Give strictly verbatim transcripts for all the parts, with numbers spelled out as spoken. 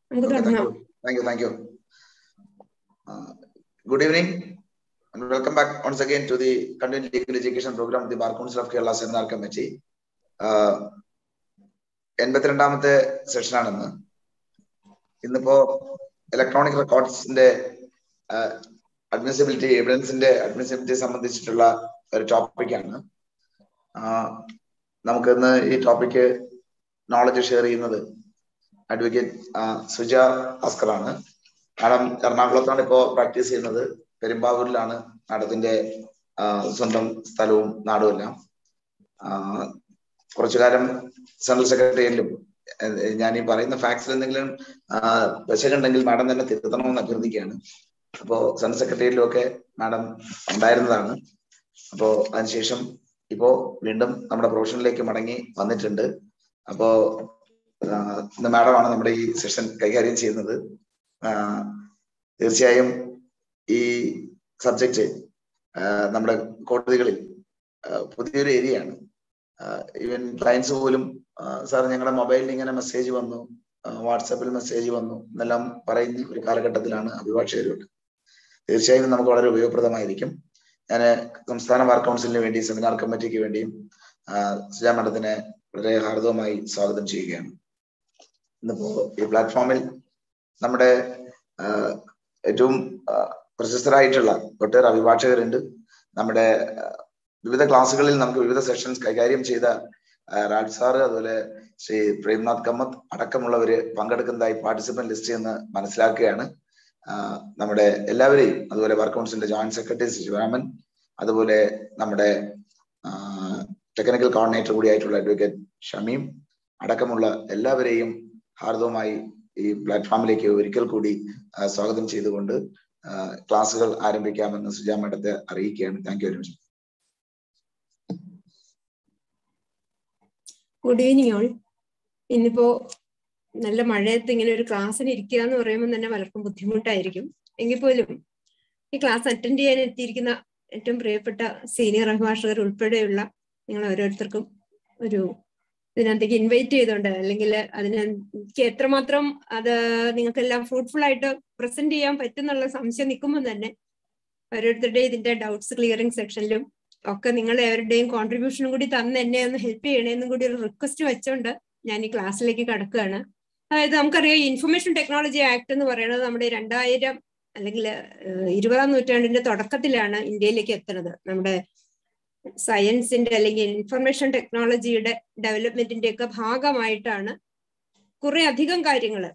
നമുക്ക് തുടങ്ങാം. Thank you, thank you. Uh, good evening and welcome back once again to the Continuing Legal Education Program of the Bar Council of Kerala Seminar Committee. എൺപത്തിരണ്ടാമത്തെ സെഷനാണെന്ന്. ഇന്നിപ്പോ electronic റെക്കോർഡ്സിന്റെ admissibility എവിഡൻസിന്റെ admissibility സംബന്ധിച്ചിട്ടുള്ള ഒരു ടോപ്പിക്കാണ്. നമുക്കിന്ന് ഈ ടോപ്പിക്ക് നോളജ് ഷെയർ ചെയ്യുന്നത് അഡ്വക്കേറ്റ് സുജ അസ്കറാണ്. മാഡം എറണാകുളത്താണ് ഇപ്പോ പ്രാക്ടീസ് ചെയ്യുന്നത്. പെരുമ്പാവൂരിലാണ് മാഡത്തിന്റെ സ്വന്തം സ്ഥലവും നാടും എല്ലാം. കുറച്ചു കാലം സെൻട്രൽ സെക്രട്ടറിയിലും ഞാൻ ഈ പറയുന്ന ഫാക്ട്സിൽ എന്തെങ്കിലും പെശകുണ്ടെങ്കിൽ മാഡം തന്നെ തിരുത്തണമെന്ന് അഭ്യർത്ഥിക്കുകയാണ്. അപ്പോ സെൻട്രൽ സെക്രട്ടറിയിലും ഒക്കെ മാഡം ഉണ്ടായിരുന്നതാണ്. അപ്പോ അതിനുശേഷം ഇപ്പോ വീണ്ടും നമ്മുടെ പ്രൊഫഷനിലേക്ക് മടങ്ങി വന്നിട്ടുണ്ട്. അപ്പോ ഇന്ന് മാഡമാണ് നമ്മുടെ ഈ സെഷൻ കൈകാര്യം ചെയ്യുന്നത്. തീർച്ചയായും ഈ സബ്ജക്റ്റ് നമ്മുടെ കോടതികളിൽ പുതിയൊരു ഏരിയയാണ്. ഈവൻ ക്ലയൻസ് പോലും സാർ ഞങ്ങളുടെ മൊബൈലിൽ ഇങ്ങനെ മെസ്സേജ് വന്നു, വാട്സാപ്പിൽ മെസ്സേജ് വന്നു എന്നെല്ലാം പറയുന്ന ഒരു കാലഘട്ടത്തിലാണ് അഭിഭാഷകരുണ്ട്. തീർച്ചയായും നമുക്ക് വളരെ ഉപയോഗപ്രദമായിരിക്കും. ഞാൻ സംസ്ഥാന ബാർ കൗൺസിലിന് വേണ്ടി സെമിനാർ കമ്മിറ്റിക്ക് വേണ്ടിയും സുജ മാഡത്തിനെ വളരെ ഹാർദവമായി സ്വാഗതം ചെയ്യുകയാണ്. ഇന്നിപ്പോ ഈ പ്ലാറ്റ്ഫോമിൽ നമ്മുടെ ഏറ്റവും പ്രശസ്തരായിട്ടുള്ള ഒട്ടേറെ അഭിഭാഷകരുണ്ട്. നമ്മുടെ വിവിധ ക്ലാസ്സുകളിൽ നമുക്ക് വിവിധ സെഷൻസ് കൈകാര്യം ചെയ്ത രാജ് സാറ്, അതുപോലെ ശ്രീ പ്രേംനാഥ് കമ്മത്ത് അടക്കമുള്ളവര് പങ്കെടുക്കുന്നതായി പാർട്ടിസിപ്പന്റ് ലിസ്റ്റ് എന്ന് മനസ്സിലാക്കുകയാണ്. നമ്മുടെ എല്ലാവരെയും, അതുപോലെ ബാർ കൗൺസിലിന്റെ ജോയിന്റ് സെക്രട്ടറി ശിവരാമൻ, അതുപോലെ നമ്മുടെ ടെക്നിക്കൽ കോർഡിനേറ്റർ കൂടിയായിട്ടുള്ള അഡ്വക്കേറ്റ് ഷമീം അടക്കമുള്ള എല്ലാവരെയും ഹാർദവമായി ഈ പ്ലാറ്റ്ഫോമിലേക്ക് ഒരിക്കൽ കൂടി സ്വാഗതം ചെയ്തുകൊണ്ട് ക്ലാസ്സുകൾ ആരംഭിക്കാമെന്ന് സുജ മാഡത്തെ അറിയിക്കുകയാണ്. Thank you very much. Good evening all. ഇന്നിപ്പോ നല്ല മഴയത്ത് ഇങ്ങനെ ഒരു ക്ലാസ്സിന് ഇരിക്കുക എന്ന് പറയുമ്പോൾ തന്നെ പലർക്കും ബുദ്ധിമുട്ടായിരിക്കും. എങ്കിൽ പോലും ഈ ക്ലാസ് അറ്റൻഡ് ചെയ്യാൻ എത്തിയിരിക്കുന്ന ഏറ്റവും പ്രിയപ്പെട്ട സീനിയർ അഭിഭാഷകർ ഉൾപ്പെടെയുള്ള നിങ്ങൾ ഓരോരുത്തർക്കും ഒരു ഇതിനകത്തേക്ക് ഇൻവൈറ്റ് ചെയ്തുകൊണ്ട്, അല്ലെങ്കിൽ അതിന് എനിക്ക് എത്രമാത്രം അത് നിങ്ങൾക്കെല്ലാം ഫ്രൂട്ട്ഫുൾ ആയിട്ട് പ്രസന്റ് ചെയ്യാൻ പറ്റുന്നുള്ള സംശയം നിൽക്കുമ്പോൾ തന്നെ ഓരോരുത്തരുടെയും ഇതിന്റെ ഡൗട്ട്സ് ക്ലിയറിംഗ് സെക്ഷനിലും ഒക്കെ നിങ്ങൾ എവരുടെയും കോൺട്രിബ്യൂഷനും കൂടി തന്ന് എന്നെ ഒന്ന് ഹെൽപ്പ് ചെയ്യണമെന്നും കൂടി ഒരു റിക്വസ്റ്റ് വെച്ചുകൊണ്ട് ഞാൻ ഈ ക്ലാസ്സിലേക്ക് കടക്കുകയാണ്. അതായത് നമുക്കറിയാം, ഈ ഇൻഫർമേഷൻ ടെക്നോളജി ആക്ട് എന്ന് പറയുന്നത് നമ്മുടെ രണ്ടായിരം അല്ലെങ്കിൽ ഇരുപതാം നൂറ്റാണ്ടിന്റെ തുടക്കത്തിലാണ് ഇന്ത്യയിലേക്ക് എത്തുന്നത്. നമ്മുടെ സയൻസിന്റെ അല്ലെങ്കിൽ ഇൻഫർമേഷൻ ടെക്നോളജിയുടെ ഡെവലപ്മെന്റിന്റെ ഒക്കെ ഭാഗമായിട്ടാണ് കുറെ അധികം കാര്യങ്ങൾ,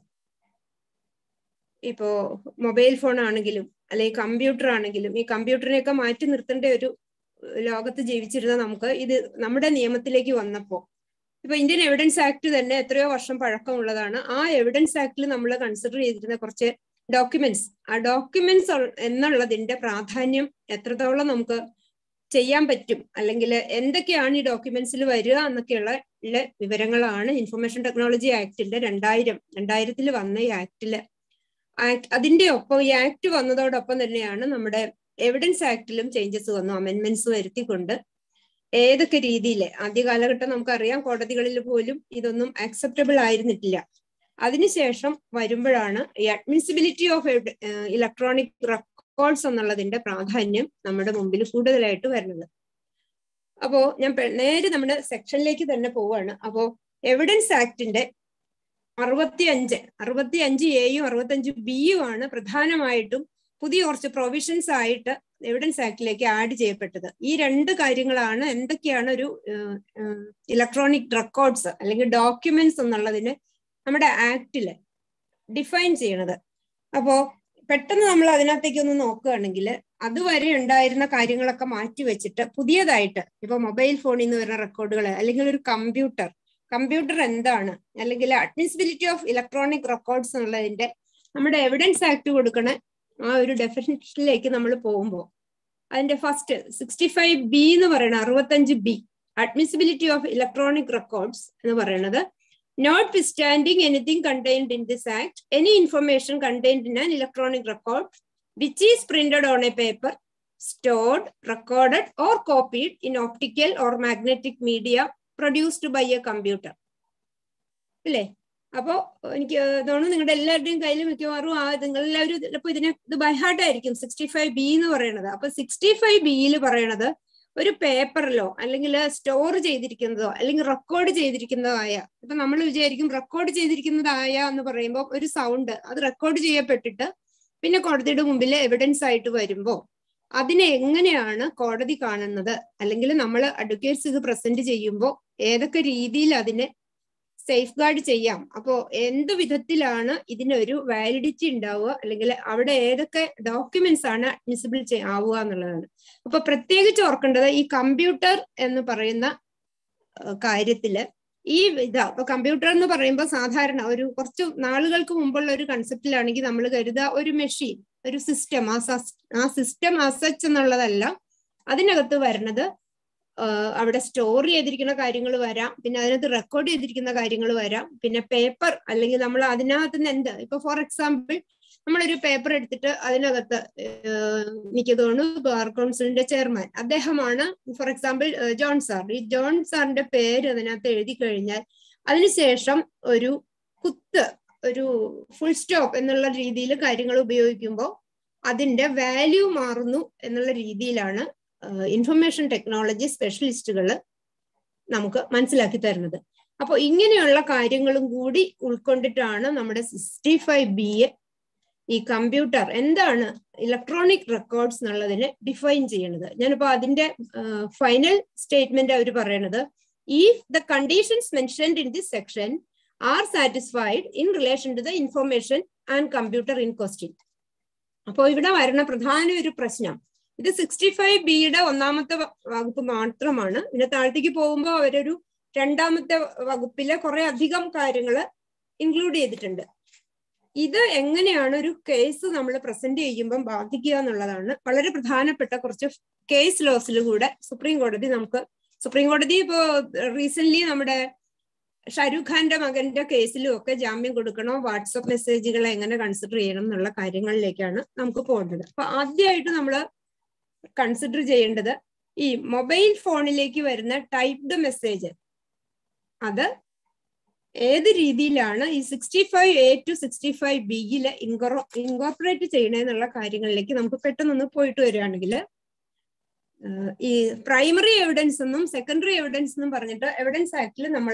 ഇപ്പോ മൊബൈൽ ഫോൺ ആണെങ്കിലും അല്ലെങ്കിൽ കമ്പ്യൂട്ടർ ആണെങ്കിലും, ഈ കമ്പ്യൂട്ടറിനെയൊക്കെ മാറ്റി നിർത്തേണ്ട ഒരു ലോകത്ത് ജീവിച്ചിരുന്ന നമുക്ക് ഇത് നമ്മുടെ നിയമത്തിലേക്ക് വന്നപ്പോ, ഇപ്പൊ ഇന്ത്യൻ എവിഡൻസ് ആക്ട് തന്നെ എത്രയോ വർഷം പഴക്കമുള്ളതാണ്. ആ എവിഡൻസ് ആക്ടിൽ നമ്മൾ കൺസിഡർ ചെയ്തിരുന്ന കുറച്ച് ഡോക്യുമെന്റ്സ്, ആ ഡോക്യുമെന്റ്സ് എന്നുള്ളതിന്റെ പ്രാധാന്യം എത്രത്തോളം നമുക്ക് ചെയ്യാൻ പറ്റും, അല്ലെങ്കിൽ എന്തൊക്കെയാണ് ഈ ഡോക്യുമെന്റ്സിൽ വരിക എന്നൊക്കെയുള്ള വിവരങ്ങളാണ് ഇൻഫർമേഷൻ ടെക്നോളജി ആക്ടിന്റെ രണ്ടായിരം രണ്ടായിരത്തിൽ വന്ന ഈ ആക്ടില് അതിന്റെ ഒപ്പം ഈ ആക്ട് വന്നതോടൊപ്പം തന്നെയാണ് നമ്മുടെ എവിഡൻസ് ആക്ടിലും ചേഞ്ചസ് വന്നു, അമെന്റ്മെന്റ്സ് വരുത്തിക്കൊണ്ട്. ഏതൊക്കെ രീതിയിൽ ആദ്യ കാലഘട്ടം നമുക്കറിയാം, കോടതികളിൽ പോലും ഇതൊന്നും അക്സെപ്റ്റബിൾ ആയിരുന്നിട്ടില്ല. അതിനുശേഷം വരുമ്പോഴാണ് ഈ അഡ്മിസിബിലിറ്റി ഓഫ് ഇലക്ട്രോണിക് റെക്കോർഡ്സ് എന്നുള്ളതിന്റെ പ്രാധാന്യം നമ്മുടെ മുമ്പിൽ കൂടുതലായിട്ട് വരുന്നത്. അപ്പോ ഞാൻ നേരെ നമ്മുടെ സെക്ഷനിലേക്ക് തന്നെ പോവാണ്. അപ്പോ എവിഡൻസ് ആക്ടിന്റെ അറുപത്തി അഞ്ച് അറുപത്തി അഞ്ച് എയും അറുപത്തി അഞ്ച് ബിയും ആണ് പ്രധാനമായിട്ടും പുതിയ കുറച്ച് പ്രൊവിഷൻസ് ആയിട്ട് എവിഡൻസ് ആക്ടിലേക്ക് ആഡ് ചെയ്യപ്പെട്ടത്. ഈ രണ്ട് കാര്യങ്ങളാണ് എന്തൊക്കെയാണ് ഒരു ഇലക്ട്രോണിക് റെക്കോർഡ്സ് അല്ലെങ്കിൽ ഡോക്യുമെന്റ്സ് എന്നുള്ളതിന് നമ്മുടെ ആക്ടില് ഡിഫൈൻ ചെയ്യണത്. അപ്പോ പെട്ടെന്ന് നമ്മൾ അതിനകത്തേക്ക് ഒന്ന് നോക്കുകയാണെങ്കിൽ അതുവരെ ഉണ്ടായിരുന്ന കാര്യങ്ങളൊക്കെ മാറ്റി വെച്ചിട്ട് പുതിയതായിട്ട് ഇപ്പൊ മൊബൈൽ ഫോണിൽ നിന്ന് വരുന്ന റെക്കോർഡുകൾ, അല്ലെങ്കിൽ ഒരു കമ്പ്യൂട്ടർ കമ്പ്യൂട്ടർ എന്താണ്, അല്ലെങ്കിൽ അഡ്മിസിബിലിറ്റി ഓഫ് ഇലക്ട്രോണിക് റെക്കോർഡ്സ് എന്നുള്ളതിന്റെ നമ്മുടെ എവിഡൻസ് ആക്ട് കൊടുക്കണ ആ ഒരു ഡെഫിനിഷനിലേക്ക് നമ്മൾ പോകുമ്പോൾ അതിന്റെ ഫസ്റ്റ് സിക്സ്റ്റി ഫൈവ് ബി എന്ന് പറയുന്ന അറുപത്തഞ്ച് B admissibility of electronic records എന്ന് പറയുന്നത്, notwithstanding anything contained in this act, any information contained in an electronic record which is printed on a paper, stored, recorded or copied in optical or magnetic media produced by a computer. അല്ലേ? അപ്പോ എനിക്ക് തോന്നുന്നു നിങ്ങളുടെ എല്ലാവരുടെയും കയ്യിൽ മിക്കവാറും ആ നിങ്ങളെല്ലാവരും ചിലപ്പോൾ ഇതിനെ ഇത് ബൈഹാർട്ടായിരിക്കും സിക്സ്റ്റി ഫൈവ് ബി എന്ന് പറയുന്നത്. അപ്പൊ സിക്സ്റ്റി ഫൈവ് ബിയിൽ പറയണത് ഒരു പേപ്പറിലോ അല്ലെങ്കിൽ സ്റ്റോർ ചെയ്തിരിക്കുന്നതോ അല്ലെങ്കിൽ റെക്കോർഡ് ചെയ്തിരിക്കുന്നതോ ആയ, ഇപ്പൊ നമ്മൾ വിചാരിക്കും റെക്കോർഡ് ചെയ്തിരിക്കുന്നതായ എന്ന് പറയുമ്പോൾ ഒരു സൗണ്ട് അത് റെക്കോർഡ് ചെയ്യപ്പെട്ടിട്ട് പിന്നെ കോടതിയുടെ മുമ്പിൽ എവിഡൻസ് ആയിട്ട് വരുമ്പോൾ അതിനെ എങ്ങനെയാണ് കോടതി കാണുന്നത്, അല്ലെങ്കിൽ നമ്മൾ അഡ്വക്കേറ്റ്സ് ഇത് പ്രസന്റ് ചെയ്യുമ്പോൾ ഏതൊക്കെ രീതിയിൽ അതിനെ സേഫ് ഗാർഡ് ചെയ്യാം, അപ്പോ എന്ത് വിധത്തിലാണ് ഇതിനൊരു വാലിഡിറ്റി ഉണ്ടാവുക, അല്ലെങ്കിൽ അവിടെ ഏതൊക്കെ ഡോക്യുമെന്റ്സ് ആണ് അഡ്മിസിബിൾ ആവുക എന്നുള്ളതാണ്. അപ്പൊ പ്രത്യേകിച്ച് ഓർക്കേണ്ടത് ഈ കമ്പ്യൂട്ടർ എന്ന് പറയുന്ന കാര്യത്തില് ഈ ഇതാ ഇപ്പൊ കമ്പ്യൂട്ടർ എന്ന് പറയുമ്പോൾ സാധാരണ ഒരു കുറച്ച് നാളുകൾക്ക് മുമ്പുള്ള ഒരു കൺസെപ്റ്റിലാണെങ്കിൽ നമ്മൾ കരുതുക ഒരു മെഷീൻ, ഒരു സിസ്റ്റം, ആ ആ സിസ്റ്റം അസച്ച് എന്നുള്ളതല്ല, അതിനകത്ത് വരുന്നത് അവിടെ സ്റ്റോർ ചെയ്തിരിക്കുന്ന കാര്യങ്ങൾ വരാം, പിന്നെ അതിനകത്ത് റെക്കോർഡ് ചെയ്തിരിക്കുന്ന കാര്യങ്ങൾ വരാം, പിന്നെ പേപ്പർ അല്ലെങ്കിൽ നമ്മൾ അതിനകത്ത് നിന്ന് എന്ത് ഇപ്പൊ ഫോർ എക്സാമ്പിൾ നമ്മളൊരു പേപ്പർ എടുത്തിട്ട് അതിനകത്ത് എനിക്ക് തോന്നുന്നു ബാർ കൗൺസിലിന്റെ ചെയർമാൻ അദ്ദേഹമാണ് ഫോർ എക്സാമ്പിൾ ജോൺ സാർ, ഈ ജോൺ സാറിന്റെ പേര് അതിനകത്ത് എഴുതി കഴിഞ്ഞാൽ അതിനുശേഷം ഒരു കുത്ത്, ഒരു ഫുൾ സ്റ്റോപ്പ് എന്നുള്ള രീതിയിൽ കാര്യങ്ങൾ ഉപയോഗിക്കുമ്പോൾ അതിന്റെ വാല്യൂ മാറുന്നു എന്നുള്ള രീതിയിലാണ് ഇൻഫർമേഷൻ ടെക്നോളജി സ്പെഷ്യലിസ്റ്റുകൾ നമുക്ക് മനസ്സിലാക്കി തരുന്നത്. അപ്പോൾ ഇങ്ങനെയുള്ള കാര്യങ്ങളും കൂടി ഉൾക്കൊണ്ടിട്ടാണ് നമ്മുടെ സിക്സ്റ്റി ഫൈവ് ബി എ ഈ കമ്പ്യൂട്ടർ എന്താണ് ഇലക്ട്രോണിക് റെക്കോർഡ്സ് എന്നുള്ളതിനെ ഡിഫൈൻ ചെയ്യണത്. ഞാനിപ്പോ അതിന്റെ ഫൈനൽ സ്റ്റേറ്റ്മെന്റ് അവർ പറയണത് if the conditions mentioned in this section are satisfied in relation to the information and computer in question. അപ്പോൾ ഇവിടെ വരുന്ന പ്രധാന ഒരു പ്രശ്നം, ഇത് സിക്സ്റ്റി ഫൈവ് ബിയുടെ ഒന്നാമത്തെ വകുപ്പ് മാത്രമാണ്. ഇതിന്റെ താഴത്തേക്ക് പോകുമ്പോൾ അവരൊരു രണ്ടാമത്തെ വകുപ്പിലെ കുറെ അധികം കാര്യങ്ങൾ ഇൻക്ലൂഡ് ചെയ്തിട്ടുണ്ട്. ഇത് എങ്ങനെയാണ് ഒരു കേസ് നമ്മൾ പ്രസന്റ് ചെയ്യുമ്പോൾ ബാധിക്കുക എന്നുള്ളതാണ് വളരെ പ്രധാനപ്പെട്ട കുറച്ച് കേസ് ലോസിൽ കൂടെ സുപ്രീം കോടതി നമുക്ക് സുപ്രീം കോടതി ഇപ്പോ റീസെന്റ് നമ്മുടെ ഷാരൂഖ് ഖാന്റെ മകന്റെ കേസിലും ഒക്കെ ജാമ്യം കൊടുക്കണോ, വാട്സപ്പ് മെസ്സേജുകളെ എങ്ങനെ കൺസിഡർ ചെയ്യണം എന്നുള്ള കാര്യങ്ങളിലേക്കാണ് നമുക്ക് പോകേണ്ടത്. അപ്പൊ ആദ്യമായിട്ട് നമ്മൾ കൺസിഡർ ചെയ്യേണ്ടത് ഈ മൊബൈൽ ഫോണിലേക്ക് വരുന്ന ടൈപ്ഡ് മെസ്സേജ്, അത് ഏത് രീതിയിലാണ് ഈ sixty five A to sixty five ബിയില് ഇൻകോ ഇൻകോപ്പറേറ്റ് ചെയ്യണമെന്നുള്ള കാര്യങ്ങളിലേക്ക് നമുക്ക് പെട്ടെന്നൊന്ന് പോയിട്ട് വരികയാണെങ്കിൽ ഈ പ്രൈമറി എവിഡൻസ് എന്നും സെക്കൻഡറി എവിഡൻസ് എന്നും പറഞ്ഞിട്ട് എവിഡൻസ് ആക്ടിൽ നമ്മൾ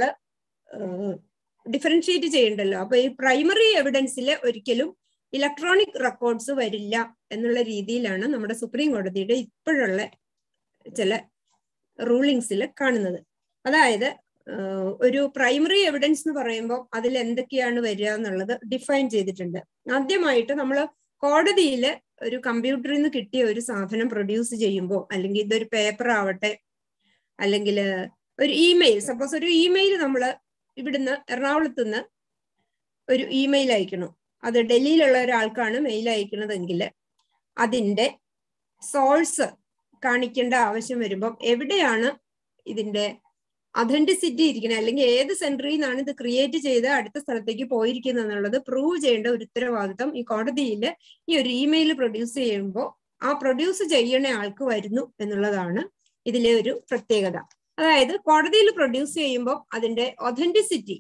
ഡിഫറൻഷിയേറ്റ് ചെയ്യണ്ടല്ലോ. അപ്പൊ ഈ പ്രൈമറി എവിഡൻസിൽ ഒരിക്കലും ഇലക്ട്രോണിക് റെക്കോർഡ്സ് വരില്ല എന്നുള്ള രീതിയിലാണ് നമ്മുടെ സുപ്രീം കോടതിയുടെ ഇപ്പോഴുള്ള ചില റൂളിങ്സിൽ കാണുന്നത്. അതായത് ഒരു പ്രൈമറി എവിഡൻസ് എന്ന് പറയുമ്പോൾ അതിൽ എന്തൊക്കെയാണ് വരിക എന്നുള്ളത് ഡിഫൈൻ ചെയ്തിട്ടുണ്ട്. ആദ്യമായിട്ട് നമ്മൾ കോടതിയിൽ ഒരു കമ്പ്യൂട്ടറിൽ നിന്ന് കിട്ടിയ ഒരു സാധനം പ്രൊഡ്യൂസ് ചെയ്യുമ്പോൾ, അല്ലെങ്കിൽ ഇതൊരു പേപ്പർ ആവട്ടെ, അല്ലെങ്കിൽ ഒരു ഇമെയിൽ, സപ്പോസ് ഒരു ഇമെയിൽ നമ്മൾ ഇവിടുന്ന് എറണാകുളത്ത് നിന്ന് ഒരു ഇമെയിൽ അയക്കണം, അത് ഡൽഹിയിലുള്ള ഒരാൾക്കാണ് മെയിൽ അയക്കുന്നതെങ്കിൽ അതിൻ്റെ സോഴ്സ് കാണിക്കേണ്ട ആവശ്യം വരുമ്പം എവിടെയാണ് ഇതിന്റെ അഥന്റിസിറ്റി ഇരിക്കുന്നത്, അല്ലെങ്കിൽ ഏത് സെന്ററിൽ നിന്നാണ് ഇത് ക്രിയേറ്റ് ചെയ്ത് അടുത്ത സ്ഥലത്തേക്ക് പോയിരിക്കുന്നത് എന്നുള്ളത് പ്രൂവ് ചെയ്യേണ്ട ഒരു ഉത്തരവാദിത്തം ഈ കോടതിയിൽ ഈ ഒരു ഇമെയിൽ പ്രൊഡ്യൂസ് ചെയ്യുമ്പോൾ ആ പ്രൊഡ്യൂസ് ചെയ്യണ ആൾക്ക് വരുന്നു എന്നുള്ളതാണ് ഇതിലെ ഒരു പ്രത്യേകത. അതായത് കോടതിയിൽ പ്രൊഡ്യൂസ് ചെയ്യുമ്പോൾ അതിന്റെ ഒഥന്റിസിറ്റി,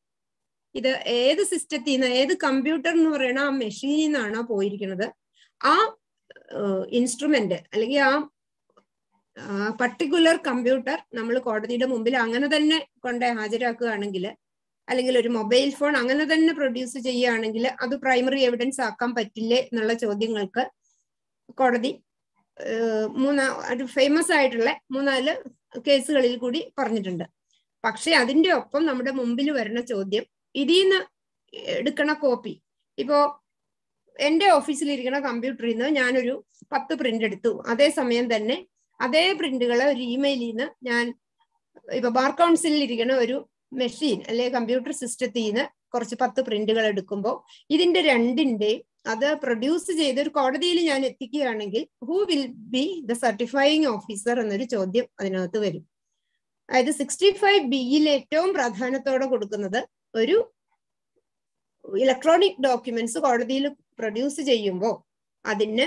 ഇത് ഏത് സിസ്റ്റത്തിൽ നിന്ന്, ഏത് കമ്പ്യൂട്ടർ എന്ന് പറയുന്ന ആ മെഷീനിൽ നിന്നാണോ പോയിരിക്കുന്നത്, ആ ഇൻസ്ട്രുമെന്റ് അല്ലെങ്കിൽ ആ പർട്ടിക്കുലർ കമ്പ്യൂട്ടർ നമ്മൾ കോടതിയുടെ മുമ്പിൽ അങ്ങനെ തന്നെ കൊണ്ട് ഹാജരാക്കുകയാണെങ്കിൽ, അല്ലെങ്കിൽ ഒരു മൊബൈൽ ഫോൺ അങ്ങനെ തന്നെ പ്രൊഡ്യൂസ് ചെയ്യുകയാണെങ്കിൽ അത് പ്രൈമറി എവിഡൻസ് ആക്കാൻ പറ്റില്ലേ എന്നുള്ള ചോദ്യങ്ങൾക്ക് കോടതി മൂന്നാ ഒരു ഫേമസ് ആയിട്ടുള്ള മൂന്നാല് കേസുകളിൽ കൂടി പറഞ്ഞിട്ടുണ്ട്. പക്ഷെ അതിന്റെ ഒപ്പം നമ്മുടെ മുമ്പിൽ വരുന്ന ചോദ്യം, ഇതിൽ നിന്ന് എടുക്കണ കോപ്പി, ഇപ്പോ എൻ്റെ ഓഫീസിലിരിക്കുന്ന കമ്പ്യൂട്ടറിൽ നിന്ന് ഞാനൊരു പത്ത് പ്രിന്റ് എടുത്തു, അതേസമയം തന്നെ അതേ പ്രിന്റുകളെ ഒരു ഇമെയിലിൽ നിന്ന് ഞാൻ ഇപ്പൊ ബാർ കൗൺസിലിൽ ഇരിക്കുന്ന ഒരു മെഷീൻ അല്ലെ കമ്പ്യൂട്ടർ സിസ്റ്റത്തിൽ നിന്ന് കുറച്ച് പത്ത് പ്രിന്റുകൾ എടുക്കുമ്പോൾ ഇതിന്റെ രണ്ടിന്റെ അത് പ്രൊഡ്യൂസ് ചെയ്ത് ഒരു കോടതിയിൽ ഞാൻ എത്തിക്കുകയാണെങ്കിൽ who will be the certifying officer എന്നൊരു ചോദ്യം അതിനകത്ത് വരും. അതായത് സിക്സ്റ്റി ഫൈവ് ബിയിൽ ഏറ്റവും പ്രാധാന്യത്തോടെ കൊടുക്കുന്നത് ഒരു ഇലക്ട്രോണിക് ഡോക്യുമെന്റ്സ് കോടതിയിൽ പ്രൊഡ്യൂസ് ചെയ്യുമ്പോൾ അതിന്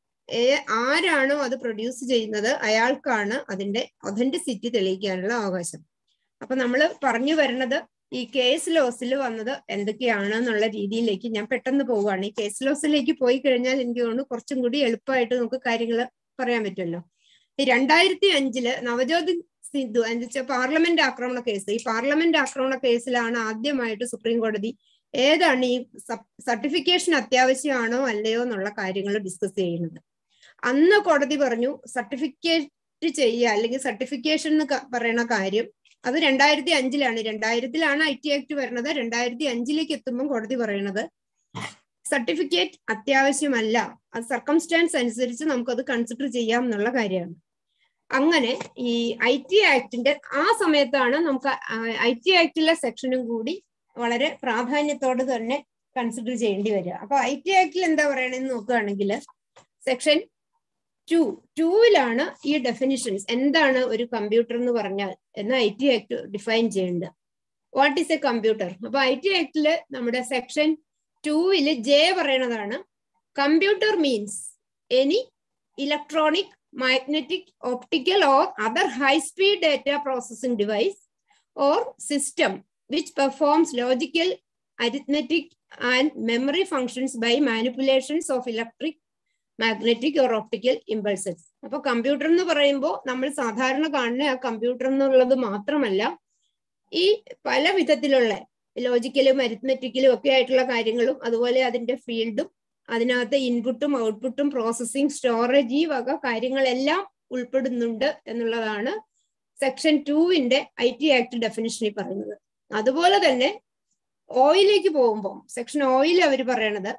ആരാണോ അത് പ്രൊഡ്യൂസ് ചെയ്യുന്നത് അയാൾക്കാണ് അതിന്റെ ഒഥന്റിസിറ്റി തെളിയിക്കാനുള്ള അവകാശം. അപ്പൊ നമ്മൾ പറഞ്ഞു വരുന്നത് ഈ കേസ് ലോസിൽ വന്നത് എന്തൊക്കെയാണ് എന്നുള്ള രീതിയിലേക്ക് ഞാൻ പെട്ടെന്ന് പോവുകയാണ്. ഈ കേസ് ലോസിലേക്ക് പോയി കഴിഞ്ഞാൽ എനിക്ക് തോന്നുന്നു കുറച്ചും കൂടി എളുപ്പമായിട്ട് നമുക്ക് കാര്യങ്ങൾ പറയാൻ പറ്റുമല്ലോ. ഈ രണ്ടായിരത്തി അഞ്ചില് നവജോത് സിദ്ധു എന്ന് വെച്ചാൽ പാർലമെന്റ് ആക്രമണ കേസ്, ഈ പാർലമെന്റ് ആക്രമണ കേസിലാണ് ആദ്യമായിട്ട് സുപ്രീം കോടതി ഏതാണ് ഈ സർട്ടിഫിക്കേഷൻ അത്യാവശ്യമാണോ അല്ലയോ എന്നുള്ള കാര്യങ്ങൾ ഡിസ്കസ് ചെയ്യുന്നത്. അന്ന് കോടതി പറഞ്ഞു സർട്ടിഫിക്കറ്റ് ചെയ്യുക അല്ലെങ്കിൽ സർട്ടിഫിക്കേഷൻ എന്ന് പറയുന്ന കാര്യം അത് രണ്ടായിരത്തി അഞ്ചിലാണ് രണ്ടായിരത്തിലാണ് ഐ ടി ആക്ട് വരുന്നത്. രണ്ടായിരത്തി അഞ്ചിലേക്ക് എത്തുമ്പോൾ കോടതി പറയുന്നത് സർട്ടിഫിക്കറ്റ് അത്യാവശ്യമല്ല, അത് സർക്കംസ്റ്റാൻസ് അനുസരിച്ച് നമുക്കത് കൺസിഡർ ചെയ്യാം എന്നുള്ള കാര്യമാണ്. അങ്ങനെ ഈ ഐ ടി ആക്ടിന്റെ ആ സമയത്താണ് നമുക്ക് ഐ ടി ആക്ടിലെ സെക്ഷനും കൂടി വളരെ പ്രാധാന്യത്തോടെ തന്നെ കൺസിഡർ ചെയ്യേണ്ടി വരിക. അപ്പൊ ഐ ടി ആക്ടിൽ എന്താ പറയണെന്ന് നോക്കുകയാണെങ്കിൽ സെക്ഷൻ ടു ടൂവിലാണ് ഈ ഡെഫിനിഷൻസ് എന്താണ് ഒരു കമ്പ്യൂട്ടർ എന്ന് പറഞ്ഞാൽ എന്ന് ഐ ടി ആക്ട് ഡിഫൈൻ ചെയ്യേണ്ടത്. What is a computer? അപ്പൊ ഐ ടി ആക്ടില് നമ്മുടെ സെക്ഷൻ ടൂവില് ജെ പറയണതാണ് computer means any electronic, magnetic, optical or other high-speed data processing device or system which performs logical, arithmetic and memory functions by manipulations of electric, magnetic or optical impulses. അപ്പൊ computer എന്ന് പറയുമ്പോൾ നമ്മൾ സാധാരണ കാണുന്ന ആ computer എന്നുള്ളത് മാത്രമല്ല, ഈ പല വിധത്തിലുള്ള ലോജിക്കലും അരിത്മെറ്റിക്കലും ഒക്കെ ആയിട്ടുള്ള കാര്യങ്ങളും അതുപോലെ അതിന്റെ ഫീൽഡും അതിനകത്ത് ഇൻപുട്ടും ഔട്ട്പുട്ടും പ്രോസസ്സിംഗ് സ്റ്റോറേജ് ഈ വക കാര്യങ്ങളെല്ലാം ഉൾപ്പെടുന്നുണ്ട് എന്നുള്ളതാണ് സെക്ഷൻ ടൂവിന്റെ ഐ ടി ആക്ട് ഡെഫിനിഷനിൽ പറയുന്നത്. അതുപോലെ തന്നെ ഓയിലേക്ക് പോകുമ്പോൾ സെക്ഷൻ ഓയിൽ അവർ പറയണത്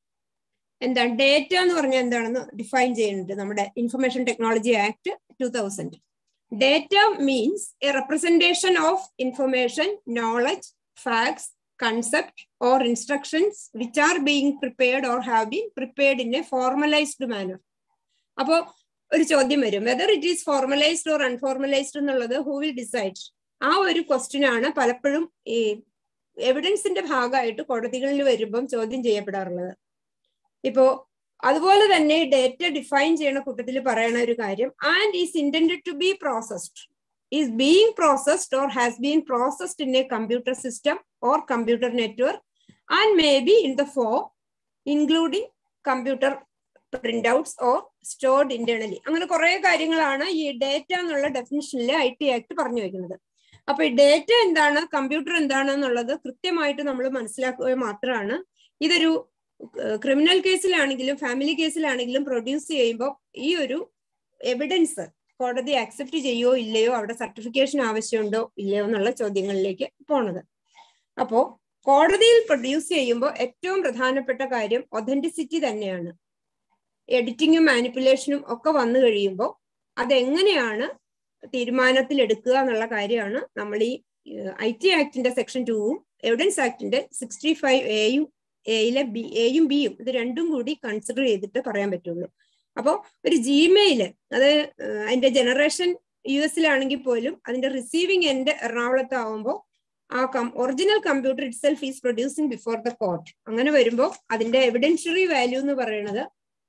എന്താണ്, ഡേറ്റ എന്ന് പറഞ്ഞാൽ എന്താണെന്ന് ഡിഫൈൻ ചെയ്യുന്നുണ്ട് നമ്മുടെ information technology act two thousand. Data means a representation of information, knowledge, facts, concept or instructions which are being prepared or have been prepared in a formalized manner. അപ്പോ ഒരു ചോദ്യം വരും, whether it is formalised or unformalised എന്നുള്ളത് who will decide? ആ ഒരു question ആണ് പലപ്പോഴും ഈ എവിഡൻസിന്റെ ഭാഗമായിട്ട് കോടതികളിൽ വരുമ്പം ചോദ്യം ചെയ്യപ്പെടാറുള്ളത്. ഇപ്പോ അതുപോലെ തന്നെ ഡേറ്റ ഡിഫൈൻ ചെയ്യുന്ന കൂട്ടത്തിൽ പറയുന്ന ഒരു കാര്യം, and is intended to be processed, is being processed or has been processed in a computer system or computer network and may be in the form including computer printouts or stored internally. അങ്ങനെ കുറെ കാര്യങ്ങളാണ് ഈ data എന്നുള്ള ഡെഫിനിഷനിൽ I T act പറഞ്ഞു വെക്കുന്നത്. അപ്പൊ ഈ data എന്താണ്, കമ്പ്യൂട്ടർ എന്താണ് എന്നുള്ളത് കൃത്യമായിട്ട് നമ്മൾ മനസ്സിലാക്കുക മാത്രമാണ് ഇതൊരു ക്രിമിനൽ കേസിലാണെങ്കിലും ഫാമിലി കേസിലാണെങ്കിലും പ്രൊഡ്യൂസ് ചെയ്യുമ്പോൾ ഈ ഒരു എവിഡൻസ് കോടതി അക്സെപ്റ്റ് ചെയ്യോ ഇല്ലയോ, അവിടെ സർട്ടിഫിക്കേഷൻ ആവശ്യമുണ്ടോ ഇല്ലയോ എന്നുള്ള ചോദ്യങ്ങളിലേക്ക് പോണത്. അപ്പോ കോടതിയിൽ പ്രൊഡ്യൂസ് ചെയ്യുമ്പോൾ ഏറ്റവും പ്രധാനപ്പെട്ട കാര്യം ഒതന്റിസിറ്റി തന്നെയാണ്. എഡിറ്റിങ്ങും മാനിപ്പുലേഷനും ഒക്കെ വന്നു കഴിയുമ്പോൾ അതെങ്ങനെയാണ് തീരുമാനത്തിൽ എടുക്കുക എന്നുള്ള കാര്യമാണ് നമ്മൾ ഈ ഐ ടി ആക്ടിന്റെ സെക്ഷൻ ടൂവും എവിഡൻസ് ആക്ടിന്റെ സിക്സ്റ്റി ഫൈവ് എയും എയിലെ ബി എയും ബിയും ഇത് രണ്ടും കൂടി കൺസിഡർ ചെയ്തിട്ട് പറയാൻ പറ്റുള്ളൂ. അപ്പോൾ ഒരു ജിമെയില് അത് അതിന്റെ ജനറേഷൻ യു എസിലാണെങ്കിൽ പോലും അതിന്റെ റിസീവിങ് എൻഡ് എറണാകുളത്ത് ആവുമ്പോൾ ആ കം original computer itself is producing before the court. അങ്ങനെ വരുമ്പോൾ അതിന്റെ എവിഡൻഷ്യറി വാല്യൂ എന്ന് പറയുന്നത്,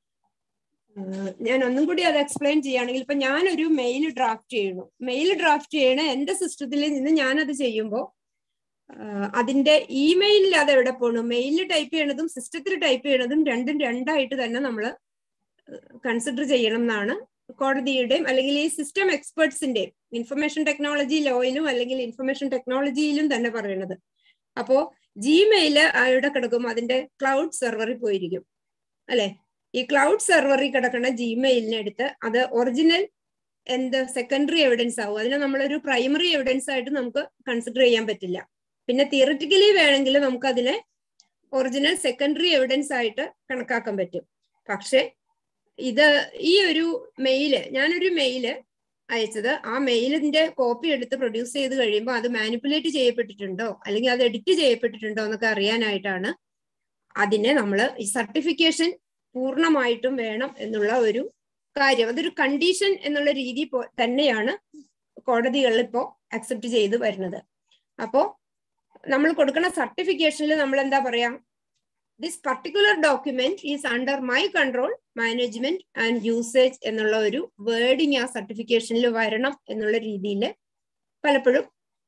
ഞാൻ ഒന്നും കൂടി അത് എക്സ്പ്ലെയിൻ ചെയ്യുകയാണെങ്കിൽ, ഇപ്പൊ ഞാനൊരു മെയിൽ ഡ്രാഫ്റ്റ് ചെയ്യണു, മെയിൽ ഡ്രാഫ്റ്റ് ചെയ്യണ എന്റെ സിസ്റ്റത്തിൽ നിന്ന് ഞാനത് ചെയ്യുമ്പോൾ അതിന്റെ ഇമെയിലിൽ അത് എവിടെ പോകണം, മെയിലിൽ ടൈപ്പ് ചെയ്യണതും സിസ്റ്റത്തിൽ ടൈപ്പ് ചെയ്യണതും രണ്ടും രണ്ടായിട്ട് തന്നെ നമ്മൾ കൺസിഡർ ചെയ്യണം എന്നാണ് കോടതിയുടെയും അല്ലെങ്കിൽ ഈ സിസ്റ്റം എക്സ്പേർട്സിന്റെയും ഇൻഫർമേഷൻ ടെക്നോളജി ലോയിലും അല്ലെങ്കിൽ ഇൻഫർമേഷൻ ടെക്നോളജിയിലും തന്നെ പറയുന്നത്. അപ്പോ ജിമെയില് അവിടെ കിടക്കും, അതിന്റെ ക്ലൗഡ് സെർവറിൽ പോയിരിക്കും അല്ലെ. ഈ ക്ലൗഡ് സെർവറിൽ കിടക്കുന്ന ജിമെയിലിനെ എടുത്ത് അത് ഒറിജിനൽ എന്ത് സെക്കൻഡറി എവിഡൻസ് ആവും. അതിനെ നമ്മളൊരു പ്രൈമറി എവിഡൻസ് ആയിട്ട് നമുക്ക് കൺസിഡർ ചെയ്യാൻ പറ്റില്ല. പിന്നെ തിയറിറ്റിക്കലി വേണമെങ്കിൽ നമുക്ക് അതിനെ ഒറിജിനൽ സെക്കൻഡറി എവിഡൻസ് ആയിട്ട് കണക്കാക്കാൻ പറ്റും. പക്ഷെ ഇത് ഈ ഒരു മെയില്, ഞാനൊരു മെയില് അയച്ചത്, ആ മെയിലിന്റെ കോപ്പി എടുത്ത് പ്രൊഡ്യൂസ് ചെയ്ത് കഴിയുമ്പോൾ അത് മാനിപ്പുലേറ്റ് ചെയ്യപ്പെട്ടിട്ടുണ്ടോ അല്ലെങ്കിൽ അത് എഡിറ്റ് ചെയ്യപ്പെട്ടിട്ടുണ്ടോ എന്നൊക്കെ അറിയാനായിട്ടാണ് അതിനെ നമ്മൾ ഈ സർട്ടിഫിക്കേഷൻ പൂർണ്ണമായിട്ടും വേണം എന്നുള്ള ഒരു കാര്യം, അതൊരു കണ്ടീഷൻ എന്നുള്ള രീതി തന്നെയാണ് കോടതികളിൽ ഇപ്പോൾ അക്സെപ്റ്റ് ചെയ്ത് വരുന്നത്. അപ്പോ നമ്മൾ കൊടുക്കുന്ന സർട്ടിഫിക്കേഷനിൽ നമ്മൾ എന്താ പറയാ, this particular document is under my control, management and usage എന്നുള്ള ഒരു വേർഡിങ് ആ സർട്ടിഫിക്കേഷനിൽ വരണം എന്നുള്ള രീതിയിൽ പലപ്പോഴും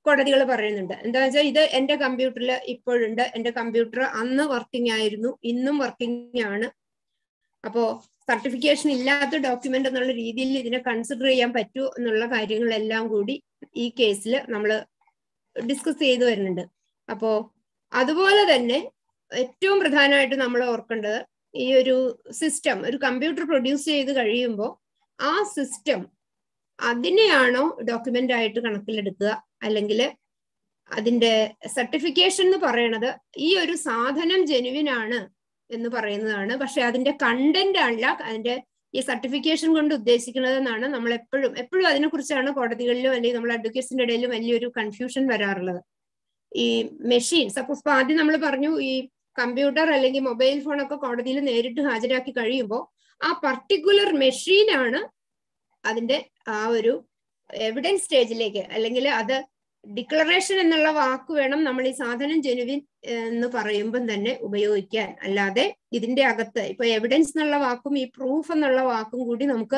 കോടതികൾ പറയുന്നുണ്ട്. എന്താ വെച്ചാൽ ഇത് എന്റെ കമ്പ്യൂട്ടറിൽ ഇപ്പോഴുണ്ട്, എന്റെ കമ്പ്യൂട്ടർ അന്ന് വർക്കിംഗ് ആയിരുന്നു, ഇന്നും വർക്കിംഗ് ആണ്. അപ്പോ സർട്ടിഫിക്കേഷൻ ഇല്ലാത്ത ഡോക്യുമെന്റ് എന്നുള്ള രീതിയിൽ ഇതിനെ കൺസിഡർ ചെയ്യാൻ പറ്റൂ എന്നുള്ള കാര്യങ്ങളെല്ലാം കൂടി ഈ കേസിൽ നമ്മൾ ഡിസ്കസ് ചെയ്തു വരുന്നുണ്ട്. അപ്പോ അതുപോലെ തന്നെ ഏറ്റവും പ്രധാനമായിട്ട് നമ്മൾ ഓർക്കേണ്ടത്, ഈ ഒരു സിസ്റ്റം ഒരു കമ്പ്യൂട്ടർ പ്രൊഡ്യൂസ് ചെയ്ത് കഴിയുമ്പോൾ ആ സിസ്റ്റം അതിനെയാണോ ഡോക്യുമെന്റ് ആയിട്ട് കണക്കിലെടുക്കുക, അല്ലെങ്കിൽ അതിന്റെ സർട്ടിഫിക്കേഷൻ എന്ന് പറയണത് ഈ ഒരു സാധനം ജെനുവിൻ ആണ് എന്ന് പറയുന്നതാണ്. പക്ഷെ അതിന്റെ കണ്ടന്റ് അല്ല അതിന്റെ ഈ സർട്ടിഫിക്കേഷൻ കൊണ്ട് ഉദ്ദേശിക്കുന്നത് എന്നാണ് നമ്മൾ എപ്പോഴും എപ്പോഴും അതിനെക്കുറിച്ചാണ് കോടതികളിലും അല്ലെങ്കിൽ നമ്മൾ അഡ്വക്കേറ്റ്സിന്റെ ഇടയിലും വലിയൊരു കൺഫ്യൂഷൻ വരാറുള്ളത്. ഈ മെഷീൻ സപ്പോസ് ആദ്യം നമ്മൾ പറഞ്ഞു, ഈ കമ്പ്യൂട്ടർ അല്ലെങ്കിൽ മൊബൈൽ ഫോൺ ഒക്കെ കോടതിയിൽ നേരിട്ട് ഹാജരാക്കി കഴിയുമ്പോൾ ആ പർട്ടിക്കുലർ മെഷീനാണ് അതിന്റെ ആ ഒരു എവിഡൻസ് സ്റ്റേജിലേക്ക്, അല്ലെങ്കിൽ അത് ഡിക്ലറേഷൻ എന്നുള്ള വാക്ക് വേണം നമ്മൾ ഈ സാധനം ജെനുവിൻ എന്ന് പറയുമ്പം തന്നെ ഉപയോഗിക്കാൻ. അല്ലാതെ ഇതിന്റെ അകത്ത് ഇപ്പൊ എവിഡൻസ് എന്നുള്ള വാക്കും ഈ പ്രൂഫ് എന്നുള്ള വാക്കും കൂടി നമുക്ക്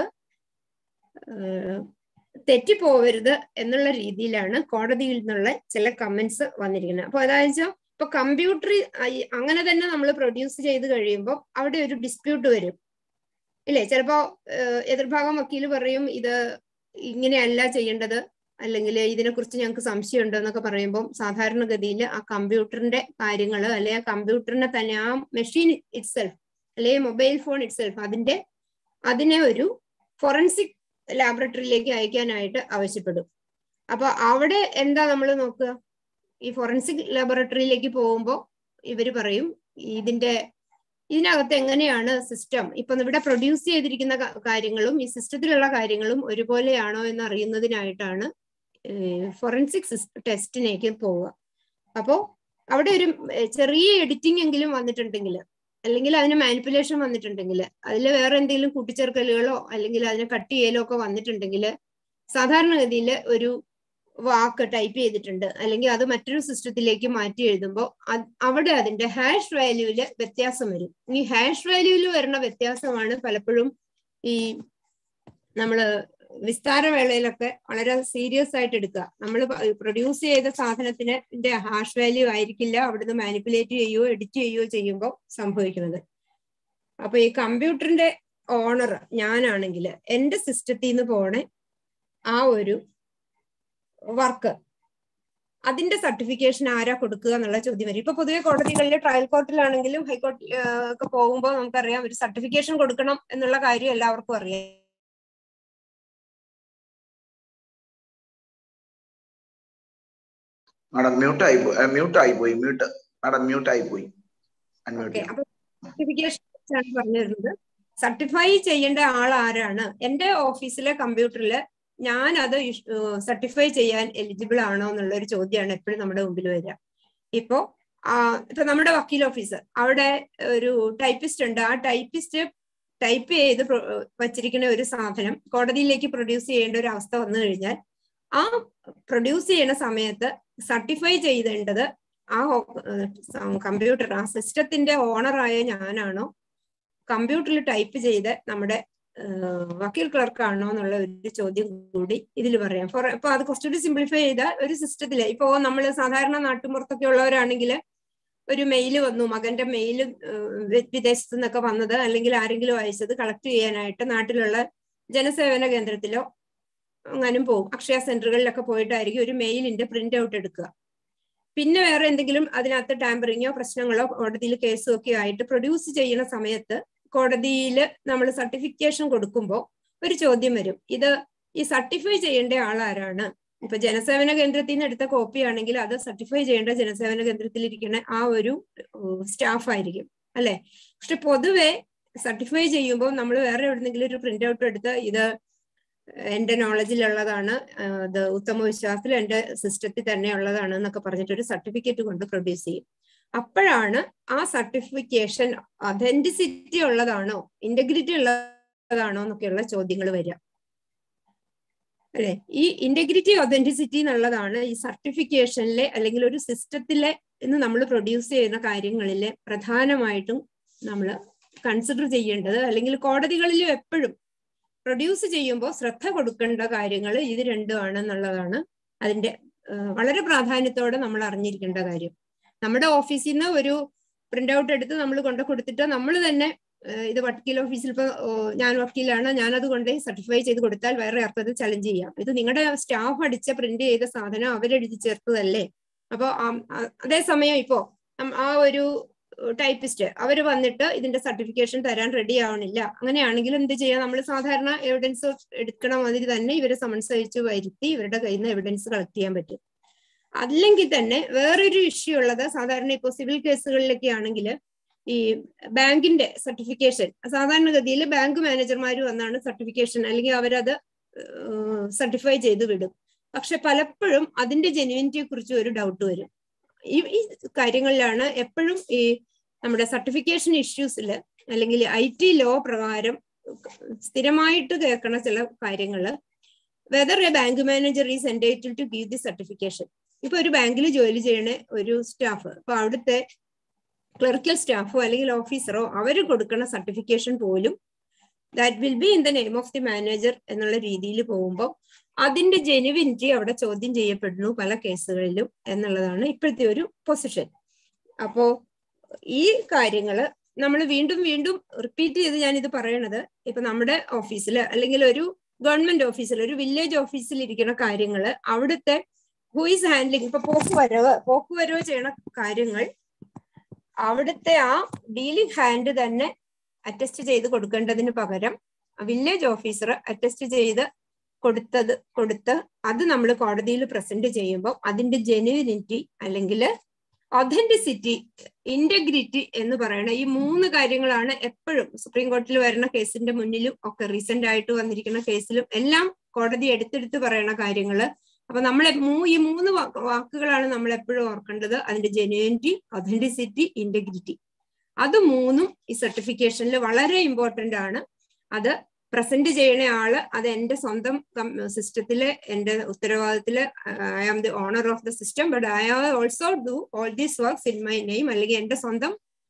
തെറ്റിപ്പോവരുത് എന്നുള്ള രീതിയിലാണ് കോടതിയിൽ നിന്നുള്ള ചില കമന്റ്സ് വന്നിരിക്കുന്നത്. അപ്പൊ അതായത് ഇപ്പൊ കമ്പ്യൂട്ടർ അങ്ങനെ തന്നെ നമ്മൾ പ്രൊഡ്യൂസ് ചെയ്ത് കഴിയുമ്പോൾ അവിടെ ഒരു ഡിസ്പ്യൂട്ട് വരും ഇല്ലേ? ചിലപ്പോ എതിർഭാഗം വക്കീൽ പറയും ഇത് ഇങ്ങനെയല്ല ചെയ്യേണ്ടത്, അല്ലെങ്കിൽ ഇതിനെക്കുറിച്ച് ഞങ്ങൾക്ക് സംശയമുണ്ട് എന്നൊക്കെ പറയുമ്പോൾ സാധാരണഗതിയിൽ ആ കമ്പ്യൂട്ടറിന്റെ കാര്യങ്ങൾ അല്ലെങ്കിൽ ആ കമ്പ്യൂട്ടറിനെ തന്നെ ആ മെഷീൻ ഇറ്റ്സെൽഫ് അല്ലെങ്കിൽ മൊബൈൽ ഫോൺ ഇറ്റ്സെൽഫ് അതിന്റെ അതിനെ ഒരു ഫോറൻസിക് ലാബറട്ടറിയിലേക്ക് അയക്കാനായിട്ട് ആവശ്യപ്പെടും. അപ്പൊ അവിടെ എന്താ നമ്മൾ നോക്കുക? ഈ ഫോറൻസിക് ലാബറട്ടറിയിലേക്ക് പോകുമ്പോൾ ഇവർ പറയും ഇതിന്റെ ഇതിനകത്ത് എങ്ങനെയാണ് സിസ്റ്റം ഇപ്പൊ ഇവിടെ പ്രൊഡ്യൂസ് ചെയ്തിരിക്കുന്ന കാര്യങ്ങളും ഈ സിസ്റ്റത്തിലുള്ള കാര്യങ്ങളും ഒരുപോലെയാണോ എന്ന് അറിയുന്നതിനായിട്ടാണ് ഫോറൻസിക് ടെസ്റ്റിലേക്ക് പോവുക. അപ്പോൾ അവിടെ ഒരു ചെറിയ എഡിറ്റിംഗ് എങ്കിലും വന്നിട്ടുണ്ടെങ്കിൽ, അല്ലെങ്കിൽ അതിന് മാനിപ്പുലേഷൻ വന്നിട്ടുണ്ടെങ്കിൽ, അതിൽ വേറെ എന്തെങ്കിലും കൂട്ടിച്ചേർക്കലുകളോ അല്ലെങ്കിൽ അതിനെ കട്ട് ചെയ്യലോ ഒക്കെ വന്നിട്ടുണ്ടെങ്കിൽ, സാധാരണഗതിയിൽ ഒരു വാക്ക് ടൈപ്പ് ചെയ്തിട്ടുണ്ട് അല്ലെങ്കിൽ അത് മറ്റൊരു സിസ്റ്റത്തിലേക്ക് മാറ്റി എഴുതുമ്പോൾ അവിടെ അതിന്റെ ഹാഷ് വാല്യൂവില് വ്യത്യാസം വരും. ഈ ഹാഷ് വാല്യൂവിൽ വരുന്ന വ്യത്യാസമാണ് പലപ്പോഴും ഈ നമ്മള് വിസ്താരവേളയിലൊക്കെ വളരെ സീരിയസ് ആയിട്ട് എടുക്കുക. നമ്മൾ പ്രൊഡ്യൂസ് ചെയ്ത സാധനത്തിന്റെ ഹാഷ് വാല്യൂ ആയിരിക്കില്ല അവിടുന്ന് മാനിപ്പുലേറ്റ് ചെയ്യുകയോ എഡിറ്റ് ചെയ്യുകയോ ചെയ്യുമ്പോൾ സംഭവിക്കുന്നത്. അപ്പൊ ഈ കമ്പ്യൂട്ടറിന്റെ ഓണർ ഞാനാണെങ്കിൽ എന്റെ സിസ്റ്റത്തിൽ നിന്ന് പോണേ ആ ഒരു വർക്ക് അതിന്റെ സർട്ടിഫിക്കേഷൻ ആരാ കൊടുക്കുക എന്നുള്ള ചോദ്യം വരും. ഇപ്പൊ പൊതുവെ കോടതികളിൽ ട്രയൽ കോർട്ടിലാണെങ്കിലും ഹൈക്കോർട്ടിൽ ഒക്കെ പോകുമ്പോൾ നമുക്കറിയാം ഒരു സർട്ടിഫിക്കേഷൻ കൊടുക്കണം എന്നുള്ള കാര്യം എല്ലാവർക്കും അറിയാം. സർട്ടിഫിക്കേഷൻ പറഞ്ഞു തരുന്നത് സർട്ടിഫൈ ചെയ്യേണ്ട ആൾ ആരാണ്, എന്റെ ഓഫീസിലെ കമ്പ്യൂട്ടറിൽ ഞാൻ അത് സർട്ടിഫൈ ചെയ്യാൻ എലിജിബിൾ ആണോ എന്നുള്ള ഒരു ചോദ്യമാണ് എപ്പോഴും നമ്മുടെ മുമ്പിൽ വരിക. ഇപ്പോ ഇപ്പൊ നമ്മുടെ വക്കീൽ ഓഫീസ് അവിടെ ഒരു ടൈപ്പിസ്റ്റ് ഉണ്ട്. ആ ടൈപ്പിസ്റ്റ് ടൈപ്പ് ചെയ്ത് വച്ചിരിക്കുന്ന ഒരു സാധനം കോടതിയിലേക്ക് പ്രൊഡ്യൂസ് ചെയ്യേണ്ട ഒരു അവസ്ഥ വന്നു കഴിഞ്ഞാൽ ആ പ്രൊഡ്യൂസ് ചെയ്യുന്ന സമയത്ത് സർട്ടിഫൈ ചെയ്തേണ്ടത് ആ കമ്പ്യൂട്ടർ ആ സിസ്റ്റത്തിന്റെ ഓണറായ ഞാനാണോ, കമ്പ്യൂട്ടറിൽ ടൈപ്പ് ചെയ്ത് നമ്മുടെ വക്കീൽ ക്ലർക്കാണോ എന്നുള്ള ഒരു ചോദ്യം കൂടി ഇതിൽ പറയാം. ഫോർ ഇപ്പൊ അത് കുറച്ചുകൂടി സിംപ്ലിഫൈ ചെയ്ത ഒരു സിസ്റ്റത്തില് ഇപ്പോ നമ്മൾ സാധാരണ നാട്ടുമ്പുറത്തൊക്കെ ഉള്ളവരാണെങ്കിൽ ഒരു മെയില് വന്നു, മകന്റെ മെയില് വിദേശത്തു നിന്നൊക്കെ വന്നത് അല്ലെങ്കിൽ ആരെങ്കിലും അയച്ചത് കളക്ട് ചെയ്യാനായിട്ട് നാട്ടിലുള്ള ജനസേവന കേന്ദ്രത്തിലോ അങ്ങനും പോകും. അക്ഷയ സെന്ററുകളിലൊക്കെ പോയിട്ടായിരിക്കും ഒരു മെയിലിന്റെ പ്രിന്റ് ഔട്ട് എടുക്കുക. പിന്നെ വേറെ എന്തെങ്കിലും അതിനകത്ത് ടാമ്പറിങ്ങോ പ്രശ്നങ്ങളോ കോടതിയിൽ കേസോ ഒക്കെ ആയിട്ട് പ്രൊഡ്യൂസ് ചെയ്യുന്ന സമയത്ത് കോടതിയിൽ നമ്മൾ സർട്ടിഫിക്കേഷൻ കൊടുക്കുമ്പോൾ ഒരു ചോദ്യം വരും, ഇത് ഈ സർട്ടിഫൈ ചെയ്യേണ്ട ആളാരാണ്? ഇപ്പൊ ജനസേവന കേന്ദ്രത്തിൽ നിന്ന് എടുത്ത കോപ്പി ആണെങ്കിൽ അത് സർട്ടിഫൈ ചെയ്യേണ്ട ജനസേവന കേന്ദ്രത്തിൽ ഇരിക്കുന്ന ആ ഒരു സ്റ്റാഫ് ആയിരിക്കും അല്ലെ. പക്ഷെ പൊതുവെ സർട്ടിഫൈ ചെയ്യുമ്പോൾ നമ്മൾ വേറെ എവിടെന്നെങ്കിലും ഒരു പ്രിന്റ് ഔട്ട് എടുത്ത് ഇത് എന്റെ നോളജിലുള്ളതാണ്, അത് ഉത്തമ വിശ്വാസത്തിൽ എന്റെ സിസ്റ്റത്തിൽ തന്നെ ഉള്ളതാണ് എന്നൊക്കെ പറഞ്ഞിട്ട് ഒരു സർട്ടിഫിക്കറ്റ് കൊണ്ട് പ്രൊഡ്യൂസ് ചെയ്യും. അപ്പോഴാണ് ആ സർട്ടിഫിക്കേഷൻ ഒതന്റിസിറ്റി ഉള്ളതാണോ ഇന്റഗ്രിറ്റി ഉള്ളതാണോ എന്നൊക്കെയുള്ള ചോദ്യങ്ങൾ വരിക അല്ലെ. ഈ ഇന്റഗ്രിറ്റി ഒതന്റിസിറ്റി എന്നുള്ളതാണ് ഈ സർട്ടിഫിക്കേഷനിലെ അല്ലെങ്കിൽ ഒരു സിസ്റ്റത്തിലെ ഇന്ന് നമ്മൾ പ്രൊഡ്യൂസ് ചെയ്യുന്ന കാര്യങ്ങളിലെ പ്രധാനമായിട്ടും നമ്മൾ കൺസിഡർ ചെയ്യേണ്ടത്, അല്ലെങ്കിൽ കോടതികളിലും എപ്പോഴും പ്രൊഡ്യൂസ് ചെയ്യുമ്പോൾ ശ്രദ്ധ കൊടുക്കേണ്ട കാര്യങ്ങൾ ഇത് രണ്ടും ആണെന്നുള്ളതാണ് അതിന്റെ വളരെ പ്രാധാന്യത്തോടെ നമ്മൾ അറിഞ്ഞിരിക്കേണ്ട കാര്യം. നമ്മുടെ ഓഫീസിൽ നിന്ന് ഒരു പ്രിന്റ് ഔട്ട് എടുത്ത് നമ്മൾ കൊണ്ടു കൊടുത്തിട്ട് നമ്മൾ തന്നെ ഇത് വക്കീൽ ഓഫീസിൽ ഇപ്പൊ ഞാൻ വക്കീലാണ്, ഞാനത് കൊണ്ട് സർട്ടിഫൈ ചെയ്ത് കൊടുത്താൽ വേറെ ആർക്കത് ചലഞ്ച് ചെയ്യാം. ഇത് നിങ്ങളുടെ സ്റ്റാഫ് അടിച്ച പ്രിന്റ് ചെയ്ത സാധനം അവരെഴുതി ചേർത്തതല്ലേ. അപ്പൊ അതേസമയം ഇപ്പോ ആ ഒരു ടൈപ്പിസ്റ്റ് അവർ വന്നിട്ട് ഇതിന്റെ സർട്ടിഫിക്കേഷൻ തരാൻ റെഡി ആവണില്ല. അങ്ങനെയാണെങ്കിൽ എന്ത് ചെയ്യാം? നമ്മൾ സാധാരണ എവിഡൻസ് എടുക്കണ മാതിരി തന്നെ ഇവരെ സമൻസ് അയച്ച് വരുത്തി ഇവരുടെ കയ്യിൽ നിന്ന് എവിഡൻസ് കളക്ട് ചെയ്യാൻ പറ്റും. അല്ലെങ്കിൽ തന്നെ വേറൊരു ഇഷ്യൂ ഉള്ളത്, സാധാരണ ഇപ്പോൾ സിവിൽ കേസുകളിലൊക്കെ ആണെങ്കിൽ ഈ ബാങ്കിന്റെ സർട്ടിഫിക്കേഷൻ സാധാരണഗതിയിൽ ബാങ്ക് മാനേജർമാർ വന്നാണ് സർട്ടിഫിക്കേഷൻ അല്ലെങ്കിൽ അവരത് സർട്ടിഫൈ ചെയ്ത് വിടും. പക്ഷെ പലപ്പോഴും അതിന്റെ ജെന്യുവിനിറ്റിയെ കുറിച്ച് ഒരു ഡൗട്ട് വരും. ഈ ഈ കാര്യങ്ങളിലാണ് എപ്പോഴും ഈ നമ്മുടെ സർട്ടിഫിക്കേഷൻ ഇഷ്യൂസിൽ അല്ലെങ്കിൽ ഐ ടി ലോ പ്രകാരം സ്ഥിരമായിട്ട് കേൾക്കണ ചില കാര്യങ്ങള്, whether a bank manager is entitled to give the certification. ഇപ്പൊ ഒരു ബാങ്കിൽ ജോലി ചെയ്യണ ഒരു സ്റ്റാഫ്, അപ്പൊ അവിടുത്തെ ക്ലർക്കൽ സ്റ്റാഫോ അല്ലെങ്കിൽ ഓഫീസറോ അവർ കൊടുക്കുന്ന സർട്ടിഫിക്കേഷൻ പോലും that will be in the name of the manager എന്നുള്ള രീതിയിൽ പോകുമ്പോൾ അതിന്റെ ജെനുവിനിറ്റി അവിടെ ചോദ്യം ചെയ്യപ്പെടുന്നു പല കേസുകളിലും എന്നുള്ളതാണ് ഇപ്പോഴത്തെ ഒരു പൊസിഷൻ. അപ്പോ ഈ കാര്യങ്ങള് നമ്മൾ വീണ്ടും വീണ്ടും റിപ്പീറ്റ് ചെയ്ത് ഞാനിത് പറയണത്, ഇപ്പൊ നമ്മുടെ ഓഫീസിൽ അല്ലെങ്കിൽ ഒരു ഗവൺമെന്റ് ഓഫീസിൽ ഒരു വില്ലേജ് ഓഫീസിൽ ഇരിക്കുന്ന കാര്യങ്ങള് അവിടുത്തെ ഹൂ ഈസ് ഹാൻഡ്ലിങ്, ഇപ്പൊ പോക്കുവരവ് പോക്കുവരവ് ചെയ്യണ കാര്യങ്ങൾ അവിടുത്തെ ആ ഡീലിംഗ് ഹാൻഡ് തന്നെ അറ്റസ്റ്റ് ചെയ്ത് കൊടുക്കേണ്ടതിന് പകരം വില്ലേജ് ഓഫീസർ അറ്റസ്റ്റ് ചെയ്ത് കൊടുത്തത് കൊടുത്ത് അത് നമ്മൾ കോടതിയിൽ പ്രസന്റ് ചെയ്യുമ്പോൾ അതിന്റെ ജെന്യുവിനിറ്റി അല്ലെങ്കിൽ ഒതന്റിസിറ്റി, ഇന്റഗ്രിറ്റി എന്ന് പറയുന്ന ഈ മൂന്ന് കാര്യങ്ങളാണ് എപ്പോഴും സുപ്രീം കോടതിയിൽ വരുന്ന കേസിന്റെ മുന്നിലും ഒക്കെ റീസെന്റ് ആയിട്ട് വന്നിരിക്കുന്ന കേസിലും എല്ലാം കോടതി എടുത്തെടുത്ത് പറയുന്ന കാര്യങ്ങള്. അപ്പൊ നമ്മളെ ഈ മൂന്ന് വാക്കുകളാണ് നമ്മൾ എപ്പോഴും ഓർക്കേണ്ടത്. അതിന്റെ ജെന്യുവിനിറ്റി, ഒതന്റിസിറ്റി, ഇന്റഗ്രിറ്റി. അത് മൂന്നും ഈ സർട്ടിഫിക്കേഷനിൽ വളരെ ഇമ്പോർട്ടന്റ് ആണ്. അത് പ്രസന്റ് ചെയ്യണ ആള് അത് എന്റെ സ്വന്തം സിസ്റ്റത്തില് എന്റെ ഉത്തരവാദിത്തത്തില് I am the owner of the system but I also do all these works in my name, അല്ലെങ്കിൽ എന്റെ സ്വന്തം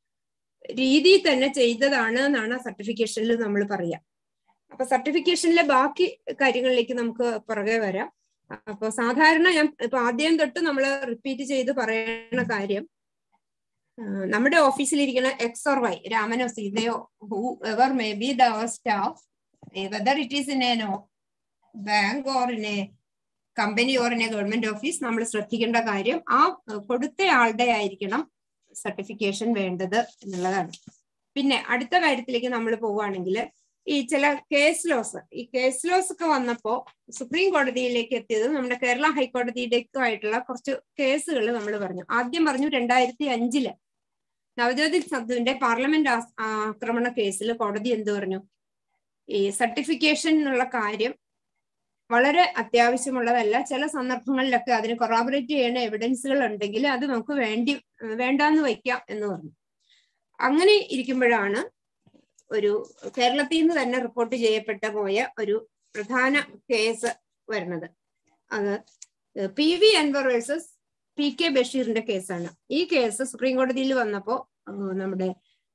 രീതിയിൽ തന്നെ ചെയ്തതാണ് എന്നാണ് സർട്ടിഫിക്കേഷനിൽ നമ്മൾ പറയാം. അപ്പൊ സർട്ടിഫിക്കേഷനിലെ ബാക്കി കാര്യങ്ങളിലേക്ക് നമുക്ക് പുറകെ വരാം. അപ്പൊ സാധാരണ ഞാൻ ഇപ്പൊ ആദ്യം തൊട്ട് നമ്മൾ റിപ്പീറ്റ് ചെയ്ത് പറയുന്ന കാര്യം, നമ്മുടെ ഓഫീസിലിരിക്കുന്ന എക്സ് ഓർ വൈ, രാമനോ സീതയോ whoever may be the staff, whether it is in a bank or in a company or in a government office, നമ്മൾ ശ്രദ്ധിക്കേണ്ട കാര്യം ആ കൊടുത്ത ആളുടെ ആയിരിക്കണം സർട്ടിഫിക്കേഷൻ വേണ്ടത് എന്നുള്ളതാണ്. പിന്നെ അടുത്ത കാര്യത്തിലേക്ക് നമ്മൾ പോവുകയാണെങ്കിൽ ഈ ചില കേസ് ലോസ് ഈ കേസ് ലോസ് ഒക്കെ വന്നപ്പോ സുപ്രീം കോടതിയിലേക്ക് എത്തിയത് നമ്മുടെ കേരള ഹൈക്കോടതിയിലേക്കും ആയിട്ടുള്ള കുറച്ച് കേസുകൾ നമ്മൾ പറഞ്ഞു. ആദ്യം പറഞ്ഞു രണ്ടായിരത്തി അഞ്ചില് നവജ്യോതി സദ്ദുവിന്റെ പാർലമെന്റ് ആക്രമണ കേസിൽ കോടതി എന്ത് പറഞ്ഞു? ഈ സർട്ടിഫിക്കേഷൻ എന്നുള്ള കാര്യം വളരെ അത്യാവശ്യമുള്ളതല്ല, ചില സന്ദർഭങ്ങളിലൊക്കെ അതിന് കൊറാബറേറ്റ് ചെയ്യുന്ന എവിഡൻസുകൾ ഉണ്ടെങ്കിൽ അത് നമുക്ക് വേണ്ടി വേണ്ടാന്ന് വയ്ക്കാം എന്ന് പറഞ്ഞു. അങ്ങനെ ഇരിക്കുമ്പോഴാണ് ഒരു കേരളത്തിൽ നിന്ന് തന്നെ റിപ്പോർട്ട് ചെയ്യപ്പെട്ട പോയ ഒരു പ്രധാന കേസ് വരുന്നത്. അത് P V Anwar versus P K ബഷീറിന്റെ കേസാണ്. ഈ കേസ് സുപ്രീം കോടതിയിൽ വന്നപ്പോ നമ്മുടെ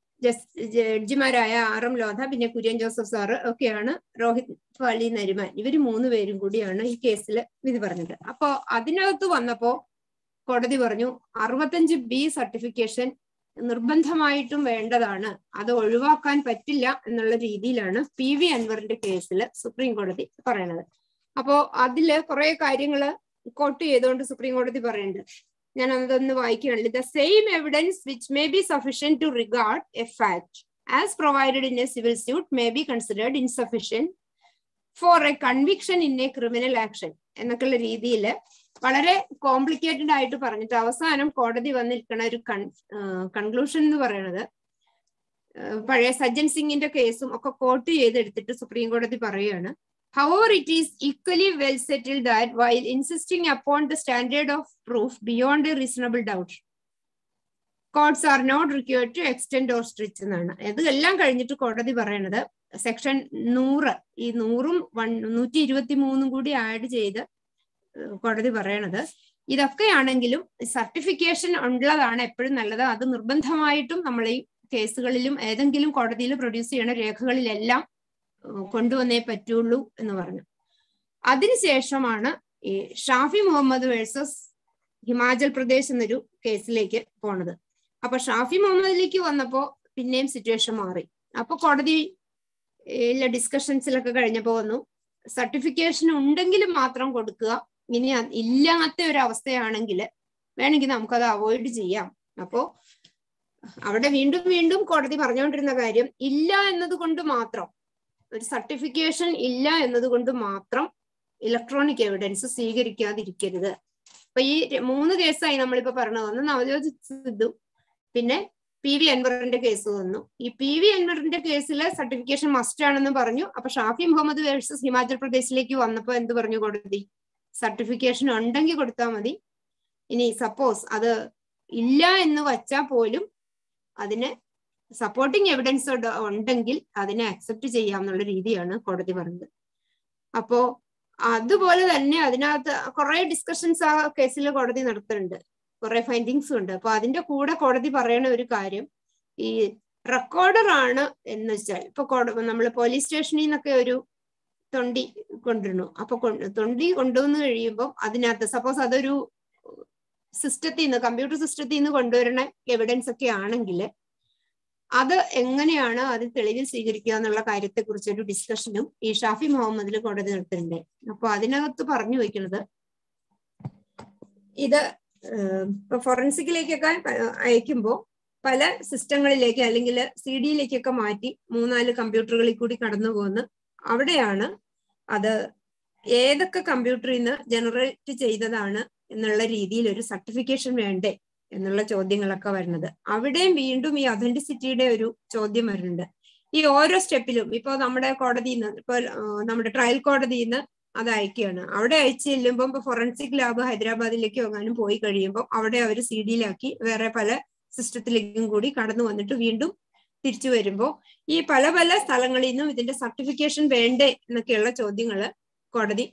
ജഡ്ജിമാരായ ആർ എം ലോധ, പിന്നെ കുര്യൻ ജോസഫ് സാറ് ഒക്കെയാണ്, രോഹിത് ഫാലി നരിമാൻ, ഇവര് മൂന്ന് പേരും കൂടിയാണ് ഈ കേസിൽ വിധി പറഞ്ഞത്. അപ്പോ അതിനകത്ത് വന്നപ്പോ കോടതി പറഞ്ഞു അറുപത്തഞ്ച് ബി സർട്ടിഫിക്കേഷൻ നിർബന്ധമായിട്ടും വേണ്ടതാണ്, അത് ഒഴിവാക്കാൻ പറ്റില്ല എന്നുള്ള രീതിയിലാണ് പി വി അൻവറിന്റെ കേസിൽ സുപ്രീം കോടതി പറയണത്. അപ്പോ അതില് കുറെ കാര്യങ്ങള് കോട്ട് ചെയ്തുകൊണ്ട് സുപ്രീം കോടതി പറയുന്നുണ്ട്. ഞാൻ അതൊന്ന് വായിക്കുകയാണെങ്കിൽ, the same evidence which may be sufficient to regard a fact as provided in a civil suit may be considered insufficient for a conviction in a criminal action എന്നൊക്കെയുള്ള രീതിയിൽ വളരെ കോംപ്ലിക്കേറ്റഡ് ആയിട്ട് പറഞ്ഞിട്ട് അവസാനം കോടതി വന്നിരിക്കുന്ന ഒരു കൺ കൺക്ലൂഷൻ എന്ന് പറയുന്നത് പഴയ സജ്ജൻ സിംഗിന്റെ കേസും ഒക്കെ കോട്ട് ചെയ്തെടുത്തിട്ട് സുപ്രീം കോടതി പറയുകയാണ്, however it is equally well settled that while insisting upon the standard of proof beyond a reasonable doubt, courts are not required to extend or stretch എന്നാണ്. ഇതെല്ലാം കഴിഞ്ഞിട്ട് കോടതി പറയണത് സെക്ഷൻ നൂറ് ഈ നൂറും വൺ നൂറ്റി ഇരുപത്തി മൂന്നും കൂടി ആഡ് ചെയ്ത് കോടതി പറയണത് ഇതൊക്കെയാണെങ്കിലും സർട്ടിഫിക്കേഷൻ ഉള്ളതാണ് എപ്പോഴും നല്ലത്, അത് നിർബന്ധമായിട്ടും നമ്മൾ ഈ കേസുകളിലും ഏതെങ്കിലും കോടതിയിൽ പ്രൊഡ്യൂസ് ചെയ്യണ രേഖകളിലെല്ലാം കൊണ്ടുവന്നേ പറ്റുള്ളൂ എന്ന് പറഞ്ഞു. അതിനുശേഷമാണ് ഈ ഷാഫി മുഹമ്മദ് വേഴ്സസ് ഹിമാചൽ പ്രദേശ് എന്നൊരു കേസിലേക്ക് പോണത്. അപ്പൊ ഷാഫി മുഹമ്മദിലേക്ക് വന്നപ്പോ പിന്നെയും സിറ്റുവേഷൻ മാറി. അപ്പൊ കോടതി ഡിസ്കഷൻസിലൊക്കെ കഴിഞ്ഞപ്പോ വന്നു സർട്ടിഫിക്കേഷൻ ഉണ്ടെങ്കിൽ മാത്രം കൊടുക്കുക, ഇനി ഇല്ലാത്ത ഒരു അവസ്ഥയാണെങ്കിൽ വേണമെങ്കിൽ നമുക്കത് അവോയ്ഡ് ചെയ്യാം. അപ്പോ അവിടെ വീണ്ടും വീണ്ടും കോടതി പറഞ്ഞുകൊണ്ടിരുന്ന കാര്യം, ഇല്ല എന്നത് കൊണ്ട് മാത്രം, ഒരു സർട്ടിഫിക്കേഷൻ ഇല്ല എന്നത് കൊണ്ട് മാത്രം ഇലക്ട്രോണിക് എവിഡൻസ് സ്വീകരിക്കാതിരിക്കരുത്. അപ്പൊ ഈ മൂന്ന് കേസായി നമ്മളിപ്പോ പറഞ്ഞു. ഒന്ന് നവജോത് സിദ്ധു, പിന്നെ പി വി അൻവറിന്റെ കേസ് വന്നു. ഈ പി വി അൻവറിന്റെ കേസിൽ സർട്ടിഫിക്കേഷൻ മസ്റ്റ് ആണെന്ന് പറഞ്ഞു. അപ്പൊ ഷാഫി മുഹമ്മദ് വേഴ്സസ് ഹിമാചൽ പ്രദേശിലേക്ക് വന്നപ്പോ എന്ത് പറഞ്ഞു കോടതി? സർട്ടിഫിക്കേഷൻ ഉണ്ടെങ്കിൽ കൊടുത്താൽ മതി, ഇനി സപ്പോസ് അത് ഇല്ല എന്ന് വച്ചാൽ പോലും അതിന് സപ്പോർട്ടിങ് എവിഡൻസ് ഉണ്ടെങ്കിൽ അതിനെ അക്സെപ്റ്റ് ചെയ്യാം എന്നുള്ള രീതിയാണ് കോടതി പറഞ്ഞത്. അപ്പോ അതുപോലെ തന്നെ അതിനകത്ത് കുറെ ഡിസ്കഷൻസ് ആ കേസിൽ കോടതി നടത്തുന്നുണ്ട്, കുറെ ഫൈൻഡിങ്സും ഉണ്ട്. അപ്പൊ അതിന്റെ കൂടെ കോടതി പറയണ ഒരു കാര്യം, ഈ റെക്കോർഡർ ആണ് എന്ന് വെച്ചാൽ ഇപ്പൊ നമ്മൾ പോലീസ് സ്റ്റേഷനിൽ നിന്നൊക്കെ ഒരു തൊണ്ടി കൊണ്ടുവരുന്നു. അപ്പൊ തൊണ്ടി കൊണ്ടുവന്ന് കഴിയുമ്പോൾ അതിനകത്ത് സപ്പോസ് അതൊരു സിസ്റ്റത്തിൽ നിന്ന്, കമ്പ്യൂട്ടർ സിസ്റ്റത്തിൽ നിന്ന് കൊണ്ടുവരുന്ന എവിഡൻസ് ഒക്കെ ആണെങ്കിൽ അത് എങ്ങനെയാണ് അത് തെളിവിൽ സ്വീകരിക്കുക എന്നുള്ള കാര്യത്തെ കുറിച്ച് ഒരു ഡിസ്കഷനും ഈ ഷാഫി മുഹമ്മദിൽ കോടതി നടത്തുന്നുണ്ട്. അപ്പൊ അതിനകത്ത് പറഞ്ഞു വയ്ക്കുന്നത്, ഇത് ഇപ്പൊ ഫോറൻസിക്കിലേക്കൊക്കെ അയക്കുമ്പോൾ പല സിസ്റ്റങ്ങളിലേക്ക് അല്ലെങ്കിൽ സി ഡിയിലേക്കൊക്കെ മാറ്റി മൂന്നാല് കമ്പ്യൂട്ടറുകളിൽ കൂടി കടന്നു പോകുന്നു. അവിടെയാണ് അത് ഏതൊക്കെ കമ്പ്യൂട്ടറിൽ നിന്ന് ജനറേറ്റ് ചെയ്തതാണ് എന്നുള്ള രീതിയിൽ ഒരു സർട്ടിഫിക്കേഷൻ വേണ്ടേ എന്നുള്ള ചോദ്യങ്ങളൊക്കെ വരുന്നത്. അവിടെയും വീണ്ടും ഈ ഒതന്റിസിറ്റിയുടെ ഒരു ചോദ്യം വരുന്നുണ്ട്. ഈ ഓരോ സ്റ്റെപ്പിലും ഇപ്പൊ നമ്മുടെ കോടതിയിൽ നിന്ന്, ഇപ്പൊ നമ്മുടെ ട്രയൽ കോടതിയിൽ നിന്ന് അത് അയക്കുകയാണ്. അവിടെ അയച്ചു ചെല്ലുമ്പോൾ ഇപ്പൊ ഫോറൻസിക് ലാബ് ഹൈദരാബാദിലേക്ക് എങ്ങാനും പോയി കഴിയുമ്പോൾ അവിടെ അവർ സി ഡിയിലാക്കി വേറെ പല സിസ്റ്റത്തിലേക്കും കൂടി കടന്നു വന്നിട്ട് വീണ്ടും തിരിച്ചു വരുമ്പോൾ ഈ പല പല സ്ഥലങ്ങളിൽ നിന്നും ഇതിന്റെ സർട്ടിഫിക്കേഷൻ വേണ്ടേ എന്നൊക്കെയുള്ള ചോദ്യങ്ങള് കോടതി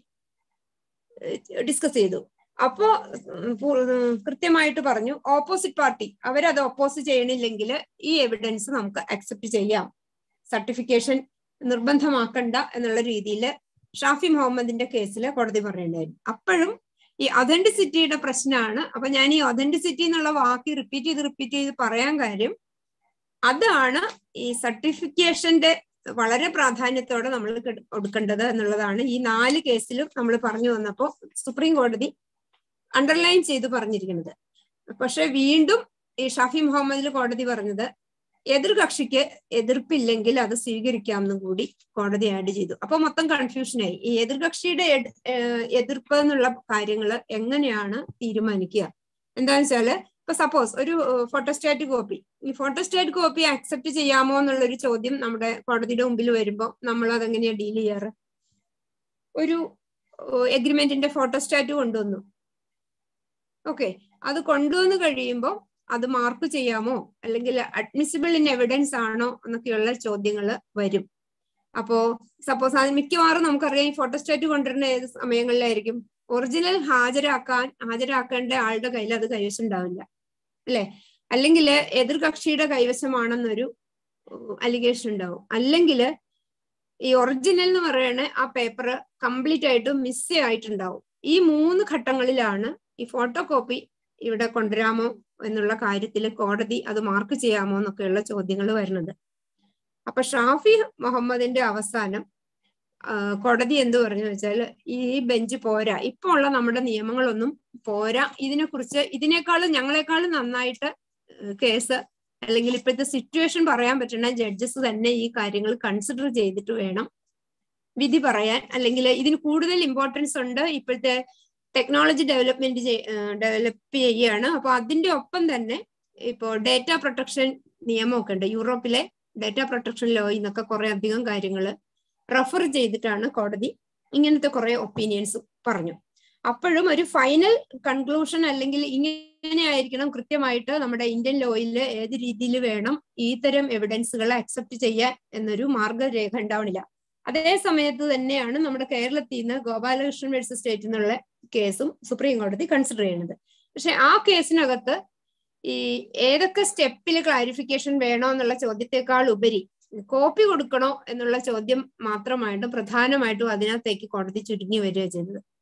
ഡിസ്കസ് ചെയ്തു. അപ്പോ കൃത്യമായിട്ട് പറഞ്ഞു, ഓപ്പോസിറ്റ് പാർട്ടി അവരത് ഓപ്പോസ് ചെയ്യണില്ലെങ്കിൽ ഈ എവിഡൻസ് നമുക്ക് അക്സെപ്റ്റ് ചെയ്യാം, സർട്ടിഫിക്കേഷൻ നിർബന്ധമാക്കണ്ട എന്നുള്ള രീതിയിൽ ഷാഫി മുഹമ്മദിന്റെ കേസിൽ കോടതി പറയേണ്ടായിരുന്നു. അപ്പോഴും ഈ ഒതന്റിസിറ്റിയുടെ പ്രശ്നമാണ്. അപ്പൊ ഞാൻ ഈ ഒതന്റിസിറ്റി എന്നുള്ള വാക്ക് റിപ്പീറ്റ് ചെയ്ത് റിപ്പീറ്റ് ചെയ്ത് പറയാൻ കാര്യം അതാണ് ഈ സർട്ടിഫിക്കേഷന്റെ വളരെ പ്രാധാന്യത്തോടെ നമ്മൾ കൊടുക്കേണ്ടത് എന്നുള്ളതാണ്. ഈ നാല് കേസിലും നമ്മൾ പറഞ്ഞു വന്നപ്പോൾ സുപ്രീം കോടതി അണ്ടർലൈൻ ചെയ്ത് പറഞ്ഞിരിക്കുന്നത്. പക്ഷെ വീണ്ടും ഈ ഷാഫി മുഹമ്മദിൽ കോടതി പറഞ്ഞത്, എതിർകക്ഷിക്ക് എതിർപ്പില്ലെങ്കിൽ അത് സ്വീകരിക്കാമെന്നും കൂടി കോടതി ആഡ് ചെയ്തു. അപ്പൊ മൊത്തം കൺഫ്യൂഷനായി. ഈ എതിർകക്ഷിയുടെ എതിർപ്പ് എന്നുള്ള കാര്യങ്ങൾ എങ്ങനെയാണ് തീരുമാനിക്കുക? എന്താന്ന് വെച്ചാല് ഇപ്പൊ സപ്പോസ് ഒരു ഫോട്ടോസ്റ്റാറ്റ് കോപ്പി, ഈ ഫോട്ടോസ്റ്റാറ്റ് കോപ്പി അക്സെപ്റ്റ് ചെയ്യാമോ എന്നുള്ളൊരു ചോദ്യം നമ്മുടെ കോടതിയുടെ മുമ്പിൽ വരുമ്പോൾ നമ്മൾ അതെങ്ങനെയാ ഡീൽ ചെയ്യാറ്? ഒരു എഗ്രിമെന്റിന്റെ ഫോട്ടോസ്റ്റാറ്റ് കൊണ്ടുവന്നു, ഓക്കെ, അത് കൊണ്ടുവന്ന് കഴിയുമ്പോൾ അത് മാർക്ക് ചെയ്യാമോ അല്ലെങ്കിൽ അഡ്മിസിബിൾ ഇൻ എവിഡൻസ് ആണോ എന്നൊക്കെയുള്ള ചോദ്യങ്ങൾ വരും. അപ്പോ സപ്പോസ് അത് മിക്കവാറും നമുക്കറിയാം ഈ ഫോട്ടോസ്റ്റാറ്റ് കൊണ്ടുവരുന്ന ഏത് സമയങ്ങളിലായിരിക്കും? ഒറിജിനൽ ഹാജരാക്കാൻ ഹാജരാക്കേണ്ട ആളുടെ കയ്യിൽ അത് കൈവശം ഉണ്ടാവില്ല, അല്ലെ? അല്ലെങ്കിൽ എതിർകക്ഷിയുടെ കൈവശമാണെന്നൊരു അലിഗേഷൻ ഉണ്ടാവും. അല്ലെങ്കിൽ ഈ ഒറിജിനൽ എന്ന് പറയുന്ന ആ പേപ്പർ കംപ്ലീറ്റ് ആയിട്ട് മിസ് ആയിട്ടുണ്ടാവും. ഈ മൂന്ന് ഘട്ടങ്ങളിലാണ് ഈ ഫോട്ടോ കോപ്പി ഇവിടെ കൊണ്ടുവരാമോ എന്നുള്ള കാര്യത്തിൽ കോടതി അത് മാർക്ക് ചെയ്യാമോ എന്നൊക്കെയുള്ള ചോദ്യങ്ങൾ വരുന്നത്. അപ്പൊ ഷാഫി മുഹമ്മദിന്റെ അവസാനം കോടതി എന്ത് പറഞ്ഞു വെച്ചാൽ, ഈ ബെഞ്ച് പോരാ, ഇപ്പൊ ഉള്ള നമ്മുടെ നിയമങ്ങളൊന്നും പോരാ, ഇതിനെക്കുറിച്ച് ഇതിനേക്കാളും ഞങ്ങളെക്കാളും നന്നായിട്ട് കേസ് അല്ലെങ്കിൽ ഇപ്പോഴത്തെ സിറ്റുവേഷൻ പറയാൻ പറ്റുന്ന ജഡ്ജസ് തന്നെ ഈ കാര്യങ്ങൾ കൺസിഡർ ചെയ്തിട്ട് വേണം വിധി പറയാൻ. അല്ലെങ്കിൽ ഇതിന് കൂടുതൽ ഇമ്പോർട്ടൻസ് ഉണ്ട്, ഇപ്പോഴത്തെ ടെക്നോളജി ഡെവലപ്മെന്റ് ഡെവലപ്പ് ചെയ്യുകയാണ്. അപ്പൊ അതിന്റെ ഒപ്പം തന്നെ ഇപ്പോ ഡേറ്റ പ്രൊട്ടക്ഷൻ നിയമമൊക്കെ ഉണ്ട്, യൂറോപ്പിലെ ഡേറ്റ പ്രൊട്ടക്ഷൻ ലോ എന്നൊക്കെ കുറെ അധികം കാര്യങ്ങൾ റെഫർ ചെയ്തിട്ടാണ് കോടതി ഇങ്ങനത്തെ കുറെ ഒപ്പീനിയൻസ് പറഞ്ഞു. അപ്പോഴും ഒരു ഫൈനൽ കൺക്ലൂഷൻ അല്ലെങ്കിൽ ഇങ്ങനെ ആയിരിക്കണം കൃത്യമായിട്ട് നമ്മുടെ ഇന്ത്യൻ ലോയിൽ ഏത് രീതിയിൽ വേണം ഈ തരം എവിഡൻസുകളെ അക്സെപ്റ്റ് ചെയ്യാൻ എന്നൊരു മാർഗരേഖ ഉണ്ടാവണില്ല. അതേ സമയത്ത് തന്നെയാണ് നമ്മുടെ കേരളത്തിൽ നിന്ന് ഗോപാലകൃഷ്ണൻ വേഴ്സസ് സ്റ്റേറ്റ് എന്നുള്ള കേസും സുപ്രീം കോടതി കൺസിഡർ ചെയ്യുന്നത്. പക്ഷെ ആ കേസിനകത്ത് ഈ ഏതൊക്കെ സ്റ്റെപ്പിൽ ക്ലാരിഫിക്കേഷൻ വേണോ എന്നുള്ള ചോദ്യത്തെക്കാൾ ഉപരി കോപ്പി കൊടുക്കണോ എന്നുള്ള ചോദ്യം മാത്രമായിട്ടും പ്രധാനമായിട്ടും അതിനകത്തേക്ക് കോടതി ചുരുങ്ങി വരിക ചെയ്തത്.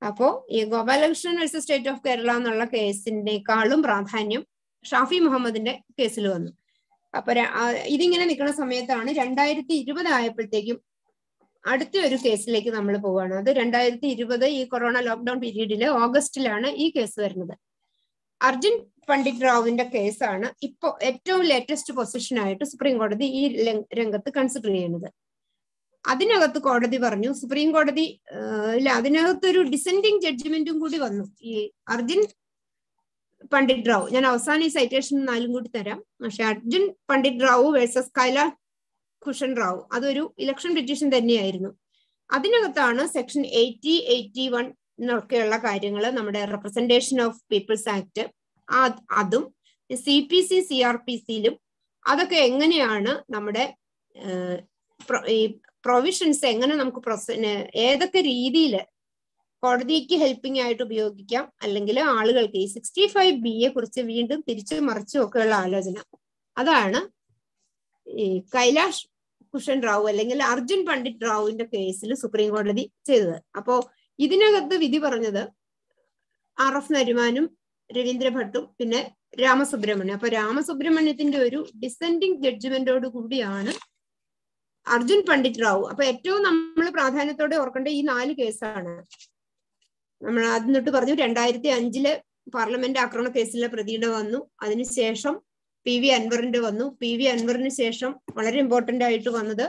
അപ്പോ ഈ Gopalakrishnan versus state of Kerala എന്നുള്ള കേസിനേക്കാളും പ്രാധാന്യം ഷാഫി മുഹമ്മദിന്റെ കേസിൽ വന്നു. അപ്പൊ ഇതിങ്ങനെ നിൽക്കുന്ന സമയത്താണ് രണ്ടായിരത്തി ഇരുപത് ആയപ്പോഴത്തേക്കും അടുത്ത ഒരു കേസിലേക്ക് നമ്മൾ പോവുകയാണ്. അത് രണ്ടായിരത്തി ഇരുപത് ഈ കൊറോണ ലോക്ക്ഡൌൺ പീരീഡില് ഓഗസ്റ്റിലാണ് ഈ കേസ് വരുന്നത്. അർജുൻ പണ്ഡിറ്റ് റാവുവിന്റെ കേസാണ് ഇപ്പോ ഏറ്റവും ലേറ്റസ്റ്റ് പൊസിഷൻ ആയിട്ട് സുപ്രീം കോടതി ഈ രംഗത്ത് കൺസിഡർ ചെയ്യുന്നത്. അതിനകത്ത് കോടതി പറഞ്ഞു, സുപ്രീം കോടതി ഇല്ല അതിനകത്ത് ഒരു ഡിസെൻഡിങ് ജഡ്ജ്മെന്റും കൂടി വന്നു. ഈ അർജുൻ പണ്ഡിറ്റ് റാവു, ഞാൻ അവസാനം ഈ സൈറ്റേഷൻ നാലും കൂടി തരാം. പക്ഷെ അർജുൻ പണ്ഡിറ്റ് റാവു വേഴ്സസ് കൈലാഷ് കുഷൻ റാവു അതൊരു ഇലക്ഷൻ പിറ്റീഷൻ തന്നെയായിരുന്നു. അതിനകത്താണ് സെക്ഷൻ എയ്റ്റി എയ്റ്റി വൺ എന്നൊക്കെയുള്ള കാര്യങ്ങൾ, നമ്മുടെ റെപ്രസെന്റേഷൻ ഓഫ് പീപ്പിൾസ് ആക്ട് അതും C P C C R P സിയിലും അതൊക്കെ എങ്ങനെയാണ് നമ്മുടെ ഈ പ്രൊവിഷൻസ് എങ്ങനെ നമുക്ക് ഏതൊക്കെ രീതിയിൽ കോടതിക്ക് ഹെൽപ്പിംഗ് ആയിട്ട് ഉപയോഗിക്കാം, അല്ലെങ്കിൽ ആളുകൾക്ക് ഈ സിക്സ്റ്റി ഫൈവ് ബിയെ കുറിച്ച് വീണ്ടും തിരിച്ചു മറിച്ചും ഒക്കെയുള്ള ആലോചന. അതാണ് ഈ കൈലാഷ് കുഷൻ റാവു അല്ലെങ്കിൽ അർജുൻ പണ്ഡിറ്റ് റാവുവിന്റെ കേസിൽ സുപ്രീം കോടതി ചെയ്തത്. അപ്പോ ഇതിനകത്ത് വിധി പറഞ്ഞത് ആർ എഫ് നരിമാനും രവീന്ദ്ര ഭട്ടും പിന്നെ രാമസുബ്രഹ്മണ്യം. അപ്പൊ രാമസുബ്രഹ്മണ്യത്തിന്റെ ഒരു ഡിസെൻഡിങ് ജഡ്ജ്മെന്റോട് കൂടിയാണ് അർജുൻ പണ്ഡിറ്റ് റാവു. അപ്പൊ ഏറ്റവും നമ്മൾ പ്രാധാന്യത്തോടെ ഓർക്കേണ്ട ഈ നാല് കേസാണ്. നമ്മൾ ആദ്യം തൊട്ട് പറഞ്ഞു, രണ്ടായിരത്തി അഞ്ചില് പാർലമെന്റ് ആക്രമണ കേസിലെ പ്രതിയുടെ വന്നു, അതിനുശേഷം പി വി അൻവറിന്റെ വന്നു, പി വി അൻവറിന് ശേഷം വളരെ ഇമ്പോർട്ടന്റ് ആയിട്ട് വന്നത്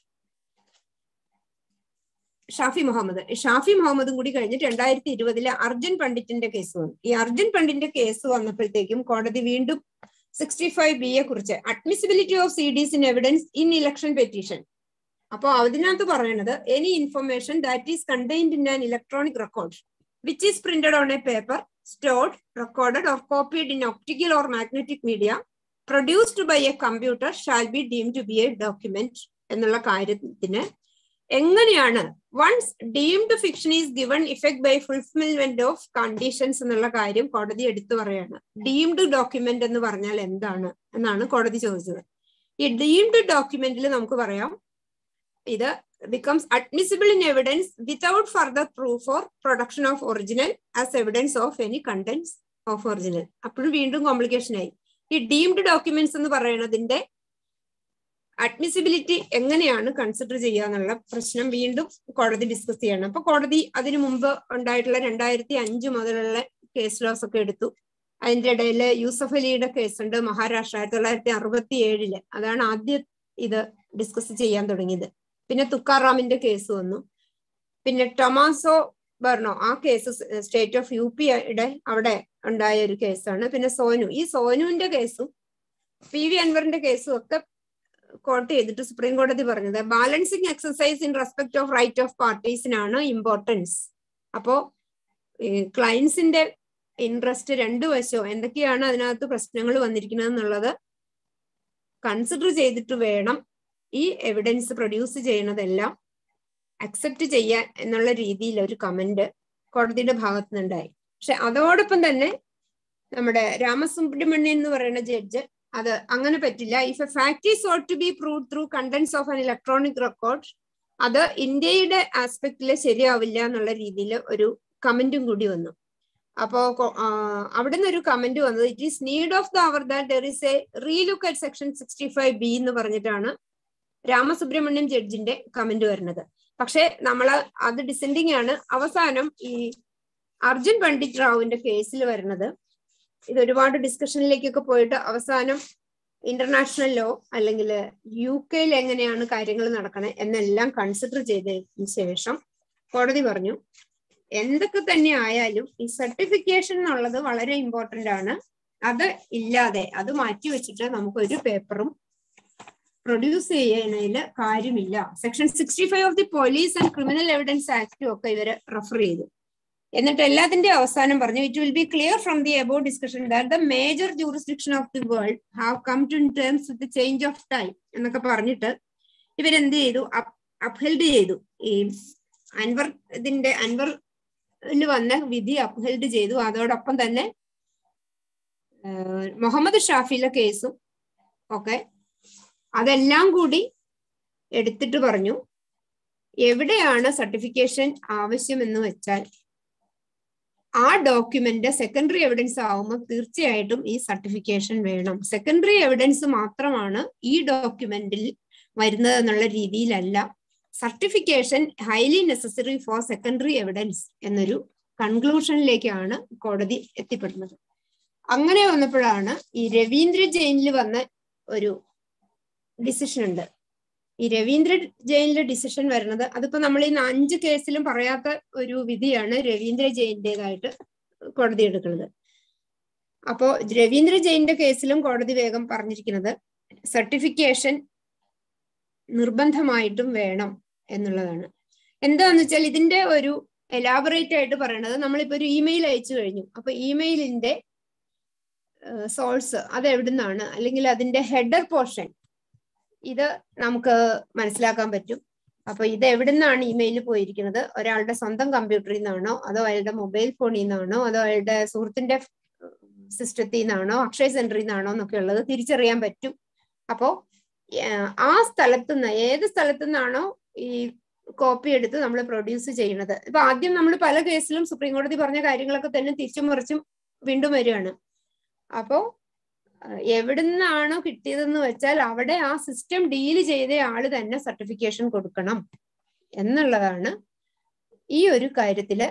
ഷാഫി മുഹമ്മദ് ഷാഫി മുഹമ്മദും കൂടി കഴിഞ്ഞിട്ട് രണ്ടായിരത്തി ഇരുപതിലെ അർജുൻ പണ്ഡിറ്റിന്റെ കേസ് വന്നു. ഈ അർജുൻ പണ്ഡിറ്റിന്റെ കേസ് വന്നപ്പോഴത്തേക്കും കോടതി വീണ്ടും സിക്സ്റ്റി ഫൈവ് ബിയെ കുറിച്ച് admissibility of CDs in evidence in election petition. അപ്പൊ അതിനകത്ത് പറയുന്നത് any information that is contained in an electronic record which is printed on a paper stored recorded or copied in optical or magnetic media produced by a computer shall be deemed to be a document എന്നുള്ള കാര്യത്തിന് എങ്ങനെയാണ് once deemed fiction is given effect by fulfilment of conditions എന്നുള്ള കാര്യം കോടതി എടുത്തു പറയാണ്. Deemed document എന്ന് പറഞ്ഞാൽ എന്താണ് എന്നാണ് കോടതി ചോദിച്ചത്. ഈ ഡീംഡ് ഡോക്യുമെന്റിൽ നമുക്ക് പറയാം ഇത് becomes admissible in evidence without further proof or production of original as evidence of any contents of original. അപ്പോഴും വീണ്ടും കോംപ്ലിക്കേഷൻ ആയി. ഈ ഡീംഡ് ഡോക്യുമെന്റ്സ് എന്ന് പറയുന്നതിന്റെ അഡ്മിസിബിലിറ്റി എങ്ങനെയാണ് കൺസിഡർ ചെയ്യുക എന്നുള്ള പ്രശ്നം വീണ്ടും കോടതി ഡിസ്കസ് ചെയ്യണം. അപ്പൊ കോടതി അതിനു മുമ്പ് ഉണ്ടായിട്ടുള്ള രണ്ടായിരത്തി അഞ്ച് മുതലുള്ള കേസ് ലോസ് ഒക്കെ എടുത്തു. അതിന്റെ ഇടയിൽ യൂസഫ് അലിയുടെ കേസുണ്ട് മഹാരാഷ്ട്ര ആയിരത്തി തൊള്ളായിരത്തി അറുപത്തി ഏഴില്, അതാണ് ആദ്യം ഇത് ഡിസ്കസ് ചെയ്യാൻ തുടങ്ങിയത്. പിന്നെ തുക്കാറാമിന്റെ കേസ് വന്നു, പിന്നെ ടൊമാസോ ബർണോ ആ കേസ് സ്റ്റേറ്റ് ഓഫ് യു പിയുടെ അവിടെ ഉണ്ടായ ഒരു കേസാണ്. പിന്നെ സോനു, ഈ സോനുവിന്റെ കേസും പി വി അൻവറിന്റെ കേസും ഒക്കെ കോട്ട് ചെയ്തിട്ട് സുപ്രീം കോടതി പറഞ്ഞത് balancing exercise in respect of right of പാർട്ടീസിനാണ് ഇമ്പോർട്ടൻസ്. അപ്പോ ക്ലയൻസിന്റെ ഇൻട്രസ്റ്റ് രണ്ടു വശവും എന്തൊക്കെയാണ് അതിനകത്ത് പ്രശ്നങ്ങൾ വന്നിരിക്കുന്നത് എന്നുള്ളത് കൺസിഡർ ചെയ്തിട്ട് വേണം ഈ എവിഡൻസ് പ്രൊഡ്യൂസ് ചെയ്യുന്നതെല്ലാം അക്സെപ്റ്റ് ചെയ്യാൻ എന്നുള്ള രീതിയിൽ ഒരു കമന്റ് കോടതിയുടെ ഭാഗത്തു നിന്നുണ്ടായി. പക്ഷെ അതോടൊപ്പം തന്നെ നമ്മുടെ രാമസുബ്രഹ്മണ്യൻ എന്ന് പറയുന്ന ജഡ്ജ് അത് അങ്ങനെ പറ്റില്ല, if a fact is sought to be proved through contents of an electronic record അത് ഇന്ത്യയുടെ ആസ്പെക്റ്റില് ശരിയാവില്ല എന്നുള്ള രീതിയിൽ ഒരു കമന്റും കൂടി വന്നു. അപ്പോ അവിടെ നിന്ന് ഒരു കമന്റ് വന്നത് it is need of the hour that there is a relook at section sixty five B എന്ന് പറഞ്ഞിട്ടാണ് രാമസുബ്രഹ്മണ്യം ജഡ്ജിന്റെ കമന്റ് വരുന്നത്. പക്ഷെ നമ്മള് അത് ഡിസെൻഡിങ് ആണ്. അവസാനം ഈ അർജുൻ പണ്ഡിറ്റ് റാവുവിന്റെ കേസിൽ വരുന്നത് ഇത് ഒരുപാട് ഡിസ്കഷനിലേക്കൊക്കെ പോയിട്ട് അവസാനം ഇന്റർനാഷണൽ ലോ അല്ലെങ്കിൽ യു കെയിൽ എങ്ങനെയാണ് കാര്യങ്ങൾ നടക്കണേ എന്നെല്ലാം കൺസിഡർ ചെയ്തതിനു ശേഷം കോടതി പറഞ്ഞു എന്തൊക്കെ തന്നെ ആയാലും ഈ സർട്ടിഫിക്കേഷൻ എന്നുള്ളത് വളരെ ഇമ്പോർട്ടന്റ് ആണ്. അത് ഇല്ലാതെ അത് മാറ്റി വെച്ചിട്ട് നമുക്കൊരു പേപ്പറും പ്രൊഡ്യൂസ് ചെയ്യുന്നതില് കാര്യമില്ല. Section sixty five of the police and criminal evidence ആക്ടും ഒക്കെ ഇവര് റെഫർ ചെയ്തു. എന്നിട്ട് എല്ലാത്തിന്റെ അവസാനം പറഞ്ഞു it will be clear from the above discussion that the major jurisdiction of the world have come to in terms with change of time എന്നൊക്കെ പറഞ്ഞിട്ട് ഇവരെന്ത് ചെയ്തു, അപ്ഹെൽഡ് ചെയ്തു. ഈ അൻവർ ഇതിന്റെ അൻവറിൽ വന്ന വിധി അപ്ഹെൽഡ് ചെയ്തു. അതോടൊപ്പം തന്നെ മുഹമ്മദ് ഷാഫിയിലെ കേസും ഒക്കെ അതെല്ലാം കൂടി എടുത്തിട്ട് പറഞ്ഞു എവിടെയാണ് സർട്ടിഫിക്കേഷൻ ആവശ്യം എന്ന് വെച്ചാൽ ആ ഡോക്യുമെന്റ് സെക്കൻഡറി എവിഡൻസ് ആവുമ്പോൾ തീർച്ചയായിട്ടും ഈ സർട്ടിഫിക്കേഷൻ വേണം. സെക്കൻഡറി എവിഡൻസ് മാത്രമാണ് ഈ ഡോക്യുമെന്റിൽ വരുന്നത് എന്നുള്ള രീതിയിലല്ല, certification highly necessary for secondary evidence എന്നൊരു കൺക്ലൂഷനിലേക്കാണ് കോടതി എത്തിപ്പെടുന്നത്. അങ്ങനെ വന്നപ്പോഴാണ് ഈ രവീന്ദ്ര ജെയിനിൽ വന്ന ഒരു ഡിസിഷൻ ഉണ്ട്. ഈ രവീന്ദ്ര ജെയിനിലെ ഡിസിഷൻ വരുന്നത്, അതിപ്പോ നമ്മൾ ഈ അഞ്ച് കേസിലും പറയാത്ത ഒരു വിധിയാണ് രവീന്ദ്ര ജെയിൻ്റെതായിട്ട് കോടതി എടുക്കുന്നത്. അപ്പോ രവീന്ദ്ര ജെയിന്റെ കേസിലും കോടതി വേഗം പറഞ്ഞിരിക്കുന്നത് സർട്ടിഫിക്കേഷൻ നിർബന്ധമായിട്ടും വേണം എന്നുള്ളതാണ്. എന്താന്ന് വെച്ചാൽ ഇതിന്റെ ഒരു എലാബറേറ്റ് ആയിട്ട് പറയണത്, നമ്മളിപ്പോ ഒരു ഇമെയിൽ അയച്ചു കഴിഞ്ഞു, അപ്പൊ ഇമെയിലിന്റെ സോഴ്സ് അത് എവിടുന്നാണ്, അല്ലെങ്കിൽ അതിന്റെ ഹെഡർ പോർഷൻ ഇത് നമുക്ക് മനസ്സിലാക്കാൻ പറ്റും. അപ്പൊ ഇത് എവിടുന്നാണ് ഇമെയിൽ പോയിരിക്കുന്നത്, ഒരാളുടെ സ്വന്തം കമ്പ്യൂട്ടറിൽ നിന്നാണോ, അതോ അയാളുടെ മൊബൈൽ ഫോണിൽ നിന്നാണോ, അതോ അയാളുടെ സുഹൃത്തിന്റെ സിസ്റ്റത്തിൽ നിന്നാണോ, അക്ഷയ സെന്ററിൽ നിന്നാണോ എന്നൊക്കെ ഉള്ളത് തിരിച്ചറിയാൻ പറ്റും. അപ്പോ ആ സ്ഥലത്തു നിന്ന്, ഏത് സ്ഥലത്തു നിന്നാണോ ഈ കോപ്പി എടുത്ത് നമ്മൾ പ്രൊഡ്യൂസ് ചെയ്യുന്നത്. ഇപ്പൊ ആദ്യം നമ്മൾ പല കേസിലും സുപ്രീം കോടതി പറഞ്ഞ കാര്യങ്ങളൊക്കെ തന്നെ തിരിച്ചും മറിച്ചും വീണ്ടും വരികയാണ്. അപ്പോ എവിടുന്നാണോ കിട്ടിയതെന്ന് വെച്ചാൽ അവിടെ ആ സിസ്റ്റം ഡീല് ചെയ്ത ആള് തന്നെ സർട്ടിഫിക്കേഷൻ കൊടുക്കണം എന്നുള്ളതാണ് ഈ ഒരു കാര്യത്തില്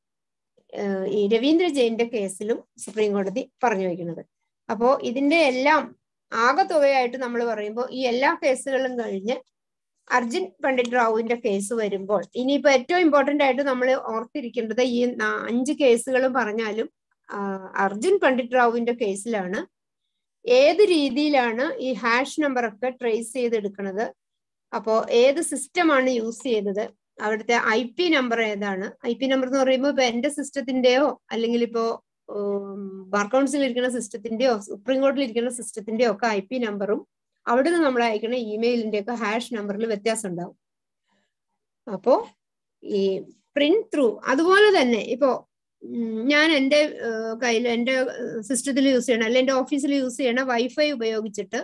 ഈ രവീന്ദ്ര ജെയിന്റെ കേസിലും സുപ്രീം കോടതി പറഞ്ഞു വയ്ക്കുന്നത്. അപ്പോ ഇതിന്റെ എല്ലാം ആകെ തുകയായിട്ട് നമ്മൾ പറയുമ്പോൾ ഈ എല്ലാ കേസുകളും കഴിഞ്ഞ് അർജുൻ പണ്ഡിറ്റ് റാവുവിന്റെ കേസ് വരുമ്പോൾ, ഇനിയിപ്പോ ഏറ്റവും ഇമ്പോർട്ടന്റ് ആയിട്ട് നമ്മൾ ഓർത്തിരിക്കേണ്ടത്, ഈ അഞ്ച് കേസുകളും പറഞ്ഞാലും അർജുൻ പണ്ഡിറ്റ് റാവുവിന്റെ കേസിലാണ് ഏത് രീതിയിലാണ് ഈ ഹാഷ് നമ്പർ ഒക്കെ ട്രേസ് ചെയ്തെടുക്കുന്നത്, അപ്പോ ഏത് സിസ്റ്റമാണ് യൂസ് ചെയ്തത്, അവിടുത്തെ ഐ പി നമ്പർ ഏതാണ്. ഐ പി നമ്പർ എന്ന് പറയുമ്പോൾ ഇപ്പൊ എന്റെ സിസ്റ്റത്തിന്റെയോ അല്ലെങ്കിൽ ഇപ്പോ ബാർ കൗൺസിൽ ഇരിക്കുന്ന സിസ്റ്റത്തിന്റെയോ സുപ്രീം കോടതിയിൽ ഇരിക്കുന്ന സിസ്റ്റത്തിന്റെയോ ഒക്കെ ഐ പി നമ്പറും അവിടെ നിന്ന് നമ്മൾ അയക്കുന്ന ഇമെയിലിന്റെ ഒക്കെ ഹാഷ് നമ്പറിൽ വ്യത്യാസം ഉണ്ടാവും. അപ്പോ ഈ പ്രിന്റ് ത്രൂ അതുപോലെ തന്നെ ഇപ്പോ ഞാൻ എൻ്റെ കയ്യിൽ എൻ്റെ സിസ്റ്റത്തിൽ യൂസ് ചെയ്യണം, അല്ലെ എൻ്റെ ഓഫീസിൽ യൂസ് ചെയ്യണ വൈഫൈ ഉപയോഗിച്ചിട്ട്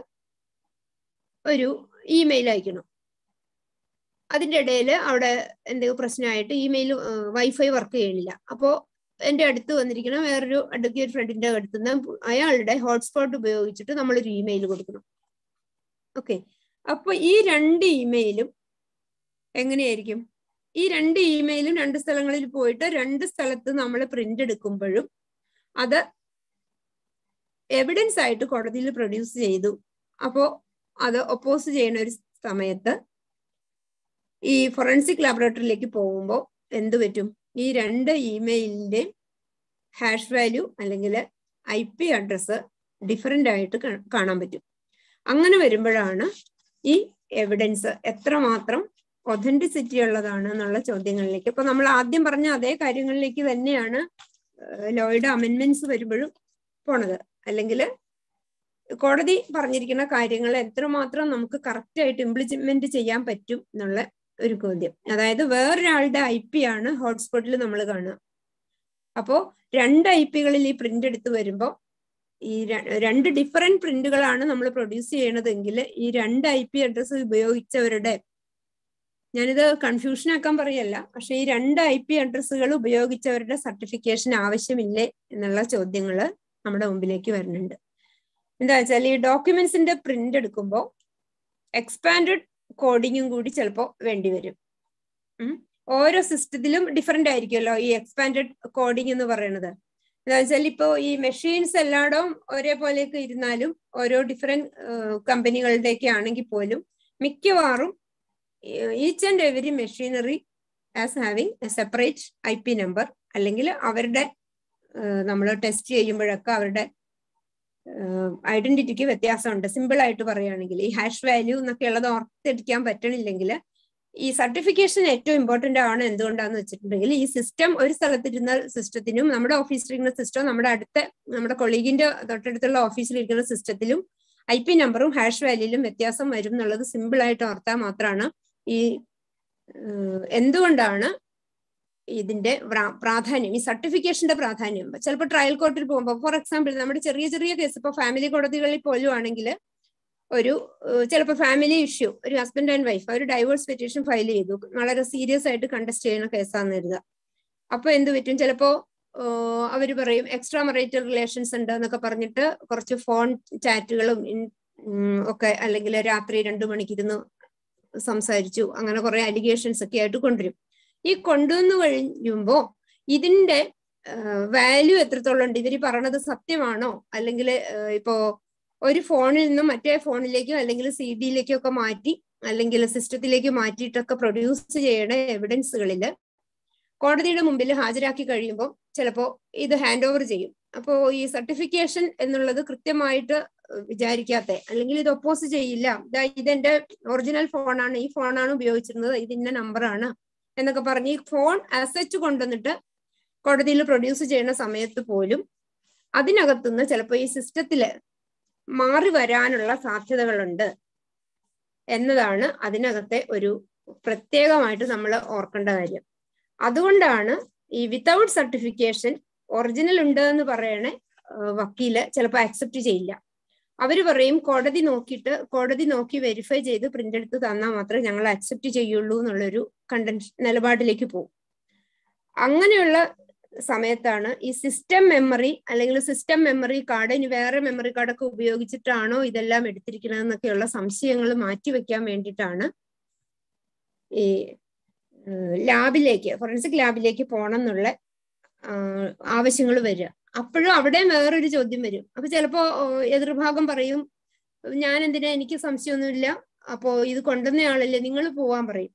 ഒരു ഇമെയിൽ അയക്കണം. അതിൻ്റെ ഇടയിൽ അവിടെ എന്തെങ്കിലും പ്രശ്നമായിട്ട് ഇമെയിൽ വൈഫൈ വർക്ക് ചെയ്യണില്ല. അപ്പോൾ എൻ്റെ അടുത്ത് വന്നിരിക്കുന്ന വേറൊരു അഡ്വക്കേറ്റ് ഫ്രണ്ടിന്റെ അടുത്ത് നിന്ന് അയാളുടെ ഹോട്ട്സ്പോട്ട് ഉപയോഗിച്ചിട്ട് നമ്മളൊരു ഇമെയിൽ കൊടുക്കണം. ഓക്കെ, അപ്പൊ ഈ രണ്ട് ഇമെയിലും എങ്ങനെയായിരിക്കും? ഈ രണ്ട് ഇമെയിലും രണ്ട് സ്ഥലങ്ങളിൽ പോയിട്ട് രണ്ട് സ്ഥലത്ത് നമ്മൾ പ്രിന്റ് എടുക്കുമ്പോഴും അത് എവിഡൻസ് ആയിട്ട് കോടതിയിൽ പ്രൊഡ്യൂസ് ചെയ്തു. അപ്പോ അത് ഒപ്പോസ് ചെയ്യുന്ന ഒരു സമയത്ത് ഈ ഫോറൻസിക് ലാബറട്ടറിയിലേക്ക് പോകുമ്പോൾ എന്ത് പറ്റും? ഈ രണ്ട് ഇമെയിലിന്റെ ഹാഷ് വാല്യൂ അല്ലെങ്കിൽ ഐ പി അഡ്രസ്സ് ഡിഫറെന്റ് ആയിട്ട് കാണാൻ പറ്റും. അങ്ങനെ വരുമ്പോഴാണ് ഈ എവിഡൻസ് എത്രമാത്രം ഒതന്റിസിറ്റി ഉള്ളതാണ് എന്നുള്ള ചോദ്യങ്ങളിലേക്ക്, ഇപ്പൊ നമ്മൾ ആദ്യം പറഞ്ഞ അതേ കാര്യങ്ങളിലേക്ക് തന്നെയാണ് ലോയുടെ അമെന്റ്മെന്റ്സ് വരുമ്പോഴും പോണത്. അല്ലെങ്കിൽ കോടതി പറഞ്ഞിരിക്കുന്ന കാര്യങ്ങൾ എത്രമാത്രം നമുക്ക് കറക്റ്റ് ആയിട്ട് ഇംപ്ലിമെന്റ് ചെയ്യാൻ പറ്റും എന്നുള്ള ഒരു ചോദ്യം. അതായത് വേറൊരാളുടെ ഐ പി ആണ് ഹോട്ട്സ്പോട്ടിൽ നമ്മൾ കാണുക. അപ്പോ രണ്ട് ഐ പികളിൽ ഈ പ്രിന്റ് എടുത്ത് വരുമ്പോൾ ഈ രണ്ട് ഡിഫറെന്റ് പ്രിന്റുകളാണ് നമ്മൾ പ്രൊഡ്യൂസ് ചെയ്യണതെങ്കിൽ ഈ രണ്ട് ഐ പി അഡ്രസ്സ് ഉപയോഗിച്ചവരുടെ, ഞാനിത് കൺഫ്യൂഷൻ ആക്കാൻ പറയല്ല, പക്ഷെ ഈ രണ്ട് ഐ പി അഡ്രസ്സുകൾ ഉപയോഗിച്ചവരുടെ സർട്ടിഫിക്കേഷൻ ആവശ്യമില്ലേ എന്നുള്ള ചോദ്യങ്ങൾ നമ്മുടെ മുമ്പിലേക്ക് വരുന്നുണ്ട്. എന്താ വെച്ചാൽ ഈ ഡോക്യുമെന്റ്സിന്റെ പ്രിന്റ് എടുക്കുമ്പോൾ എക്സ്പാൻഡഡ് കോഡിങ്ങും കൂടി ചിലപ്പോൾ വേണ്ടി വരും. ഓരോ സിസ്റ്റത്തിലും ഡിഫറെന്റ് ആയിരിക്കുമല്ലോ ഈ എക്സ്പാൻഡഡ് കോഡിങ് എന്ന് പറയുന്നത്. എന്താ വെച്ചാൽ ഇപ്പോ ഈ മെഷീൻസ് എല്ലായിടവും ഒരേപോലെയൊക്കെ ഇരുന്നാലും ഓരോ ഡിഫറെന്റ് കമ്പനികളുടെയൊക്കെ ആണെങ്കിൽ പോലും മിക്കവാറും each and every machinery as having a separate I P number, അല്ലെങ്കിൽ അവരുടെ നമ്മൾ ടെസ്റ്റ് ചെയ്യുമ്പോഴൊക്കെ അവരുടെ ഐഡന്റിറ്റിക്ക് വ്യത്യാസമുണ്ട്. സിമ്പിൾ ആയിട്ട് പറയുകയാണെങ്കിൽ ഈ ഹാഷ് വാല്യൂ എന്നൊക്കെ ഉള്ളത് ഓർത്തെടുക്കാൻ പറ്റണില്ലെങ്കിൽ ഈ സർട്ടിഫിക്കേഷൻ ഏറ്റവും ഇമ്പോർട്ടന്റ് ആണ്. എന്തുകൊണ്ടാന്ന് വെച്ചിട്ടുണ്ടെങ്കിൽ ഈ സിസ്റ്റം ഒരു സ്ഥലത്തിരുന്ന സിസ്റ്റത്തിനും നമ്മുടെ ഓഫീസിലിരിക്കുന്ന സിസ്റ്റം നമ്മുടെ അടുത്ത നമ്മുടെ കൊളീഗിന്റെ തൊട്ടടുത്തുള്ള ഓഫീസിലിരിക്കുന്ന സിസ്റ്റത്തിലും ഐ പി നമ്പറും ഹാഷ് വാല്യൂലും വ്യത്യാസം വരും എന്നുള്ളത് സിമ്പിൾ ആയിട്ട് ഓർത്താൽ മാത്രമാണ് ഈ എന്തുകൊണ്ടാണ് ഇതിന്റെ പ്രാധാന്യം, ഈ സർട്ടിഫിക്കേഷന്റെ പ്രാധാന്യം. ചിലപ്പോൾ ട്രയൽ കോർട്ടിൽ പോകുമ്പോൾ, ഫോർ എക്സാമ്പിൾ നമ്മുടെ ചെറിയ ചെറിയ കേസ് ഇപ്പൊ ഫാമിലി കോടതികളിൽ പോലും ആണെങ്കിൽ ഒരു ചിലപ്പോൾ ഫാമിലി ഇഷ്യൂ, ഒരു ഹസ്ബൻഡ് ആൻഡ് വൈഫ് ഒരു ഡൈവേഴ്സ് പെറ്റീഷൻ ഫയൽ ചെയ്തു, വളരെ സീരിയസ് ആയിട്ട് കണ്ടസ്റ്റ് ചെയ്യുന്ന കേസാന്ന് കരുതുക. അപ്പൊ എന്ത് പറ്റും, ചിലപ്പോ അവർ പറയും എക്സ്ട്രാ മറൈറ്റൽ റിലേഷൻസ് ഉണ്ട് എന്നൊക്കെ പറഞ്ഞിട്ട് കുറച്ച് ഫോൺ ചാറ്റുകളും ഒക്കെ, അല്ലെങ്കിൽ രാത്രി രണ്ടു മണിക്കിരുന്ന് സംസാരിച്ചു, അങ്ങനെ കുറെ അലിഗേഷൻസ് ഒക്കെ ആയിട്ട് കൊണ്ടുവരും. ഈ കൊണ്ടുവന്നു കഴിയുമ്പോ ഇതിന്റെ വാല്യൂ എത്രത്തോളം ഉണ്ട്, ഇവര് പറയണത് സത്യമാണോ, അല്ലെങ്കിൽ ഇപ്പോ ഒരു ഫോണിൽ നിന്നും മറ്റേ ഫോണിലേക്കോ അല്ലെങ്കിൽ സി ഡിയിലേക്കോ ഒക്കെ മാറ്റി അല്ലെങ്കിൽ സിസ്റ്റത്തിലേക്ക് മാറ്റിയിട്ടൊക്കെ പ്രൊഡ്യൂസ് ചെയ്യണ എവിഡൻസുകളില് കോടതിയുടെ മുമ്പിൽ ഹാജരാക്കി കഴിയുമ്പോൾ ചിലപ്പോ ഇത് ഹാൻഡ് ഓവർ ചെയ്യും. അപ്പോ ഈ സർട്ടിഫിക്കേഷൻ എന്നുള്ളത് കൃത്യമായിട്ട് വിചാരിക്കാത്ത, അല്ലെങ്കിൽ ഇത് ഒപ്പോസ് ചെയ്യില്ല, ഇതെന്റെ ഒറിജിനൽ ഫോണാണ്, ഈ ഫോണാണ് ഉപയോഗിച്ചിരുന്നത്, ഇതിന്റെ നമ്പറാണ് എന്നൊക്കെ പറഞ്ഞ് ഈ ഫോൺ അസച്ച് കൊണ്ടുവന്നിട്ട് കോടതിയിൽ പ്രൊഡ്യൂസ് ചെയ്യുന്ന സമയത്ത് പോലും അതിനകത്തുനിന്ന് ചിലപ്പോൾ ഈ സിസ്റ്റത്തില് മാറി വരാനുള്ള സാധ്യതകളുണ്ട് എന്നതാണ് അതിനകത്തെ ഒരു പ്രത്യേകമായിട്ട് നമ്മൾ ഓർക്കേണ്ട കാര്യം. അതുകൊണ്ടാണ് ഈ വിത്തൗട്ട് സർട്ടിഫിക്കേഷൻ ഒറിജിനൽ ഉണ്ട് എന്ന് പറയണേ വക്കീല് ചിലപ്പോൾ അക്സെപ്റ്റ് ചെയ്യില്ല. അവര് പറയും കോടതി നോക്കിയിട്ട് കോടതി നോക്കി വെരിഫൈ ചെയ്ത് പ്രിന്റ് എടുത്ത് തന്നാൽ മാത്രമേ ഞങ്ങൾ അക്സെപ്റ്റ് ചെയ്യുള്ളൂ എന്നുള്ളൊരു കണ്ടൻഷൻ നിലപാടിലേക്ക് പോകും. അങ്ങനെയുള്ള സമയത്താണ് ഈ സിസ്റ്റം മെമ്മറി അല്ലെങ്കിൽ സിസ്റ്റം മെമ്മറി കാർഡ് ഇനി വേറെ മെമ്മറി കാർഡൊക്കെ ഉപയോഗിച്ചിട്ടാണോ ഇതെല്ലാം എടുത്തിരിക്കുന്നത് എന്നൊക്കെയുള്ള സംശയങ്ങൾ മാറ്റിവെക്കാൻ വേണ്ടിയിട്ടാണ് ഈ ലാബിലേക്ക് ഫോറൻസിക് ലാബിലേക്ക് പോകണം എന്നുള്ള ആവശ്യങ്ങൾ വരിക. അപ്പോഴും അവിടെ വേറൊരു ചോദ്യം വരും. അപ്പൊ ചിലപ്പോ എതിർഭാഗം പറയും ഞാൻ എന്തിനാ, എനിക്ക് സംശയമൊന്നുമില്ല, അപ്പോ ഇത് കൊണ്ടുവന്നയാളല്ലേ, നിങ്ങൾ പോവാൻ പറയും.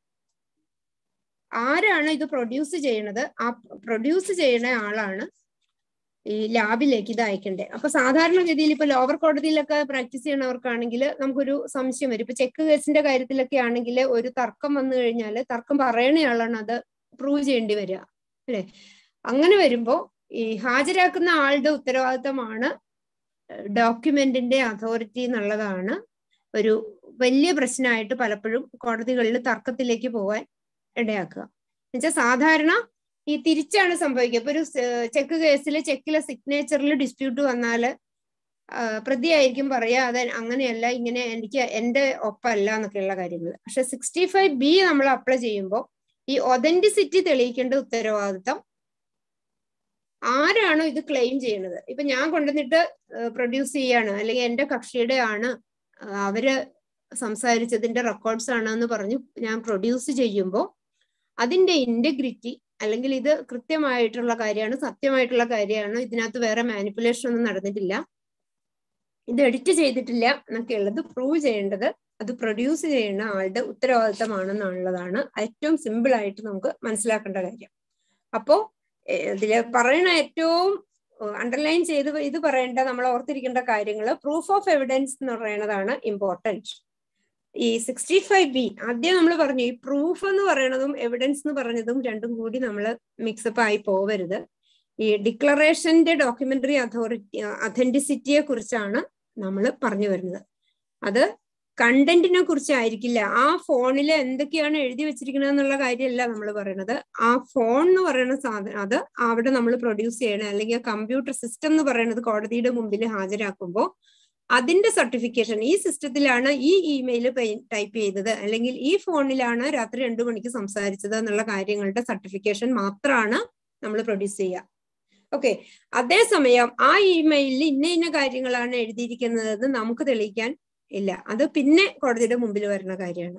ആരാണ് ഇത് പ്രൊഡ്യൂസ് ചെയ്യണത്, ആ പ്രൊഡ്യൂസ് ചെയ്യുന്ന ആളാണ് ഈ ലാബിലേക്ക് ഇത് അയക്കണ്ടേ. അപ്പൊ സാധാരണഗതിയിൽ ഇപ്പൊ ലോവർ കോടതിയിലൊക്കെ പ്രാക്ടീസ് ചെയ്യണവർക്കാണെങ്കിൽ നമുക്കൊരു സംശയം വരും. ഇപ്പൊ ചെക്ക് കേസിന്റെ കാര്യത്തിലൊക്കെ ആണെങ്കിൽ ഒരു തർക്കം വന്നു കഴിഞ്ഞാൽ തർക്കം പറയണയാളാണ് അത് പ്രൂവ് ചെയ്യേണ്ടി വരിക, അല്ലെ? അങ്ങനെ വരുമ്പോ ഈ ഹാജരാക്കുന്ന ആളുടെ ഉത്തരവാദിത്തമാണ് ഡോക്യുമെന്റിന്റെ അതോറിറ്റി എന്നുള്ളതാണ് ഒരു വലിയ പ്രശ്നമായിട്ട് പലപ്പോഴും കോടതികളിൽ തർക്കത്തിലേക്ക് പോകാൻ ഇടയാക്കുക. എന്നുവെച്ചാൽ സാധാരണ ഈ തിരിച്ചാണ് സംഭവിക്കുക. ഇപ്പൊ ഒരു ചെക്ക് കേസിൽ ചെക്കിലെ സിഗ്നേച്ചറിൽ ഡിസ്പ്യൂട്ട് വന്നാല് പ്രതിയായിരിക്കും പറയാ അത് അങ്ങനെയല്ല, ഇങ്ങനെ എനിക്ക് എന്റെ ഒപ്പല്ല എന്നൊക്കെയുള്ള കാര്യങ്ങൾ. പക്ഷെ സിക്സ്റ്റി ഫൈവ് ബി നമ്മൾ അപ്ലൈ ചെയ്യുമ്പോൾ ഈ ഒതന്റിസിറ്റി തെളിയിക്കേണ്ട ഉത്തരവാദിത്തം ആരാണോ ഇത് ക്ലെയിം ചെയ്യുന്നത്, ഇപ്പൊ ഞാൻ കൊണ്ടുവന്നിട്ട് പ്രൊഡ്യൂസ് ചെയ്യാണ്, അല്ലെങ്കിൽ എന്റെ കക്ഷിയുടെ ആണ്, അവര് സംസാരിച്ചതിന്റെ റെക്കോർഡ്സ് ആണ് എന്ന് പറഞ്ഞു ഞാൻ പ്രൊഡ്യൂസ് ചെയ്യുമ്പോൾ അതിന്റെ ഇന്റഗ്രിറ്റി, അല്ലെങ്കിൽ ഇത് കൃത്യമായിട്ടുള്ള കാര്യമാണ്, സത്യമായിട്ടുള്ള കാര്യമാണ്, ഇതിനകത്ത് വേറെ മാനിപ്പുലേഷൻ ഒന്നും നടന്നിട്ടില്ല, ഇത് എഡിറ്റ് ചെയ്തിട്ടില്ല എന്നൊക്കെ ഉള്ളത് പ്രൂവ് ചെയ്യേണ്ടത് അത് പ്രൊഡ്യൂസ് ചെയ്യുന്ന ആളുടെ ഉത്തരവാദിത്തമാണെന്നുള്ളതാണ് ഏറ്റവും സിമ്പിൾ ആയിട്ട് നമുക്ക് മനസ്സിലാക്കേണ്ട കാര്യം. അപ്പോ ഇതില് പറയണ ഏറ്റവും അണ്ടർലൈൻ ചെയ്ത് ഇത് പറയേണ്ട നമ്മൾ ഓർത്തിരിക്കേണ്ട കാര്യങ്ങൾ പ്രൂഫ് ഓഫ് എവിഡൻസ് എന്ന് പറയുന്നതാണ് ഇമ്പോർട്ടൻറ്റ്. ഈ സിക്സ്റ്റി ഫൈവ് ബി ആദ്യം നമ്മൾ പറഞ്ഞു, ഈ പ്രൂഫ് എന്ന് പറയുന്നതും എവിഡൻസ് എന്ന് പറഞ്ഞതും രണ്ടും കൂടി നമ്മൾ മിക്സപ്പ് ആയി പോവരുത്. ഈ ഡിക്ലറേഷന്റെ ഡോക്യുമെന്ററി അതോറിറ്റി അഥന്റിസിറ്റിയെ കുറിച്ചാണ് നമ്മൾ പറഞ്ഞു വരുന്നത്. അത് കണ്ടന്റിനെ കുറിച്ചായിരിക്കില്ല, ആ ഫോണിൽ എന്തൊക്കെയാണ് എഴുതി വെച്ചിരിക്കുന്നത് എന്നുള്ള കാര്യമല്ല നമ്മൾ പറയുന്നത്. ആ ഫോൺ എന്ന് പറയുന്ന സാധനം അത് അവിടെ നമ്മൾ പ്രൊഡ്യൂസ് ചെയ്യണം, അല്ലെങ്കിൽ കമ്പ്യൂട്ടർ സിസ്റ്റം എന്ന് പറയുന്നത് കോടതിയുടെ മുമ്പിൽ ഹാജരാക്കുമ്പോൾ അതിന്റെ സർട്ടിഫിക്കേഷൻ, ഈ സിസ്റ്റത്തിലാണ് ഈ ഇമെയിൽ ടൈപ്പ് ചെയ്തത്, അല്ലെങ്കിൽ ഈ ഫോണിലാണ് രാത്രി രണ്ടു മണിക്ക് സംസാരിച്ചത് എന്നുള്ള കാര്യങ്ങളുടെ സർട്ടിഫിക്കേഷൻ മാത്രമാണ് നമ്മൾ പ്രൊഡ്യൂസ് ചെയ്യുക. ഓക്കെ, അതേസമയം ആ ഇമെയിലിൽ ഇന്ന ഇന്ന കാര്യങ്ങളാണ് എഴുതിയിരിക്കുന്നത് നമുക്ക് തെളിയിക്കാൻ ഇല്ല, അത് പിന്നെ കോടതിയുടെ മുമ്പിൽ വരുന്ന കാര്യമാണ്.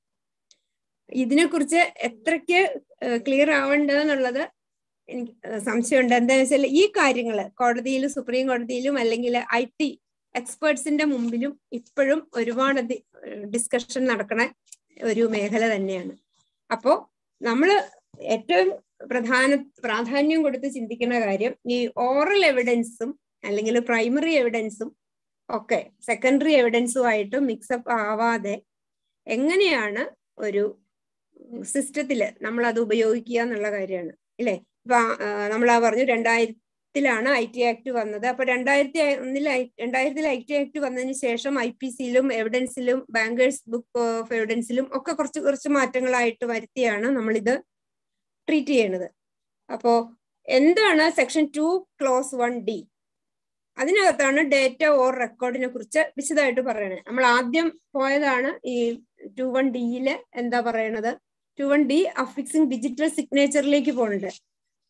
ഇതിനെക്കുറിച്ച് എത്രയ്ക്ക് ക്ലിയർ ആവേണ്ടതെന്നുള്ളത് എനിക്ക് സംശയമുണ്ട്. എന്താണെന്ന് വെച്ചാൽ ഈ കാര്യങ്ങള് കോടതിയിലും സുപ്രീം കോടതിയിലും അല്ലെങ്കിൽ ഐ ടി എക്സ്പേർട്സിന്റെ മുമ്പിലും ഇപ്പോഴും ഒരുപാട് ഡിസ്കഷൻ നടക്കണ ഒരു മേഖല തന്നെയാണ്. അപ്പോ നമ്മള് ഏറ്റവും പ്രധാന പ്രാധാന്യം കൊടുത്ത് ചിന്തിക്കുന്ന കാര്യം ഈ ഓറൽ എവിഡൻസും അല്ലെങ്കിൽ പ്രൈമറി എവിഡൻസും ഒക്കെ സെക്കൻഡറി എവിഡൻസുമായിട്ട് മിക്സപ്പ് ആവാതെ എങ്ങനെയാണ് ഒരു സിസ്റ്റത്തില് നമ്മൾ അത് ഉപയോഗിക്കുക എന്നുള്ള കാര്യമാണ്, ഇല്ലേ? ഇപ്പൊ നമ്മളാ പറഞ്ഞു രണ്ടായിരത്തിലാണ് ഐ ടി ആക്ട് വന്നത്. അപ്പൊ രണ്ടായിരത്തി ഒന്നിൽ രണ്ടായിരത്തിൽ ഐ ടി ആക്ട് വന്നതിന് ശേഷം ഐ പി സിയിലും എവിഡൻസിലും ബാങ്കേഴ്സ് ബുക്ക് ഓഫ് എവിഡൻസിലും ഒക്കെ കുറച്ച് കുറച്ച് മാറ്റങ്ങളായിട്ട് വരുത്തിയാണ് നമ്മളിത് ട്രീറ്റ് ചെയ്യണത്. അപ്പോ എന്താണ് section two clause one D? അതിനകത്താണ് ഡേറ്റ ഓർ റെക്കോർഡിനെ കുറിച്ച് വിശദമായിട്ട് പറയണത്. നമ്മൾ ആദ്യം പോയതാണ് ഈ ടു വൺ ഡിയില് എന്താ പറയണത്, two one D affixing digital സിഗ്നേച്ചറിലേക്ക് പോകണത്.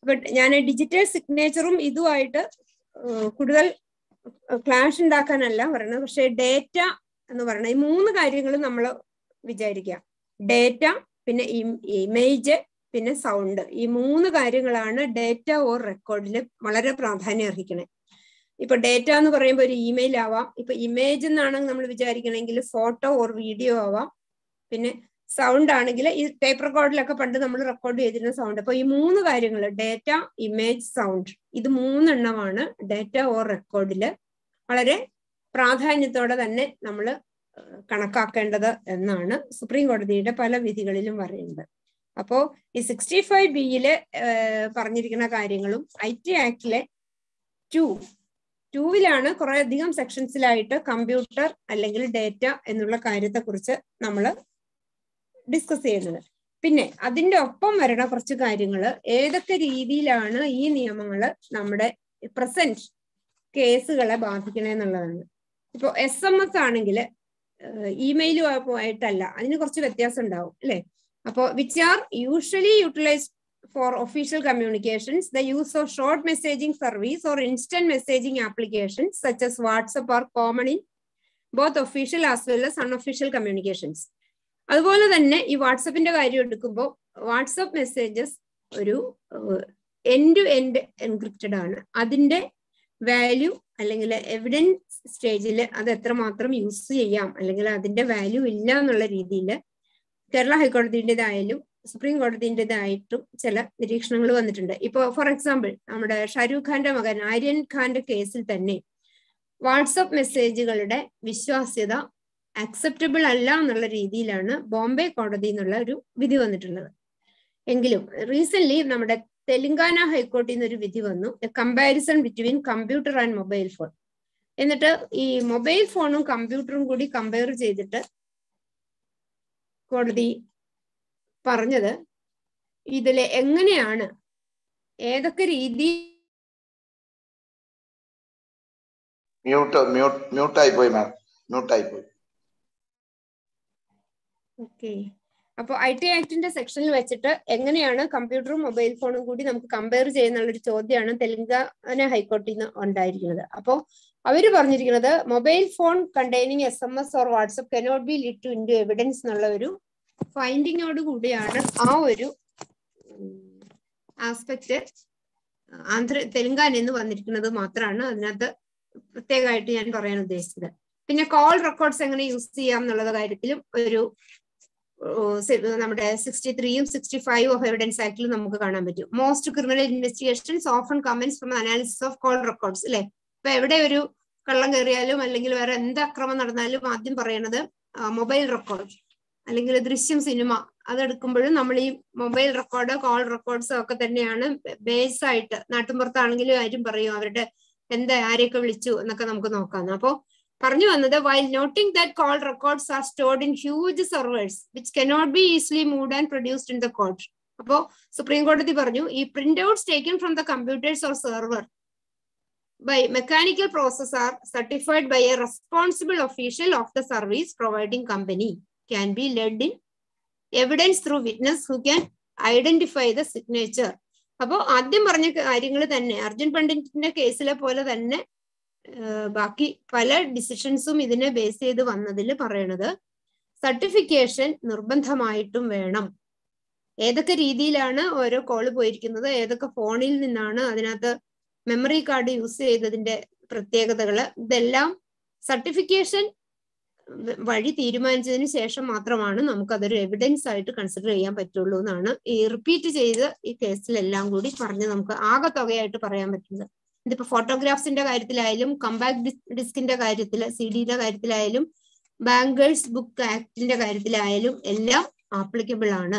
അപ്പൊ ഞാൻ ഡിജിറ്റൽ സിഗ്നേച്ചറും ഇതുമായിട്ട് കൂടുതൽ ക്ലാഷ് ഉണ്ടാക്കാനല്ല പറയുന്നത്. പക്ഷെ ഡേറ്റ എന്ന് പറയുന്നത് ഈ മൂന്ന് കാര്യങ്ങളും നമ്മൾ വിചാരിക്കുക. ഡേറ്റ, പിന്നെ ഇമേജ്, പിന്നെ സൗണ്ട്. ഈ മൂന്ന് കാര്യങ്ങളാണ് ഡേറ്റ ഓർ റെക്കോർഡിൽ വളരെ പ്രാധാന്യം അർഹിക്കണേ. ഇപ്പൊ ഡേറ്റ എന്ന് പറയുമ്പോൾ ഒരു ഇമെയിൽ ആവാം. ഇപ്പൊ ഇമേജ് എന്നാണ് നമ്മൾ വിചാരിക്കണമെങ്കിൽ ഫോട്ടോ ഓർ വീഡിയോ ആവാം. പിന്നെ സൗണ്ട് ആണെങ്കിൽ ഈ ടേപ്പ് റെക്കോർഡിലൊക്കെ പണ്ട് നമ്മൾ റെക്കോർഡ് ചെയ്തിരുന്ന സൗണ്ട്. അപ്പൊ ഈ മൂന്ന് കാര്യങ്ങൾ ഡേറ്റ, ഇമേജ്, സൗണ്ട്, ഇത് മൂന്നെണ്ണമാണ് ഡേറ്റ ഓർ റെക്കോർഡില് വളരെ പ്രാധാന്യത്തോടെ തന്നെ നമ്മൾ കണക്കാക്കേണ്ടത് എന്നാണ് സുപ്രീം കോടതിയുടെ പല വിധികളിലും പറയുന്നത്. അപ്പോ ഈ സിക്സ്റ്റി ഫൈവ് ബിയില് പറഞ്ഞിരിക്കുന്ന കാര്യങ്ങളും ഐ ടി ആക്ടിലെ ടു ടൂവിലാണ് കുറെ അധികം സെക്ഷൻസിലായിട്ട് കമ്പ്യൂട്ടർ അല്ലെങ്കിൽ ഡേറ്റ എന്നുള്ള കാര്യത്തെ കുറിച്ച് നമ്മൾ ഡിസ്കസ് ചെയ്യുന്നത്. പിന്നെ അതിന്റെ ഒപ്പം വരണ കുറച്ച് കാര്യങ്ങൾ ഏതൊക്കെ രീതിയിലാണ് ഈ നിയമങ്ങൾ നമ്മുടെ പ്രസന്റ് കേസുകളെ ബാധിക്കണേന്നുള്ളതാണ്. ഇപ്പോൾ എസ് എം എസ് ആണെങ്കിൽ ഇമെയിലുമായിട്ടല്ല, അതിന് കുറച്ച് വ്യത്യാസം ഉണ്ടാവും അല്ലെ. അപ്പോൾ which are usually utilized for official communications, the use of short messaging service or instant messaging applications such as WhatsApp are common in both official as well as unofficial communications. അതുപോലെ തന്നെ ഈ വാട്സപ്പിന്റെ കാര്യം എടുക്കുമ്പോൾ വാട്സപ്പ് മെസ്സേജസ് ഒരു end to end encrypted ആണ്. അതിന്റെ value അല്ലെങ്കിൽ എവിഡൻസ് സ്റ്റേജിൽ അത് എത്രമാത്രം യൂസ് ചെയ്യാം അല്ലെങ്കിൽ അതിന്റെ വാല്യൂ ഇല്ല എന്നുള്ള രീതിയിൽ കേരള ഹൈക്കോടതിൻ്റെതായാലും സുപ്രീം കോടതിൻ്റെതായിട്ടും ചില നിരീക്ഷണങ്ങൾ വന്നിട്ടുണ്ട്. ഇപ്പൊ ഫോർ എക്സാമ്പിൾ നമ്മുടെ ഷാരൂഖ് ഖാന്റെ മകൻ ആര്യൻ ഖാന്റെ കേസിൽ തന്നെ വാട്സപ്പ് മെസ്സേജുകളുടെ വിശ്വാസ്യത അക്സെപ്റ്റബിൾ അല്ല എന്നുള്ള രീതിയിലാണ് ബോംബെ കോടതി എന്നുള്ള ഒരു വിധി വന്നിട്ടുള്ളത്. എങ്കിലും റീസെന്റ് നമ്മുടെ തെലങ്കാന ഹൈക്കോടതിയിൽ നിന്ന് ഒരു വിധി വന്നു, a comparison between computer and mobile phone. എന്നിട്ട് ഈ മൊബൈൽ ഫോണും കമ്പ്യൂട്ടറും കൂടി കമ്പയർ ചെയ്തിട്ട് കോടതി പറഞ്ഞത് ഇതില് എങ്ങനെയാണ് ഏതൊക്കെ രീതി മ്യൂട്ട് മ്യൂട്ട് മ്യൂട്ടായി പോയി മാം മ്യൂട്ടായി പോയി ഓക്കെ. അപ്പൊ ഐ ടി ആക്ടിന്റെ സെക്ഷനിൽ വെച്ചിട്ട് എങ്ങനെയാണ് കമ്പ്യൂട്ടറും മൊബൈൽ ഫോണും കൂടി നമുക്ക് കമ്പയർ ചെയ്യുന്നുള്ളൊരു ചോദ്യമാണ് തെലങ്കാന ഹൈക്കോടതിയിൽ നിന്ന് ഉണ്ടായിരിക്കുന്നത്. അപ്പോൾ അവര് പറഞ്ഞിരിക്കുന്നത് mobile phone containing S M S or WhatsApp cannot be lead to into evidence എന്നുള്ള ഒരു ഫൈൻഡിങ്ങോട് കൂടിയാണ് ആ ഒരു ആസ്പെക്ട് ആന്ധ്ര തെലങ്കാന എന്ന് വന്നിരിക്കുന്നത് മാത്രമാണ് അതിനകത്ത് പ്രത്യേകമായിട്ട് ഞാൻ പറയാൻ ഉദ്ദേശിച്ചത്. പിന്നെ കോൾ റെക്കോർഡ്സ് എങ്ങനെ യൂസ് ചെയ്യാം എന്നുള്ള കാര്യത്തിലും ഒരു നമ്മുടെ സിക്സ്റ്റി ത്രീയും സിക്സ്റ്റി ഫൈവ് ഓഫ് എവിഡൻസ് ആക്ടിലും നമുക്ക് കാണാൻ പറ്റും. Most criminal investigations often comments from analysis of call records അല്ലെ. ഇപ്പൊ എവിടെ ഒരു കള്ളം കയറിയാലും അല്ലെങ്കിൽ വേറെ എന്ത് അക്രമം നടന്നാലും ആദ്യം പറയണത് മൊബൈൽ റെക്കോർഡ് അല്ലെങ്കിൽ ദൃശ്യം സിനിമ അതെടുക്കുമ്പോഴും നമ്മൾ ഈ മൊബൈൽ റെക്കോർഡ് കോൾ റെക്കോർഡ്സ് ഒക്കെ തന്നെയാണ് ബേസ് ആയിട്ട്. നാട്ടിൻപുറത്താണെങ്കിലും ആരും പറയും അവരുടെ എന്താ ആരെയൊക്കെ വിളിച്ചു എന്നൊക്കെ നമുക്ക് നോക്കാം. അപ്പോ പറഞ്ഞു വന്നത് while noting that call records are stored in huge servers which cannot be easily moved and produced in the court. അപ്പോ സുപ്രീം കോടതി പറഞ്ഞു ഈ print outs taken from the computers or server by mechanical process are certified by a responsible official of the service providing company can be led in evidence through witness who can identify the signature. അപ്പോ ആദ്യം പറഞ്ഞ കാര്യങ്ങൾ തന്നെ അർജുൻ പണ്ഡിറ്റിന്റെ കേസിലെ പോലെ തന്നെ ബാക്കി പല ഡിസിഷൻസും ഇതിനെ ബേസ് ചെയ്ത് വന്നതിൽ പറയണത് സർട്ടിഫിക്കേഷൻ നിർബന്ധമായിട്ടും വേണം. ഏതൊക്കെ രീതിയിലാണ് ഓരോ കോള് പോയിരിക്കുന്നത്, ഏതൊക്കെ ഫോണിൽ നിന്നാണ്, അതിനകത്ത് മെമ്മറി കാർഡ് യൂസ് ചെയ്തതിന്റെ പ്രത്യേകതകള്, ഇതെല്ലാം സർട്ടിഫിക്കേഷൻ വഴി തീരുമാനിച്ചതിന് ശേഷം മാത്രമാണ് നമുക്കതൊരു എവിഡൻസ് ആയിട്ട് കൺസിഡർ ചെയ്യാൻ പറ്റുള്ളൂ എന്നാണ് ഈ റിപ്പീറ്റ് ചെയ്ത് ഈ കേസിലെല്ലാം കൂടി പറഞ്ഞ് നമുക്ക് ആകെ തുകയായിട്ട് പറയാൻ പറ്റുന്നത്. ഇതിപ്പോ ഫോട്ടോഗ്രാഫ്സിന്റെ കാര്യത്തിലായാലും കമ്പാക്ട് ഡിസ്കിന്റെ കാര്യത്തില് സി ഡിയുടെ കാര്യത്തിലായാലും ബാങ്കേഴ്സ് ബുക്ക് ആക്ടിന്റെ കാര്യത്തിലായാലും എല്ലാം ആപ്ലിക്കബിൾ ആണ്.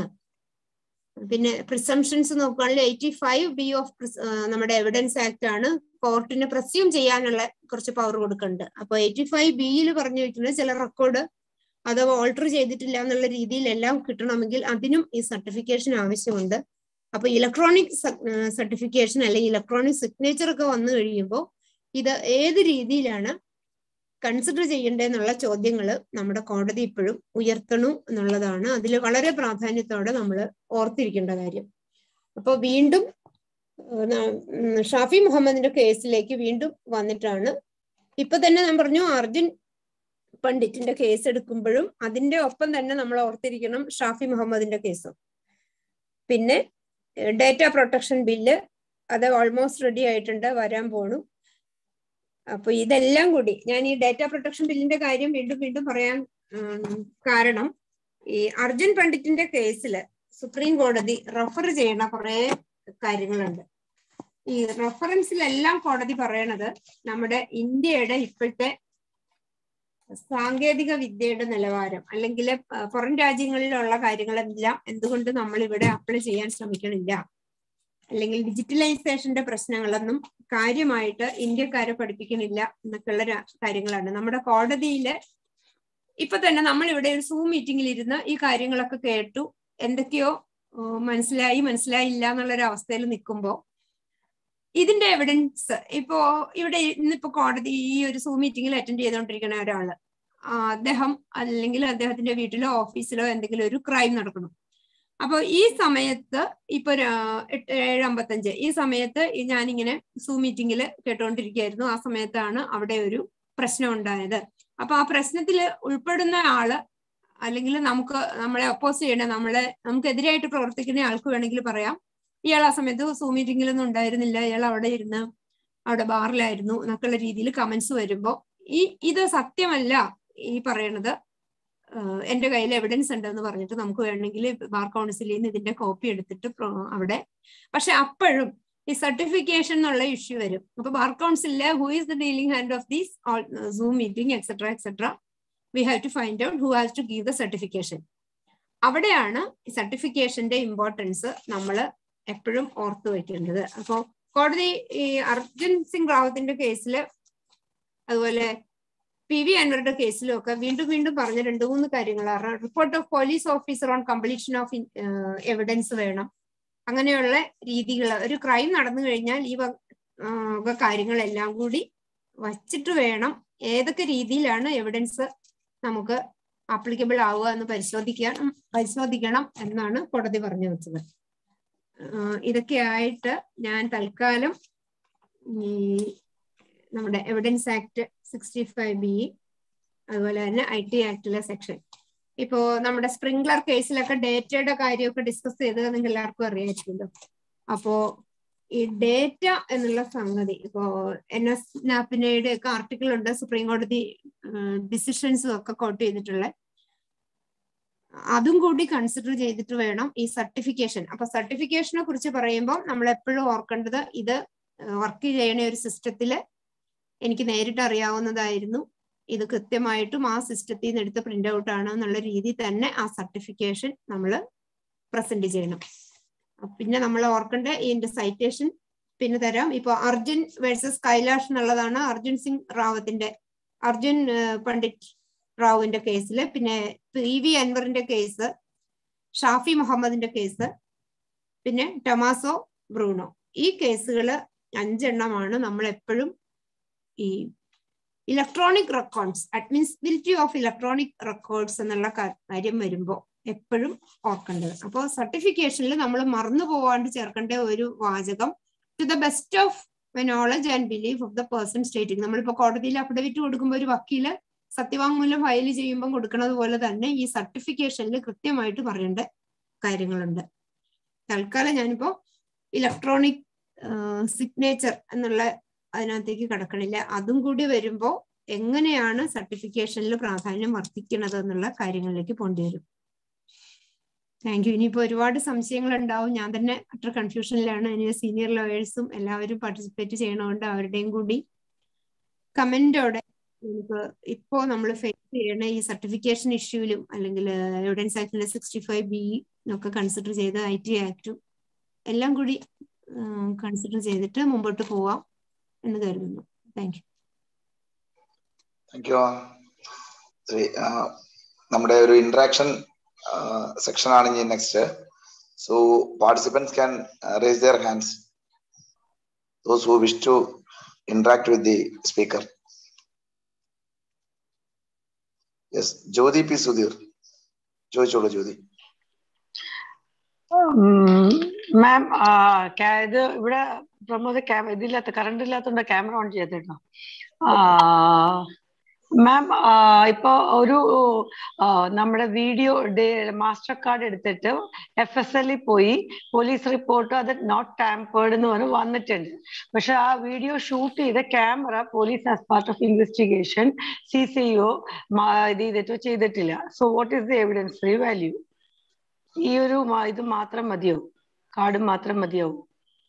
പിന്നെ പ്രിസംഷൻസ് നോക്കുകയാണെങ്കിൽ എയ്റ്റി ഫൈവ് ബി ഓഫ് നമ്മുടെ എവിഡൻസ് ആക്ട് ആണ് കോർട്ടിന് പ്രസ്യൂം ചെയ്യാനുള്ള കുറച്ച് പവർ കൊടുക്കുന്നുണ്ട്. അപ്പൊ എയ്റ്റി ഫൈവ് ബിയിൽ പറഞ്ഞു വെക്കുന്നത് ചില റെക്കോർഡ് അഥവാ ഓൾട്ടർ ചെയ്തിട്ടില്ല എന്നുള്ള രീതിയിൽ എല്ലാം കിട്ടണമെങ്കിൽ അതിനും ഈ സർട്ടിഫിക്കേഷൻ ആവശ്യമുണ്ട്. അപ്പൊ ഇലക്ട്രോണിക് സർട്ടിഫിക്കേഷൻ അല്ലെങ്കിൽ ഇലക്ട്രോണിക് സിഗ്നേച്ചർ ഒക്കെ വന്നു കഴിയുമ്പോൾ ഇത് ഏത് രീതിയിലാണ് കൺസിഡർ ചെയ്യേണ്ടതെന്നുള്ള ചോദ്യങ്ങൾ നമ്മുടെ കോടതി ഇപ്പോഴും ഉയർത്തണു എന്നുള്ളതാണ് അതിൽ വളരെ പ്രാധാന്യത്തോടെ നമ്മൾ ഓർത്തിരിക്കേണ്ട കാര്യം. അപ്പൊ വീണ്ടും ഷാഫി മുഹമ്മദിന്റെ കേസിലേക്ക് വീണ്ടും വന്നിട്ടാണ്. ഇപ്പൊ തന്നെ ഞാൻ പറഞ്ഞു അർജുൻ പണ്ഡിറ്റിന്റെ കേസ് എടുക്കുമ്പോഴും അതിന്റെ ഒപ്പം തന്നെ നമ്മൾ ഓർത്തിരിക്കണം ഷാഫി മുഹമ്മദിന്റെ കേസും. പിന്നെ ഡേറ്റ പ്രൊട്ടക്ഷൻ ബില്ല് അത് ഓൾമോസ്റ്റ് റെഡി ആയിട്ടുണ്ട്, വരാൻ പോണു. അപ്പൊ ഇതെല്ലാം കൂടി ഞാൻ ഈ ഡേറ്റ പ്രൊട്ടക്ഷൻ ബില്ലിന്റെ കാര്യം വീണ്ടും വീണ്ടും പറയാൻ കാരണം ഈ അർജുൻ പണ്ഡിറ്റിന്റെ കേസില് സുപ്രീം കോടതി റെഫർ ചെയ്യുന്ന കുറെ കാര്യങ്ങളുണ്ട്. ഈ റെഫറൻസിലെല്ലാം കോടതി പറയണത് നമ്മുടെ ഇന്ത്യയുടെ ഇപ്പോഴത്തെ സാങ്കേതിക വിദ്യയുടെ നിലവാരം അല്ലെങ്കിൽ പുറം രാജ്യങ്ങളിലുള്ള കാര്യങ്ങളെല്ലാം എന്തുകൊണ്ട് നമ്മൾ ഇവിടെ അപ്ലൈ ചെയ്യാൻ ശ്രമിക്കണില്ല, അല്ലെങ്കിൽ ഡിജിറ്റലൈസേഷന്റെ പ്രശ്നങ്ങളൊന്നും കാര്യമായിട്ട് ഇന്ത്യക്കാരെ പഠിപ്പിക്കണില്ല എന്നൊക്കെയുള്ള കാര്യങ്ങളാണ്. നമ്മുടെ കോടതിയില് ഇപ്പൊ തന്നെ നമ്മൾ ഇവിടെ ഒരു സൂം മീറ്റിംഗിൽ ഇരുന്ന് ഈ കാര്യങ്ങളൊക്കെ കേട്ടു, എന്തൊക്കെയോ മനസ്സിലായി മനസ്സിലായില്ല എന്നുള്ളൊരു അവസ്ഥയിൽ നിൽക്കുമ്പോൾ ഇതിന്റെ എവിഡൻസ് ഇപ്പോ ഇവിടെ ഇന്നിപ്പോ കോടതി ഈ ഒരു സൂം മീറ്റിംഗിൽ അറ്റൻഡ് ചെയ്തുകൊണ്ടിരിക്കുന്ന ഒരാള് അദ്ദേഹം അല്ലെങ്കിൽ അദ്ദേഹത്തിന്റെ വീട്ടിലോ ഓഫീസിലോ എന്തെങ്കിലും ഒരു ക്രൈം നടക്കണം. അപ്പൊ ഈ സമയത്ത് ഇപ്പൊ ഏഴ് അമ്പത്തഞ്ച് ഈ സമയത്ത് ഞാനിങ്ങനെ സൂം മീറ്റിംഗിൽ കേട്ടുകൊണ്ടിരിക്കുകയായിരുന്നു. ആ സമയത്താണ് അവിടെ ഒരു പ്രശ്നം ഉണ്ടായത്. അപ്പൊ ആ പ്രശ്നത്തിൽ ഉൾപ്പെടുന്ന ആള് അല്ലെങ്കിൽ നമുക്ക് നമ്മളെ ഒപ്പോസ് ചെയ്യണ നമ്മളെ നമുക്കെതിരായിട്ട് പ്രവർത്തിക്കുന്ന ആൾക്ക് വേണമെങ്കിൽ പറയാം ഇയാൾ ആ സമയത്ത് സൂം മീറ്റിംഗിലൊന്നും ഉണ്ടായിരുന്നില്ല, ഇയാൾ അവിടെ ഇരുന്ന് അവിടെ ബാറിലായിരുന്നു എന്നൊക്കെയുള്ള രീതിയിൽ കമന്റ്സ് വരുമ്പോ ഈ ഇത് സത്യമല്ല ഈ പറയണത്, എന്റെ കയ്യിൽ എവിഡൻസ് ഉണ്ടെന്ന് പറഞ്ഞിട്ട് നമുക്ക് വേണമെങ്കിൽ ബാർ കൗൺസിലിൽ നിന്ന് ഇതിന്റെ കോപ്പി എടുത്തിട്ട് അവിടെ, പക്ഷെ അപ്പോഴും ഈ സർട്ടിഫിക്കേഷൻ എന്നുള്ള ഇഷ്യൂ വരും. അപ്പൊ ബാർ കൗൺസിലിലെ who is the dealing hand of these Zoom meeting etcetera etcetera we have to find out who has to give the certification. അവിടെയാണ് ഈ സർട്ടിഫിക്കേഷന്റെ ഇമ്പോർട്ടൻസ് നമ്മൾ എപ്പോഴും ഓർത്തു വെക്കേണ്ടത്. അപ്പോൾ കോടതി ഈ അർജുൻ സിംഗ് റാവത്തിന്റെ കേസില് അതുപോലെ പി വി അൻവറുടെ കേസിലും ഒക്കെ വീണ്ടും വീണ്ടും പറഞ്ഞ രണ്ടു മൂന്ന് കാര്യങ്ങളാണ്. Report of police officer on completion of evidence വേണം. അങ്ങനെയുള്ള രീതികൾ, ഒരു ക്രൈം നടന്നു കഴിഞ്ഞാൽ ഈ വക കാര്യങ്ങളെല്ലാം കൂടി വച്ചിട്ട് വേണം ഏതൊക്കെ രീതിയിലാണ് എവിഡൻസ് നമുക്ക് ആപ്ലിക്കബിൾ ആവുക എന്ന് പരിശോധിക്കാൻ പരിശോധിക്കണം എന്നാണ് കോടതി പറഞ്ഞു വെച്ചത്. ഇതൊക്കെ ആയിട്ട് ഞാൻ തൽക്കാലം ഈ നമ്മുടെ evidence act sixty five B അതുപോലെ തന്നെ ഐ ടി ആക്ടിലെ സെക്ഷൻ, ഇപ്പോ നമ്മുടെ സ്പ്രിംഗ്ലർ കേസിലൊക്കെ ഡേറ്റയുടെ കാര്യമൊക്കെ ഡിസ്കസ് ചെയ്തത് നിങ്ങൾക്ക് എല്ലാവർക്കും അറിയാമായിരിക്കുമല്ലോ. അപ്പോ ഈ ഡേറ്റ എന്നുള്ള സംഗതി ഇപ്പോ എൻ എസ് നാപ്പിനയുടെ ഒക്കെ ആർട്ടിക്കിൾ ഉണ്ട്, സുപ്രീം കോടതി ഡിസിഷൻസും ഒക്കെ കോട്ട് ചെയ്തിട്ടുള്ള, അതും കൂടി കൺസിഡർ ചെയ്തിട്ട് വേണം ഈ സർട്ടിഫിക്കേഷൻ. അപ്പൊ സർട്ടിഫിക്കേഷനെ കുറിച്ച് പറയുമ്പോൾ നമ്മൾ എപ്പോഴും ഓർക്കേണ്ടത് ഇത് വർക്ക് ചെയ്യണ ഒരു സിസ്റ്റത്തില് എനിക്ക് നേരിട്ട് അറിയാവുന്നതായിരുന്നു, ഇത് കൃത്യമായിട്ടും ആ സിസ്റ്റത്തിൽ നിന്ന് എടുത്ത പ്രിന്റ് ഔട്ട് ആണ് എന്നുള്ള രീതിയിൽ തന്നെ ആ സർട്ടിഫിക്കേഷൻ നമ്മൾ പ്രസന്റ് ചെയ്യണം. പിന്നെ നമ്മൾ ഓർക്കേണ്ട ഇതിന്റെ സൈറ്റേഷൻ പിന്നെ തരാം. ഇപ്പൊ അർജുൻ വേഴ്സസ് കൈലാഷ് എന്നുള്ളതാണ് അർജുൻ സിംഗ് റാവത്തിന്റെ അർജുൻ പണ്ഡിറ്റ് റാവുവിന്റെ കേസില്. പിന്നെ പി വി അൻവറിന്റെ കേസ്, ഷാഫി മുഹമ്മദിന്റെ കേസ്, പിന്നെ ടൊമാസോ ബ്രൂണോ, ഈ കേസുകള് അഞ്ചെണ്ണമാണ് നമ്മൾ എപ്പോഴും ഈ electronic records, admissibility of electronic records എന്നുള്ള കാര്യം വരുമ്പോൾ എപ്പോഴും ഓർക്കേണ്ടത്. അപ്പോൾ സർട്ടിഫിക്കേഷനിൽ നമ്മൾ മറന്നു പോവാണ്ട് ചേർക്കേണ്ട ഒരു വാചകം, to the best of knowledge and belief of the person stating. നമ്മളിപ്പോ കോടതിയിൽ അഫിഡവിറ്റ് കൊടുക്കുമ്പോൾ ഒരു വക്കീല് സത്യവാങ്മൂലം ഫയൽ ചെയ്യുമ്പോൾ കൊടുക്കുന്നത് പോലെ തന്നെ ഈ സർട്ടിഫിക്കേഷനിൽ കൃത്യമായിട്ട് പറയേണ്ട കാര്യങ്ങളുണ്ട്. തൽക്കാലം ഞാനിപ്പോ ഇലക്ട്രോണിക് സിഗ്നേച്ചർ എന്നുള്ള അതിനകത്തേക്ക് കിടക്കണില്ല, അതും കൂടി വരുമ്പോൾ എങ്ങനെയാണ് സർട്ടിഫിക്കേഷനിൽ പ്രാധാന്യം വർദ്ധിക്കുന്നത് എന്നുള്ള കാര്യങ്ങളിലേക്ക് പോണ്ടി വരും. Thank you. ഇനിയിപ്പോ ഒരുപാട് സംശയങ്ങൾ ഉണ്ടാവും, ഞാൻ തന്നെ അത്ര കൺഫ്യൂഷനിലാണ്. ഇനി സീനിയർ ലോയേഴ്സും എല്ലാവരും പാർട്ടിസിപ്പേറ്റ് ചെയ്യണതുകൊണ്ട് അവരുടെയും കൂടി കമന്റോടെ നമുക്ക് ഇപ്പോ നമ്മൾ ഫേസ് ചെയ്യണ ഈ സർട്ടിഫിക്കേഷൻ ഇഷ്യൂലും അല്ലെങ്കിൽ എവിഡൻസ് ആക്ടിലെ സിക്സ്റ്റി ഫൈവ് ബി ഒക്കെ കൺസിഡർ ചെയ്ത് ഐ ടി ആക്ടും എല്ലാം കൂടി കൺസിഡർ ചെയ്തിട്ട് മുമ്പോട്ട് പോവാം എന്ന് കരുതുന്നു. Thank you. Thank you. നമ്മുടെ ഒരു ഇന്ററാക്ഷൻ സെക്ഷൻ ആണ് ഇനി next. So participants can raise their hands, those who wish to interact with the speaker. Yes, Jyoti P. Sudhir. ചോദിച്ചോളൂ ജ്യോതി. മാം ഇത് ഇവിടെ പ്രമോദ് ക്യാമറ ഇതില്ലാത്ത കറണ്ട് ഇല്ലാത്തതുകൊണ്ട് ക്യാമറ ഓൺ ചെയ്തിട്ടോ. മാം ഇപ്പൊ ഒരു നമ്മുടെ വീഡിയോ മാസ്റ്റർ കാർഡ് എടുത്തിട്ട് എഫ് എസ് എല്ലിൽ പോയി പോലീസ് റിപ്പോർട്ട് അത് നോട്ട് ടാമ്പേർഡ് എന്ന് പറഞ്ഞ് വന്നിട്ടുണ്ട്. പക്ഷെ ആ വീഡിയോ ഷൂട്ട് ചെയ്ത camera police as part of investigation C C O ഇത് ചെയ്തിട്ടോ ചെയ്തിട്ടില്ല. So what is the evidence free value? ഈ ഒരു ഇത് മാത്രം മതിയോ? കാർഡ് മാത്രം മതിയാവും?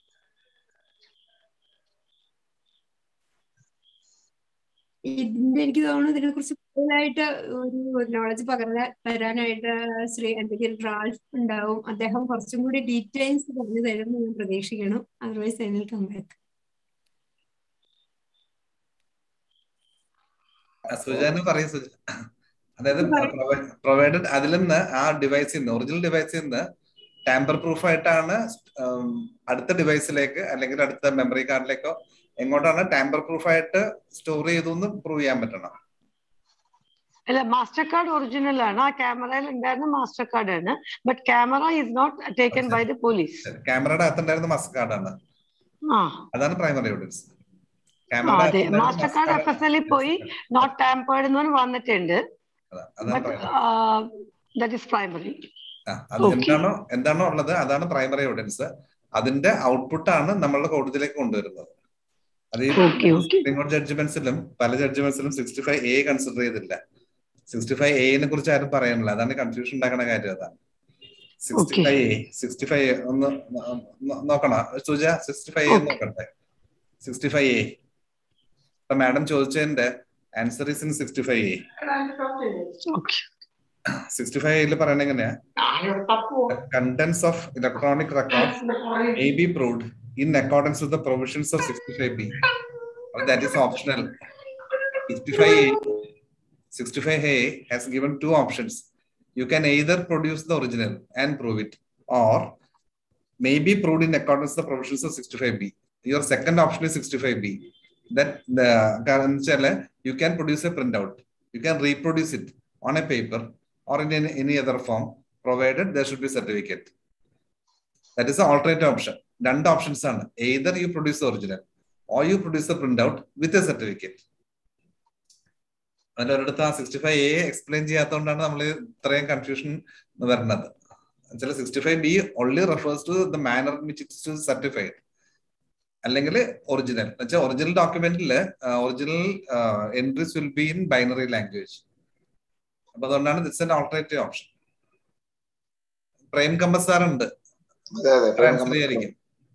ഇതിന്റെ എനിക്ക് തോന്നുന്നു ഇതിനെ കുറിച്ച് കൂടുതലായിട്ട് ഒരു നോളജ് പകർന്ന് തരാനായിട്ട് ശ്രീ അഡ്വക്കേറ്റ് റാൽഫ് ഉണ്ടാവും. അദ്ദേഹം കുറച്ചും കൂടി ഡീറ്റെയിൽസ് പറഞ്ഞു തരുമെന്ന് ഞാൻ പ്രതീക്ഷിക്കണം. Otherwise I will come back. Sujana പറയും. സുജ അതായത് പ്രൊവൈഡഡ് അതിൽ നിന്ന് ആ ഡിവൈസിൽ നിന്ന് ഒറിജിനൽ ഡിവൈസിൽ നിന്ന് ടാമ്പർ പ്രൂഫ് ആയിട്ടാണ് അടുത്ത ഡിവൈസിലേക്ക് അല്ലെങ്കിൽ അടുത്ത മെമ്മറി കാർഡിലേക്കോ എങ്ങോട്ടാണ് ടാമ്പർ പ്രൂഫ് ആയിട്ട് സ്റ്റോർ ചെയ്തു എന്ന് പ്രൂവ് ചെയ്യാൻ പറ്റണം. അല്ല, മാസ്റ്റർ കാർഡ് ഒറിജിനൽ ആണ്. ആ ക്യാമറയിൽ ഉണ്ടായിരുന്ന മാസ്റ്റർ കാർഡ് ആണ്. But camera is not taken by the police. ക്യാമറയുടെ അകത്തുണ്ടായിരുന്ന മാസ്റ്റർ കാർഡ് ആണ്. അതാണ് പ്രൈമറി എവിഡൻസ്. അതെ, മാസ്റ്റർ കാർഡ് എഫ് എസ് എല്ലിൽ പോയി നോട്ട് ടാമ്പേർഡ് എന്ന് വന്നിട്ടുണ്ട്. എന്താണോ എന്താണോ ഉള്ളത് അതാണ് പ്രൈമറി എവിഡൻസ്. അതിന്റെ ഔട്ട്പുട്ട് ആണ് നമ്മളുടെ കോടതിയിലേക്ക് കൊണ്ടുവരുന്നത്. അത് ഈ സുപ്രീം കോടതി ജഡ്ജ്മെന്റ്സിലും പല ജഡ്ജ്മെന്റ്സിലും സിക്സ്റ്റി ഫൈവ് എ കൺസിഡർ ചെയ്തില്ല. സിക്സ്റ്റി ഫൈവ് എനെ കുറിച്ച് ആരും പറയാനില്ല. അതാണ് കൺഫ്യൂഷൻ ഉണ്ടാക്കുന്ന കാര്യം. അതാണ് sixty five A sixty five ഒന്ന് നോക്കണം സുജ. സിക്സ്റ്റി ഫൈവ് എ നോക്കട്ടെ. സിക്സ്റ്റി ഫൈവ് എ ഇപ്പൊ മാഡം ചോദിച്ചതിന്റെ answer is in sixty five A. Sixty five എയിൽ പറയുന്നത് എങ്ങനെയാ? Contents of electronic records may be proved in accordance with the provisions of sixty-five B. Or that is optional. sixty-five A, sixty-five A has given two options. You can either produce the original and prove it, or may be proved in accordance with the provisions of sixty-five B. Your second option is sixty-five B. That the you can produce a printout. You can reproduce it on a paper or in any, any other form, provided there should be certificate. That is the alternate option. Two options are either you produce the original or you produce the printout with a certificate. And sixty-five A explain cheyathondana nammal itrayum confusion varunathu. Actually sixty-five B only refers to the manner in which it is certified. Allengile original. Actually original document il original uh, entries will be in binary language. But this is an alternative option. Prime compass are under. Translate.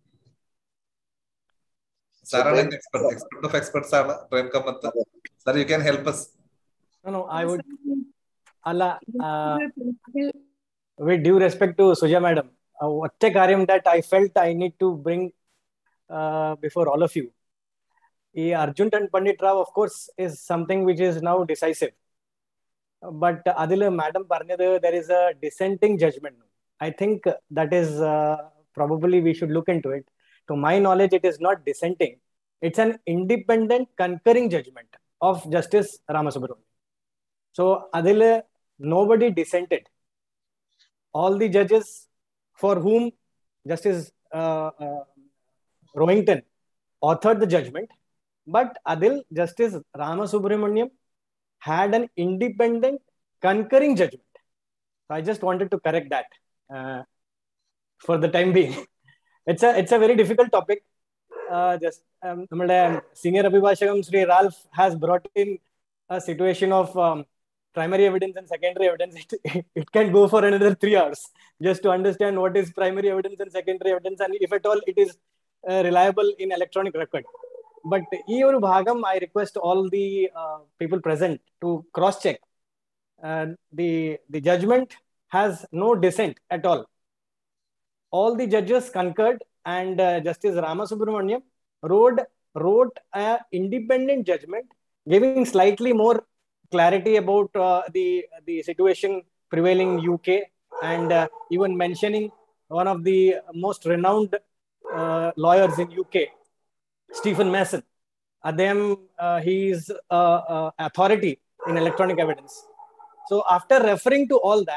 Sir, an expert, expert of experts are Prime compass. Sir, you can help us. No, no, I would. Allah, uh, with due respect to Suja madam, uh, what a karyam that I felt I need to bring uh, before all of you. E Arjun and Pandit Rao, of course, is something which is now decisive. But Adil, madam Parnada, there is a dissenting judgment. I think that is uh, probably we should look into it. To my knowledge, it is not dissenting. It's an independent concurring judgment of Justice Ramasubramanian. So, Adil, nobody dissented. All the judges for whom Justice uh, uh, Rohington authored the judgment, but Adil, Justice Ramasubramanian had an independent concurring judgment. So I just wanted to correct that uh, for the time being. It's a it's a very difficult topic. Uh, just um, senior Abhibhashagam Sri Ralph has brought in a situation of um, primary evidence and secondary evidence. It, it, it can go for another three hours just to understand what is primary evidence and secondary evidence, and if at all it is uh, reliable in electronic record. But Eeyoru Bhagam, I request all the uh, people present to cross-check. Uh, the, the judgment has no dissent at all. All the judges concurred, and uh, Justice Ramasubramanian wrote, wrote an independent judgment, giving slightly more clarity about uh, the, the situation prevailing in U K, and uh, even mentioning one of the most renowned uh, lawyers in U K, Stephen Mason. Adem, uh, he is uh, uh, authority in electronic evidence. So after referring to all that,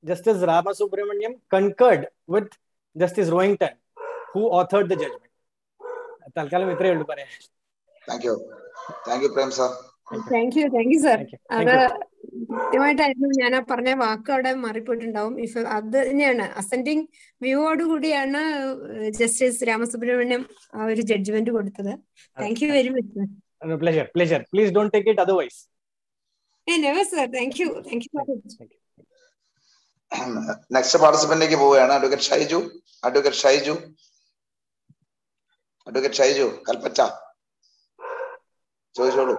Justice Ramasubramaniam concurred with Justice Rohington, who authored the judgment. തൽക്കാലം ഇത്രയേ ഉള്ളൂ പറയാൻ. Thank you thank you Prem sir. Thank you thank you sir. അത് you. കൃത്യമായിട്ടായിരുന്നു ഞാൻ ആ പറഞ്ഞ വാക്ക് അവിടെ മാറിപ്പോയിട്ടുണ്ടാവും. ഇഫ് അത് തന്നെയാണ് അസെന്റിങ് വ്യൂവോട് കൂടിയാണ് ജസ്റ്റിസ് രാമസുബ്രഹ്മണ്യം ആ ഒരു ജഡ്ജ്മെന്റ് കൊടുത്തത്. Thank you very much. Pleasure, pleasure. Please don't take it otherwise. Hey, never sir. Thank you. Thank you so much. Next പാർട്ടിസിപ്പന്റിലേക്ക് പോവുകയാണ്. Advocate Shaiju. Advocate Shaiju advocate Shaiju Kalpetta ചോദിച്ചോളൂ.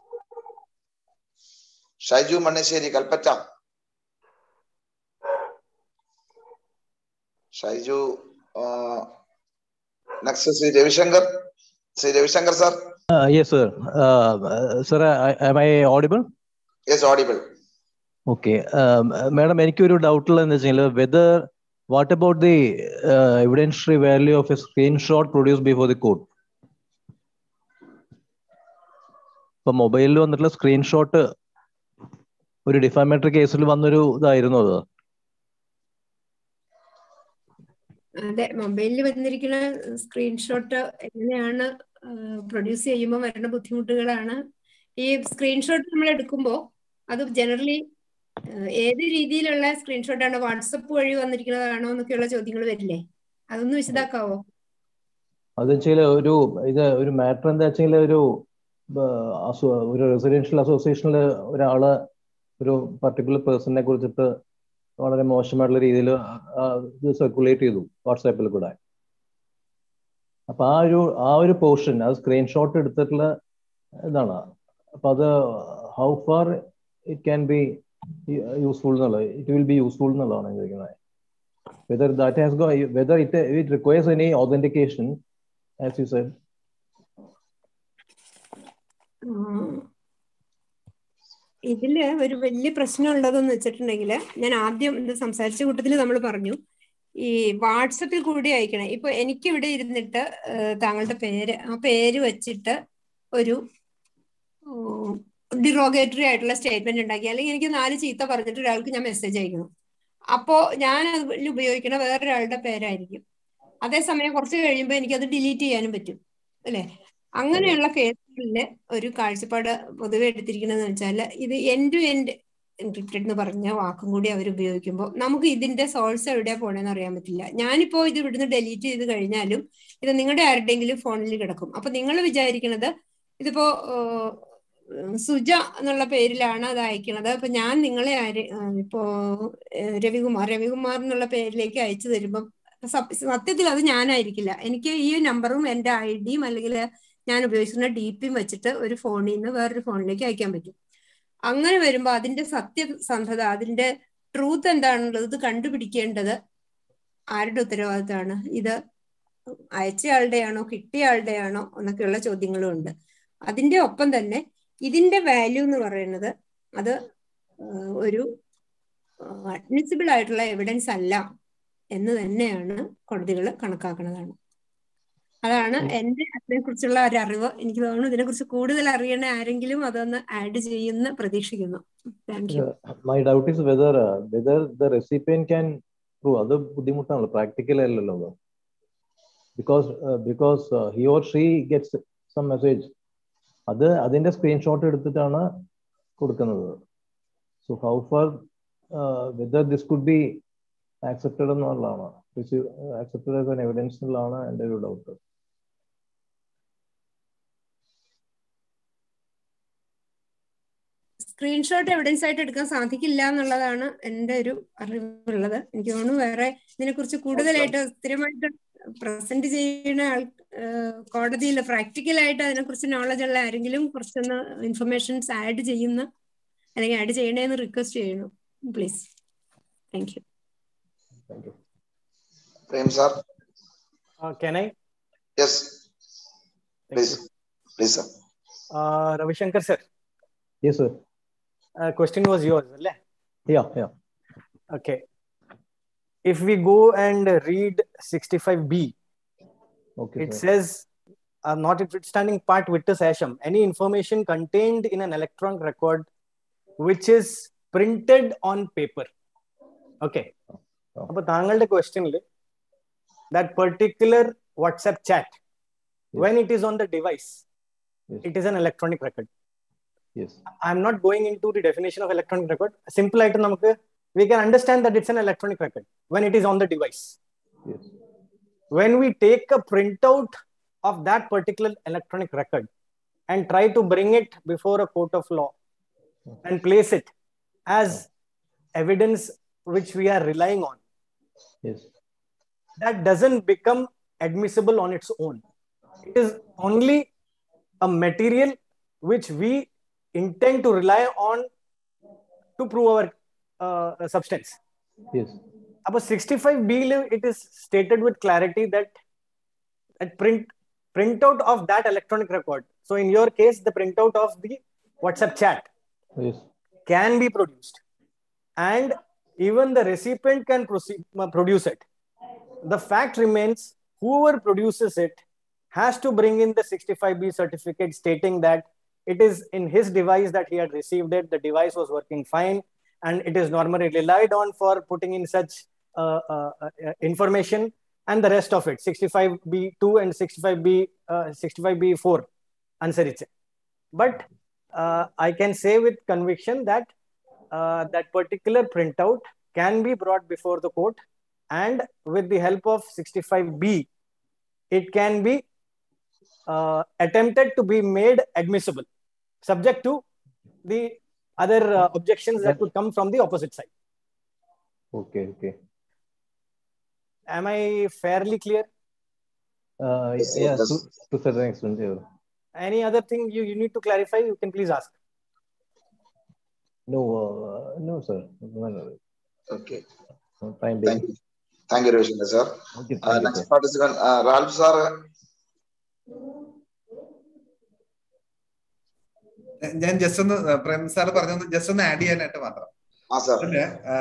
Shaiju Mannassery Kalpetta. Shaiju. Next Shri Ravishankar. Shri Ravishankar sir. Yes sir. Sir, am I audible? Yes, audible. Okay. Madam, എനിക്കൊരു doubt ഉള്ളതെന്ന് വെച്ചാൽ whether what about the evidentiary value of a screenshot produce before the court? ഇപ്പൊ മൊബൈലിൽ വന്നിട്ടുള്ള screenshot ഒരു ഡിഫാമേറ്ററി കേസിൽ വന്നൊരു ഇതായിരുന്നു അത്. അതെ, മൊബൈലിൽ വന്നിരിക്കുന്ന സ്ക്രീൻഷോട്ട് എങ്ങനെയാണ് പ്രൊഡ്യൂസ് ചെയ്യുമ്പോൾ വരുന്ന ബുദ്ധിമുട്ടുകളാണ്. ഈ സ്ക്രീൻഷോട്ട് നമ്മൾ എടുക്കുമ്പോൾ അത് ജനറലി ഏത് രീതിയിലുള്ള സ്ക്രീൻഷോട്ടാണ്, വാട്സപ്പ് വഴി വന്നിരിക്കുന്നതാണോ എന്നൊക്കെയുള്ള ചോദ്യങ്ങൾ വരില്ലേ? അതൊന്ന് വിശദാക്കാവോ? അത് വെച്ചാൽ ഒരു ഇത് ഒരു മാറ്റർ എന്താ വെച്ചാൽ ഒരു ഒരു റെസിഡൻഷ്യൽ അസോസിയേഷനിൽ ഒരാള് ഒരു പർട്ടിക്കുലർ പേഴ്സണിനെ കുറിച്ചിട്ട് വളരെ മോശമായിട്ടുള്ള രീതിയിൽ ഇത് സർക്കുലേറ്റ് ചെയ്തു വാട്സാപ്പിൽ കൂടെ. അപ്പൊ ആ ഒരു ആ ഒരു പോർഷൻ അത് സ്ക്രീൻഷോട്ട് എടുത്തിട്ടുള്ള ഇതാണ്. അപ്പൊ അത് how far it can be useful എന്നുള്ളത്, ഇറ്റ് വിൽ ബി യൂസ്ഫുൾ എന്നുള്ളതാണ് ചോദിക്കുന്നത്. Whether that has go whether it it requires any authentication as you said. ഇതില് ഒരു വലിയ പ്രശ്നം ഉള്ളതെന്ന് വെച്ചിട്ടുണ്ടെങ്കിൽ, ഞാൻ ആദ്യം ഇത് സംസാരിച്ച കൂട്ടത്തിൽ നമ്മൾ പറഞ്ഞു ഈ വാട്സപ്പിൽ കൂടി അയക്കണം. ഇപ്പൊ എനിക്ക് ഇവിടെ ഇരുന്നിട്ട് താങ്കളുടെ പേര് ആ പേര് വെച്ചിട്ട് ഒരു ഡിറോഗേറ്ററി ആയിട്ടുള്ള സ്റ്റേറ്റ്മെന്റ് ഉണ്ടാക്കി, അല്ലെങ്കിൽ എനിക്ക് നാല് ചീത്ത പറഞ്ഞിട്ട് ഒരാൾക്ക് ഞാൻ മെസ്സേജ് അയക്കണം. അപ്പോ ഞാൻ അതിൽ ഉപയോഗിക്കുന്ന വേറൊരാളുടെ പേരായിരിക്കും. അതേസമയം കുറച്ച് കഴിയുമ്പോൾ എനിക്കത് ഡിലീറ്റ് ചെയ്യാനും പറ്റും അല്ലെ? അങ്ങനെയുള്ള കേസുകളിൽ ഒരു കാഴ്ചപ്പാട് പൊതുവെ എടുത്തിരിക്കണമെന്ന് വെച്ചാൽ, ഇത് എൻഡ് ടു എൻഡ് എൻക്രിപ്റ്റഡ് എന്ന് പറഞ്ഞ വാക്കും കൂടി അവർ ഉപയോഗിക്കുമ്പോൾ നമുക്ക് ഇതിന്റെ സോഴ്സ് എവിടെയാ പോണെന്ന് അറിയാൻ പറ്റില്ല. ഞാനിപ്പോ ഇത് ഇവിടുന്ന് ഡെലീറ്റ് ചെയ്ത് കഴിഞ്ഞാലും ഇത് നിങ്ങളുടെ ആരുടെയെങ്കിലും ഫോണിൽ കിടക്കും. അപ്പൊ നിങ്ങൾ വിചാരിക്കുന്നത് ഇതിപ്പോ സുജ എന്നുള്ള പേരിലാണ് അത് അയക്കണത്. അപ്പൊ ഞാൻ നിങ്ങളെ ആര് ഇപ്പോ രവികുമാർ രവികുമാർ എന്നുള്ള പേരിലേക്ക് അയച്ചു തരുമ്പം സത്യത്തിൽ അത് ഞാനായിരിക്കില്ല. എനിക്ക് ഈ നമ്പറും എന്റെ ഐ ഡിയും അല്ലെങ്കിൽ ഞാൻ ഉപയോഗിക്കുന്ന ഡി പിയും വെച്ചിട്ട് ഒരു ഫോണിൽ നിന്ന് വേറൊരു ഫോണിലേക്ക് അയക്കാൻ പറ്റും. അങ്ങനെ വരുമ്പോൾ അതിന്റെ സത്യസന്ധത, അതിന്റെ ട്രൂത്ത് എന്താണുള്ളത് ഇത് കണ്ടുപിടിക്കേണ്ടത് ആരുടെ ഉത്തരവാദിത്തമാണ്? ഇത് അയച്ചയാളുടെയാണോ കിട്ടിയയാളുടെയാണോ എന്നൊക്കെയുള്ള ചോദ്യങ്ങളും ഉണ്ട്. അതിന്റെ ഒപ്പം തന്നെ ഇതിന്റെ വാല്യൂ എന്ന് പറയുന്നത് അത് ഒരു അഡ്മിസിബിൾ ആയിട്ടുള്ള എവിഡൻസ് അല്ല എന്ന് തന്നെയാണ് കോടതികൾ കണക്കാക്കുന്നതാണ്. അതാണ് എന്റെ അതിനെ കുറിച്ചുള്ള ഒരു അറിവ്. എനിക്ക് തോന്നുന്നു ഇതിനെ കുറിച്ച് കൂടുതൽ അറിയണ ആരെങ്കിലും അതൊന്ന് ആഡ് ചെയ്യുന്ന പ്രതീക്ഷിക്കുന്നു. Thank you. My doubt is whether whether the recipient can prove. അത് ബുദ്ധിമുട്ടാണല്ലോ, പ്രാക്ടിക്കൽ അല്ലല്ലോ അത്. Because because he or she gets some message, അത് അതിന്റെ സ്ക്രീൻഷോട്ട് എടുത്തിട്ടാണ് കൊടുക്കുന്നത്. So how far whether this could be accepted എന്നുള്ളതാണ്, ആക്സെപ്റ്റഡ് ആസ് ആൻ എവിഡൻസ് എന്നുള്ളതാണ് എൻ്റെ ഒരു ഡൗട്ട്. സ്ക്രീൻഷോട്ട് എവിഡൻസ് ആയിട്ട് എടുക്കാൻ സാധിക്കില്ല എന്നുള്ളതാണ് എൻ്റെ ഒരു അറിവുള്ളത്. എനിക്ക് തോന്നുന്നു വേറെ ഇതിനെക്കുറിച്ച് കൂടുതലായിട്ട് സ്ഥിരമായിട്ട് പ്രസന്റ് ചെയ്യുന്ന ആൾ കോടതിയിൽ പ്രാക്ടിക്കലായിട്ട് അതിനെക്കുറിച്ച് നോളജ് ഉള്ള ആരെങ്കിലും കുറച്ചൊന്ന് ഇൻഫർമേഷൻസ് ആഡ് ചെയ്യുന്ന അല്ലെങ്കിൽ ആഡ് ചെയ്യണേന്ന് റിക്വസ്റ്റ് ചെയ്യുന്നു please. Thank you. Prem sir. Uh, can I? Yes. Thank please. You. Please sir. Uh, Ravishankar sir. Yes sir. Uh, question was yours, right? Yeah, yeah. Okay. If we go and read sixty-five B, okay, it sir. says, uh, notwithstanding part witness Asham, any information contained in an electronic record which is printed on paper Okay. അപ്പോൾ താങ്കളുടെ ക്വസ്റ്റ്യനിൽ that particular WhatsApp chat, yes, when it is on the device, yes, it is an electronic record. Yes. I'm not going into the definition of electronic record. Simple item namukku, we can understand that it's an electronic record when it is on the device. Yes. When we take a printout of that particular electronic record and try to bring it before a court of law and place it as evidence which we are relying on, yes, that doesn't become admissible on its own. It is only a material which we intend to rely on to prove our uh, substance. Yes. About sixty-five B, it is stated with clarity that a print printout of that electronic record. So in your case, the printout of the WhatsApp chat, yes, can be produced, and even the recipient can proceed, uh, produce it. The fact remains, whoever produces it has to bring in the sixty-five B certificate stating that it is in his device that he had received it, the device was working fine, and it is normally relied on for putting in such uh, uh, uh, information, and the rest of it, sixty-five B two and sixty-five B, uh, sixty-five B four ansariche. But uh, I can say with conviction that uh, that particular printout can be brought before the court, and with the help of sixty-five B, it can be uh, attempted to be made admissible, subject to the other uh, objections that could come from the opposite side. Okay, okay. Am I fairly clear? Uh, Yes, yeah, yes. to, to certain extent, yeah. Any other thing you, you need to clarify, you can please ask. No, uh, no, sir. No, no. Okay. No, time Thank being. you. Thank you, Ravishankar sir. Okay, Uh, thank you, next sir. participant, uh, Ralph sir. ഞാൻ just ഒന്ന് Prem sir പറഞ്ഞത് just ഒന്ന് add ചെയ്യാനായിട്ട് മാത്രം. ആ sir. പിന്നെ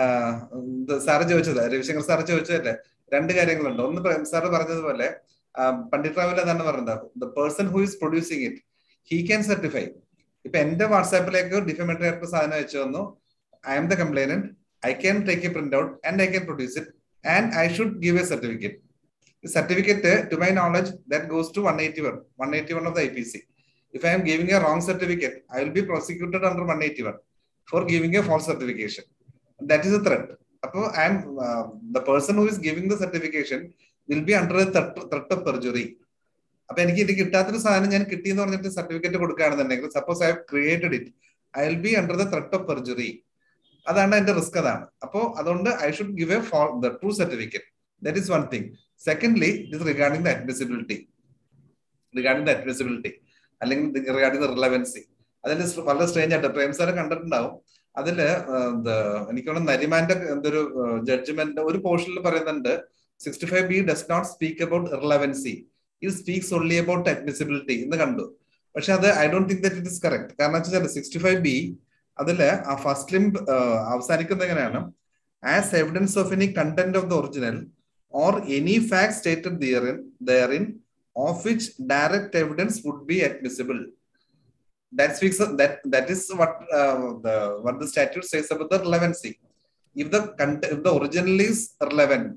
sir ചോദിച്ചത്, Ravishankar sir ചോദിച്ചതല്ലേ, രണ്ട് കാര്യങ്ങളുണ്ട്. ഒന്ന് പ്രേം സാറ് പറഞ്ഞതുപോലെ പണ്ഡിറ്റ് റാവു തന്നെ പറഞ്ഞത്, the person who is producing it he can certify. ഇപ്പൊ എന്റെ വാട്സാപ്പിലേക്ക് ഡിഫമേറ്ററി ആയിട്ട് സാധനം അയച്ചു തന്നു, I'm the complainant, I can take a print out and I can produce it and I should give a certificate. Certificate to my knowledge that goes to one eighty-one one eighty-one of the I P C. If I am giving a wrong certificate, I will be prosecuted under one eighty-one for giving a false certification. That is a threat. So I am uh, the person who is giving the certification will be under a threat, threat of perjury. അപ്പൊ എനിക്ക് ഇത് കിട്ടാത്തൊരു സാധനം ഞാൻ കിട്ടിയെന്ന് പറഞ്ഞിട്ട് certificate കൊടുക്കുകയാണെന്നുണ്ടെങ്കിൽ, suppose I have created it, I will be under the threat of perjury. അതാണ് എന്റെ റിസ്ക്. അതാണ്. അപ്പോ അതുകൊണ്ട് I should give a for the true certificate. That is one thing. Secondly it is regarding the admissibility. Regarding the admissibility അല്ലെങ്കിൽ regarding the relevancy. അതിൽ വളരെ strange ആയിട്ട് Prem sir കണ്ടിട്ടുണ്ടാവും. അതില് എനിക്ക് തോന്നുന്നു നരിമാന്റെ എന്തൊരു ജഡ്ജ്മെന്റ് ഒരു പോർഷനിൽ പറയുന്നുണ്ട്, sixty five B does not speak about relevancy, it speaks only about admissibility എന്ന് കണ്ടു. പക്ഷെ അത് I don't think that it is correct. കാരണം വെച്ചാൽ സിക്സ്റ്റി ഫൈവ് ബി അതില് ആ ഫസ്റ്റ് ലിംബ് അവസാനിക്കുന്നത് എങ്ങനെയാണ്, as evidence of any content of the original or any fact stated therein therein of which direct evidence would be admissible. That speaks of, that that is what uh, the what the statute says about the relevancy. If the if the original is relevant,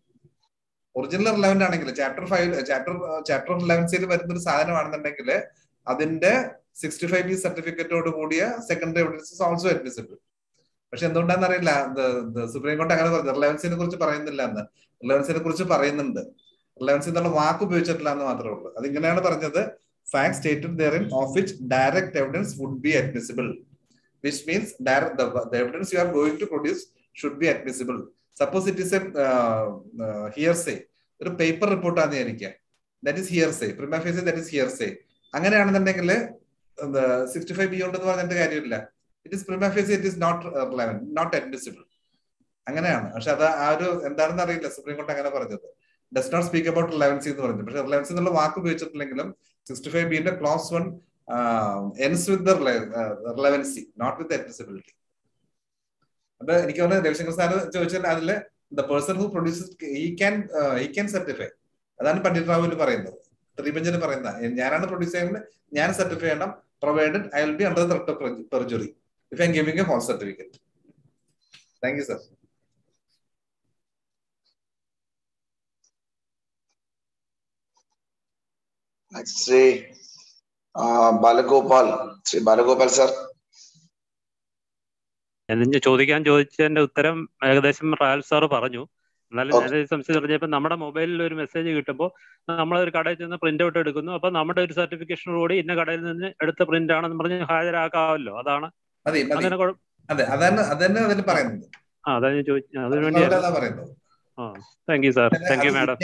original relevant ആണെങ്കിൽ chapter five chapter chapter റിലവൻസിയിൽ വരുന്ന ഒരു സാധനമാണെന്നുണ്ടെങ്കിൽ അതിന്റെ sixty five B സർട്ടിഫിക്കറ്റോട് കൂടിയ secondary evidence is also admissible. പക്ഷെ എന്തുകൊണ്ടാന്ന് അറിയില്ല, സുപ്രീം കോർട്ട് അങ്ങനെ പറഞ്ഞു. റിലവൻസിനെ കുറിച്ച് പറയുന്നില്ല എന്ന്. റിലവൻസിനെ കുറിച്ച് പറയുന്നുണ്ട്. റിലവൻസ് എന്നുള്ള വാക്ക് ഉപയോഗിച്ചിട്ടില്ല എന്ന് മാത്രമേ ഉള്ളൂ. അതിങ്ങനെയാണ് പറഞ്ഞത്, fact stated therein of which direct evidence would be admissible, which means direct the, the evidence you are going to produce should be admissible. Suppose it is a uh, uh, hearsay, ഒരു paper report ആണെന്ന് വിചാരിക്കുക, that is hearsay, prima facie that is hearsay. അങ്ങനെയാണെന്നുണ്ടെങ്കിൽ sixty five B ഉണ്ടെന്ന് പറഞ്ഞിട്ട് കാര്യമില്ല. It is prima facie it is not relevant, not admissible. അങ്ങനെയാണ്. പക്ഷെ അത് ആ ഒരു എന്താണെന്ന് അറിയില്ല, സുപ്രീം കോർട്ട് അങ്ങനെ പറഞ്ഞത്. Does not speak about relevancy എന്ന് പറഞ്ഞു. പക്ഷെ റിലവൻസി എന്നുള്ള വാക്ക് ഉപയോഗിച്ചിട്ടില്ലെങ്കിലും സിക്സ്റ്റി ഫൈവ് ബിന്റെ clause one ends with the relevancy, not with admissibility. അപ്പൊ എനിക്ക് തോന്നുന്നത് രവിശങ്കർ സാർ ചോദിച്ചാൽ അതില് the person who produces he can he can certify. അതാണ് പണ്ഡിറ്റ് റാവുവിൽ പറയുന്നത്, ത്രിബഞ്ചിന് പറയുന്നത്. ഞാനാണ് പ്രൊഡ്യൂസ് ചെയ്യുന്നത്, ഞാൻ സർട്ടിഫൈ ചെയ്യണം, provided I will be under the threat of perjury if I'm giving a false certificate. Thank you sir. Next, Sri uh, Balagopal. Sri Balagopal, sir. ഞാൻ ചോദിക്കാൻ ചോദിച്ചതിന്റെ ഉത്തരം ഏകദേശം റാൽ സാറ് പറഞ്ഞു. എന്നാലും ഞാൻ സംശയം പറഞ്ഞപ്പോൾ നമ്മുടെ മൊബൈലിൽ ഒരു മെസ്സേജ് കിട്ടുമ്പോൾ നമ്മളൊരു കടയിൽ ചെന്ന് പ്രിന്റ് ഔട്ട് എടുക്കുന്നു. അപ്പൊ നമ്മുടെ ഒരു സർട്ടിഫിക്കേഷൻ കൂടി ഇന്ന കടയിൽ നിന്ന് എടുത്ത പ്രിന്റ് ആണെന്ന് പറഞ്ഞ് ഹാജരാക്കാമല്ലോ. അതാണ് അതെ അതാണ് അതന്നെ അതിൽ പറയുന്നത്. ആ അതാണ് ഞാൻ ചോദിച്ചത്. അതിനു വേണ്ടിയാണ് പറയുന്നത്. ആ thank you sir. Thank you madam.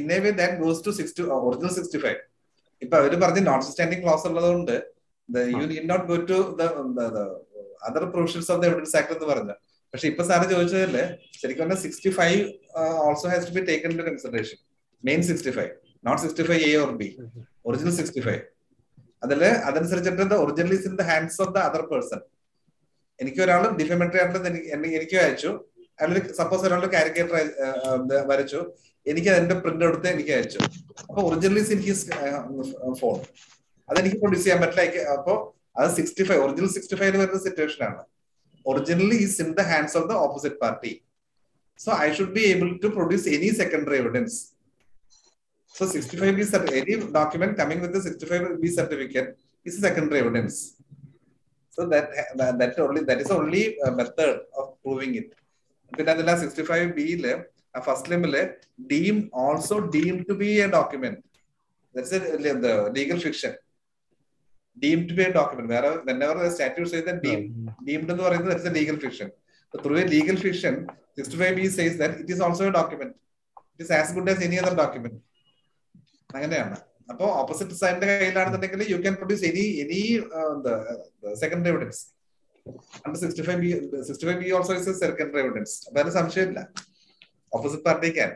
ഇപ്പൊ അവര് പറഞ്ഞ നോൺ സ്റ്റാൻഡിംഗ് ക്ലോസ് ഉള്ളതുകൊണ്ട് you need not go to other provisions of the evidence act എന്ന് പറഞ്ഞു. പക്ഷെ ഇപ്പൊ സാറ് ചോദിച്ചതല്ലേ ശരിക്കും പറഞ്ഞാൽ sixty five also has to be taken into consideration. Main sixty five not sixty five A or B, original sixty five. അതില് അതനുസരിച്ചിട്ട് original is in the hands of the other person. എനിക്ക് ഒരാൾ defamatory ആയിട്ടുള്ള എനിക്ക് അയച്ചു, അയാൾ suppose ഒരാളുടെ കാരിക്കേറ്റർ വരച്ചു, എനിക്ക് അതിന്റെ പ്രിന്റ് എടുത്ത് എനിക്ക് അയച്ചു. അപ്പൊ original is in his phone, അതെനിക്ക് പ്രൊഡ്യൂസ് ചെയ്യാൻ പറ്റില്ല. അപ്പൊ അത് sixty five original sixty five വരുന്ന സിറ്റുവേഷൻ ആണ്. Originally is in the hands of the opposite party. So I should be able to produce any secondary evidence. So sixty-five B, any document coming with the sixty-five B certificate is a secondary evidence. So that that, that only that is the only uh, method of proving it. Then the sixty-five B le first limb le deem also deemed to be a document. That's a, the legal fiction. Deemed to be a document. Whenever the statute says that deemed, deemed to be that's a legal fiction. So through a legal fiction, sixty-five B says that it is also a document. It is as good as any other document. അങ്ങനെയാണ്. അപ്പോൾ opposite സൈഡിന്റെ കയ്യിലാണെന്നുണ്ടെങ്കിൽ you can produce any any secondary evidence. Under sixty five B sixty five B also is secondary evidence. അപ്പൊ അതിന് സംശയമില്ല, opposite party can.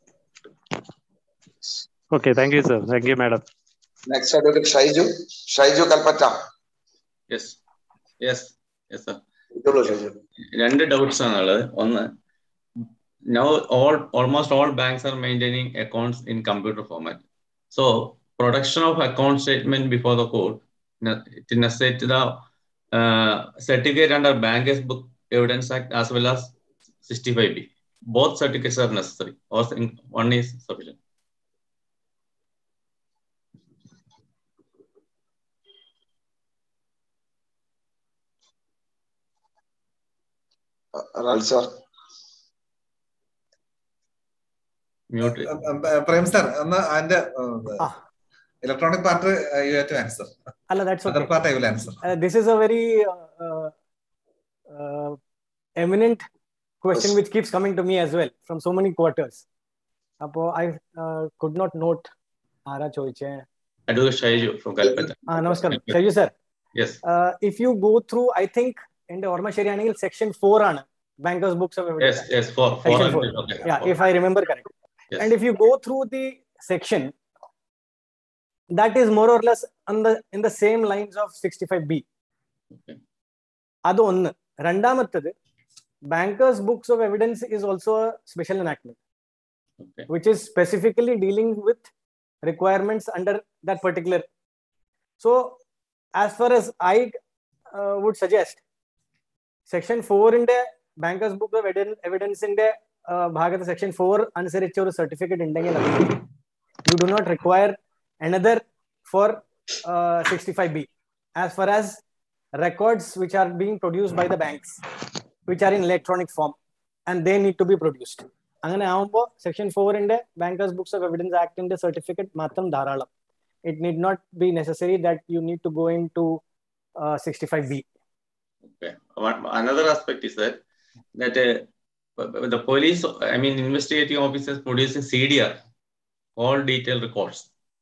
Okay, thank you sir. Thank you madam. Next, Advocate Shaiju. Shaiju Kalpata. Yes. Yes. Yes, sir. രണ്ട് doubts ആണുള്ളത്. ഒന്ന്, now all almost all banks are maintaining accounts in computer format. So production of account statement before the court it necessitates the uh, certificate under Bankers Book Evidence Act as well as sixty-five B. Both certificates are necessary or one is sufficient? Ral sir. Mute. Prem sir, and electronic part you have to answer. Allah, that's okay. Other part I will answer. Uh, this is a very uh, uh, eminent question which keeps coming to me as well from so many quarters. Apo I uh, could not note. Ara choiche. Advocate Shaiju from Calcutta. Ah, namaskar. Shaiju sir. Yes. Uh, if you go through, I think in the Orma Sharianil section four ആണ് Bankers Books of Evidence. Yes, yes, four. Section four. Okay. Yeah, four. if I remember correctly. Yes. And if you go through the section, that is more or less on the in the same lines of sixty-five B. Okay. Adu onnu. Randamathadu, Bankers Books of Evidence is also a special enactment, okay, which is specifically dealing with requirements under that particular. So, as far as I uh, would suggest, section four in the Bankers Book of Evidence in the Bhagata section four അനുസരിച്ച് ഒരു certificate ഉണ്ടെങ്കിൽ you do not require another for uh, sixty-five B as far as records which are being produced by the banks which are in electronic form and they need to be produced. അങ്ങനെ ആവുമ്പോൾ section ഫോറിന്റെ Bankers Books of Evidence ആക്ടിന്റെ certificate മാത്രം ധാരാളം. It need not be necessary that you need to go into uh, sixty-five B. Okay. Another aspect is that that uh, the police, I mean, investigating officers producing C D R, all detailed records.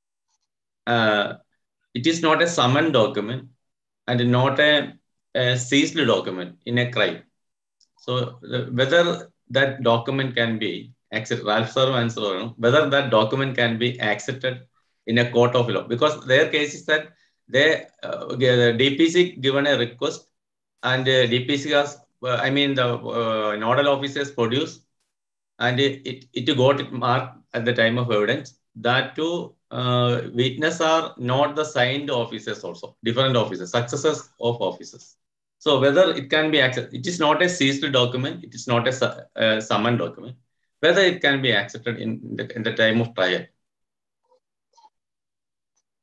Uh, it is not a summoned document and not a, a seized document in a crime. So the, whether that document can be accepted, Ralph sir answer, whether that document can be accepted in a court of law, because their case is that they uh, the D P C given a request and uh, D P C has, uh, I mean, the uh, nodal officers produce and it, it, it got it marked at the time of evidence. That too, uh, witness are not the signed officers also, different officers, successors of officers. So whether it can be accepted, it is not a seized document, it is not a uh, summoned document, whether it can be accepted in the, in the time of trial.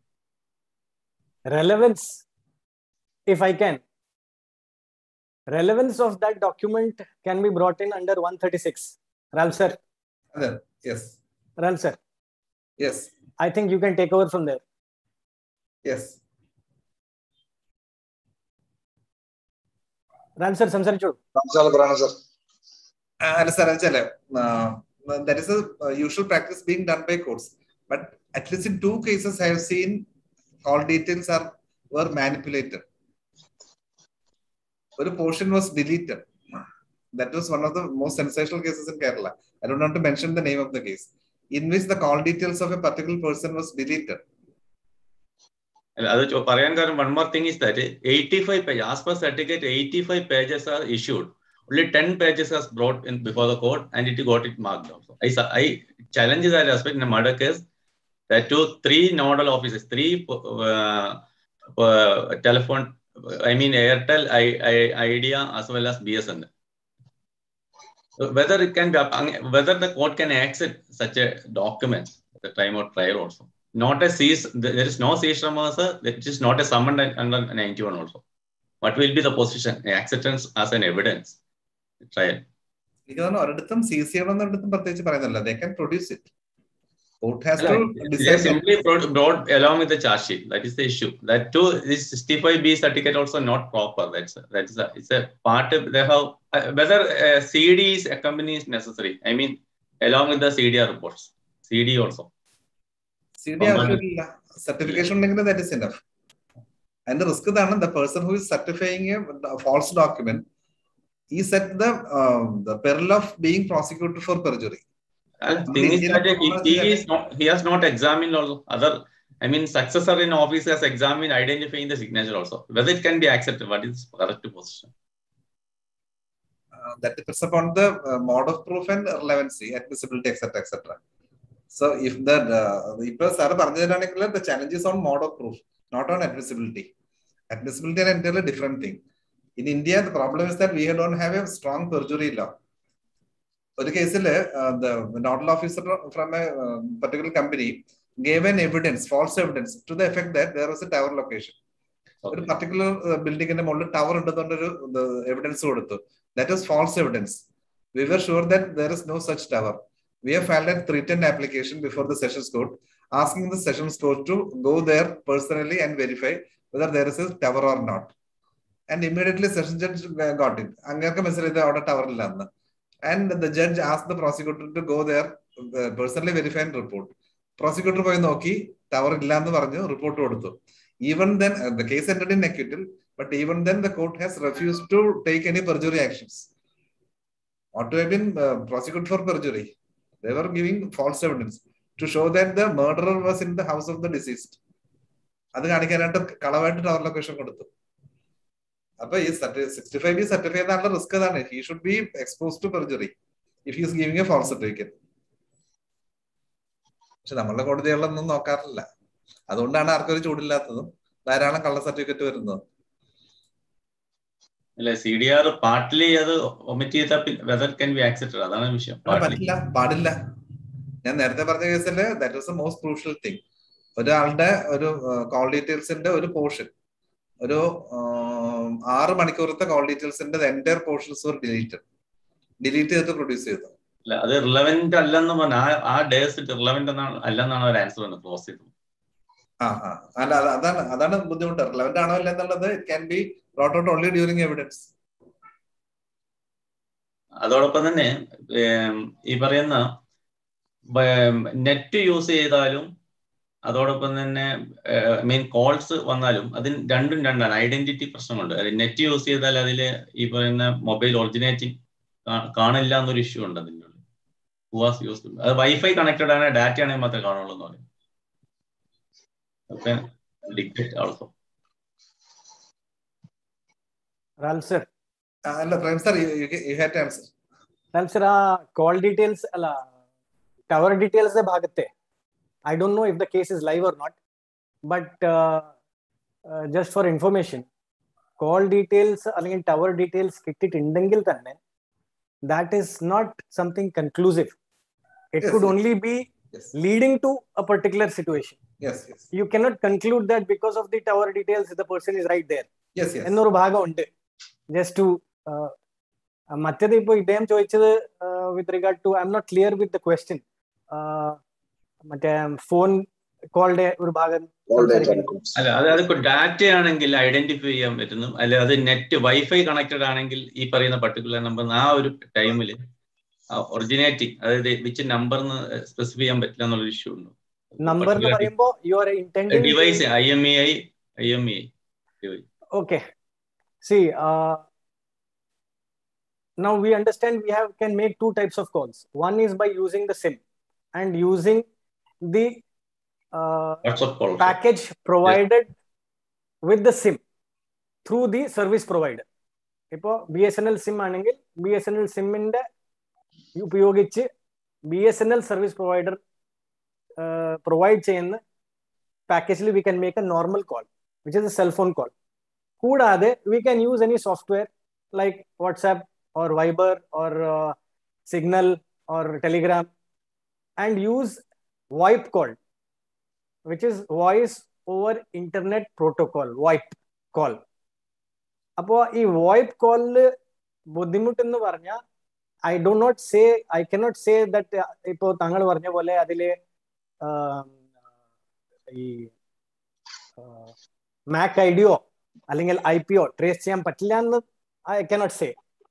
relevance, if I can, relevance of that document can be brought in under one thirty-six. Ralph sir. Yes. Ralph sir. Yes. I think you can take over from there. Yes. Ralph sir, സംസാരിച്ചോളൂ. അല്ല sir വെച്ചാല് that is a uh, usual practice being done by courts, but at least in two cases I have seen all details are were manipulated. One portion was deleted. That was one of the most sensational cases in Kerala. I don't want to mention the name of the case, in which the call details of a particular person was deleted. One more thing is that eighty-five pages, as per certificate, eighty-five pages are issued. Only ten pages was brought in before the court, and it got it marked also. I, I challenge that aspect in a murder case. That two, three nodal offices, three uh, uh, telephone, I mean Airtel, I, I, Idea, as well as B S N L. Whether it can be, whether the court can accept such a document at the time of trial also. Not a seize, there is no seizure measure, it is not a summon under ninety-one also. What will be the position? Acceptance as an evidence. Trial. They can produce it. Court has to decide. They simply brought along with the charge sheet. That is the issue. That too, this sixty-five B certificate also not proper. That's that's a, it's a part of they have uh, whether uh, C D is accompany is necessary. I mean, along with the C D R reports, C D also. C D R certification that is enough. And the risk that the person who is certifying a false document is at the uh, the peril of being prosecuted for perjury. And thing is that he, he is not he has not examined also other. I mean, successor in office has examined identifying the signature also. Whether it can be accepted, what is correct position? Uh, that depends upon the uh, mode of proof and relevancy, admissibility, et cetera, et cetera. So, if the uh, the challenge is on mode of proof, not on admissibility. Admissibility is an entirely different thing. In India, the problem is that we don't have a strong perjury law. In the case, uh, the nodal officer from a uh, particular company gave an evidence, false evidence, to the effect that there was a tower location. Okay. A particular uh, building in a tower under the evidence. That is false evidence. We were sure that there is no such tower. We have filed a three ten application before the Sessions Court, asking the Sessions Court to go there personally and verify whether there is a tower or not. And immediately Sessions Judge got it. And the judge asked the prosecutor to go there, uh, personally verify and report. Prosecutor പോയി നോക്കി tower ഇല്ല എന്ന് പറഞ്ഞു report കൊടുത്തു. Even then, uh, the case ended in acquittal, but even then the court has refused to take any perjury actions. Ought to have been uh, prosecuted for perjury. They were giving false evidence to show that the murderer was in the house of the deceased. അത് കാണിക്കാനായിട്ട് കളവായിട്ട് tower location കൊടുത്തു. sixty-five B certificate is risk. He should be exposed to perjury if he is giving a false certificate. പക്ഷെ നമ്മളുടെ കോടതികളിലൊന്നും നോക്കാറില്ല. അതുകൊണ്ടാണ് ആർക്കൊരു ചൂടില്ലാത്തതും ധാരാളം കള്ള certificate വരുന്നത്. അല്ല സി ഡി ആർ പാർട്ട്ലി അത് ഒമിറ്റ് ചെയ്ത വെദർ കൻ ബി ആക്സെപ്റ്റഡ് അതാണ് വിഷയം. പറ്റില്ല, പാടില്ല. ഞാൻ നേരത്തെ പറഞ്ഞ കേസില് that was the most crucial thing. ഒരാളുടെ ഒരു കോൾ ഡീറ്റെയിൽസിന്റെ ഒരു പോർഷൻ, ഒരു ആറ് മണിക്കൂറത്തെ കോൾ ഡീറ്റെയിൽസിന്റെ entire portions were deleted delete ചെയ്തിട്ട് പ്രൊഡ്യൂസ് ചെയ്തു. അല്ല അത് റിലവന്റ് അല്ലെന്ന് പറഞ്ഞാൽ ആ ഡേസ് റിലവന്റ് അല്ലെന്നാണ് ഒരു ആൻസർ വന്നത് ക്ലോസ് ചെയ്തത്. ആ ആ അല്ല അതാണ് അതാണ് ബുദ്ധിമുട്ട്. റിലവന്റ് ആണോ അല്ല എന്നുള്ളത് it can be brought out only during evidence. അതോടൊപ്പം തന്നെ ഈ പറയുന്ന നെറ്റ് യൂസ് ചെയ്താലും അതോടൊപ്പം തന്നെ മെയിൻ കോൾസ് വന്നാലും അതിന് രണ്ടും രണ്ടാണ്. ഐഡന്റിറ്റി പ്രശ്നമുണ്ട്. നെറ്റ് യൂസ് ചെയ്താൽ അതിൽ ഈ പറയുന്ന മൊബൈൽ ഒറിജിനേറ്റിംഗ് കാണില്ല എന്നൊരു ഇഷ്യൂ ഉണ്ട് അതിൻ്റെ ഉള്ളിൽ. ഹുവാസ് യൂസ് അത് വൈഫൈ കണക്റ്റഡ് ആണ്, ഡാറ്റ ആണെങ്കിൽ മാത്രമേ കാണുള്ളൂ എന്ന് പറയും. Also Ralph sir. അല്ല Prem sir you had to answer. Ralph sir, ആ കോൾ ഡീറ്റെയിൽസ് അല്ല ടവർ ഡീറ്റെയിൽസ് ഭാഗത്തെ I don't know if the case is live or not, but uh, uh, just for information, call details അല്ലെങ്കിൽ tower details കിട്ടിയിട്ടുണ്ടെങ്കിൽ തന്നെ that is not something conclusive. It yes, could yes. only be Yes. leading to a particular situation. Yes, yes. You cannot conclude that because of the tower details the person is right there. Yes, yes. എന്നൊരു ഭാഗമുണ്ട്. Just to uh, മറ്റേത് ഇപ്പോൾ ഇദ്ദേഹം ചോദിച്ചത് with regard to, I'm not clear with the question. മറ്റേ phone കോളുടെ ഒരു ഭാഗം അല്ല അത് അത് ഡാറ്റ ആണെങ്കിൽ ഐഡന്റിഫൈ ചെയ്യാൻ പറ്റുന്നു, അല്ലെ അത് നെറ്റ് വൈഫൈ കണക്റ്റഡ് ആണെങ്കിൽ ഈ പറയുന്ന പർട്ടിക്കുലർ നമ്പർ ആ ഒരു ടൈമിൽ ഒറിജിനേറ്റിംഗ്, അതായത് വിച്ച് നമ്പർ സ്പെസിഫൈ ചെയ്യാൻ പറ്റില്ല എന്നുള്ള ഇഷ്യൂ ഉണ്ട്. നമ്പർ എന്ന് പറയുമ്പോൾ you are intending device I M E I I M E I. Okay. See, uh, now we understand we have can make two types of calls. One is by using the SIM and using the uh, package provided yes. with the SIM through the service provider. Ipo B S N L SIM anengil B S N L SIM inde upayogichu B S N L service provider uh, provide cheyyunna package we can make a normal call, which is a cell phone call. Koodade we can use any software like WhatsApp or Viber or uh, Signal or Telegram and use VoIP call, which is voice over internet protocol, VoIP call. Appo ee VoIP call buddhimuttennu parnja, I do not say, I cannot say that ipo tangal parnja pole adile ee MAC I D o അല്ലെങ്കിൽ I P O trace ചെയ്യാൻ പറ്റില്ല എന്ന് I cannot say.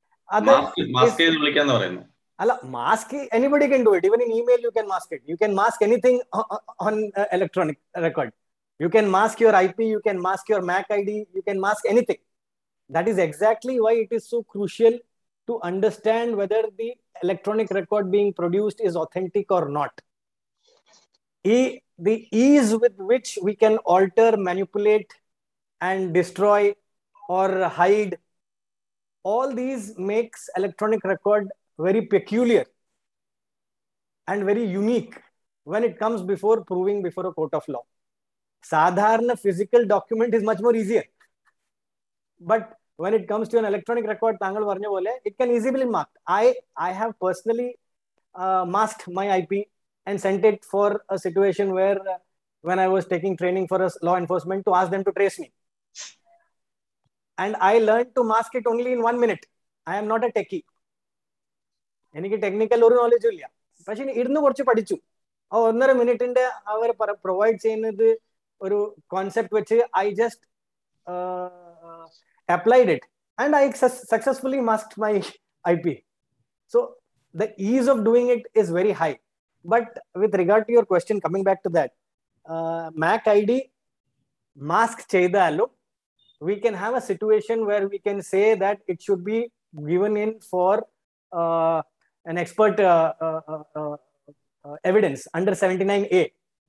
അല്ല, mask anybody can do it. Even in email you can mask it. You can mask anything on electronic record. You can mask your I P, you can mask your MAC I D, you can mask anything. That is exactly why it is so crucial to understand whether the electronic record being produced is authentic or not. ഈ the ease with which we can alter, manipulate and destroy or hide, all these makes electronic record very peculiar and very unique when it comes before proving before a court of law. Sadharana physical document is much more easier, but when it comes to an electronic record, tangal varnja pole, it can easily be marked. I I have personally uh, masked my I P and sent it for a situation where uh, when I was taking training for a law enforcement to ask them to trace me. And I learned to mask it only in one minute. I am not a techie. എനിക്ക് technical ഒരു നോളജും ഇല്ല. പക്ഷെ ഇരുന്ന് കുറച്ച് പഠിച്ചു. ആ ഒന്നര മിനിറ്റിന്റെ അവർ പ്രൊവൈഡ് ചെയ്യുന്നത് ഒരു കോൺസെപ്റ്റ് വെച്ച് I just applied it and I successfully masked my I P. So the ease of doing it is very high. But with regard to your question, coming back to that, uh, MAC I D mask cheydalu, we can have a situation where we can say that it should be given in for uh, an expert uh, uh, uh, uh, evidence under seventy-nine A.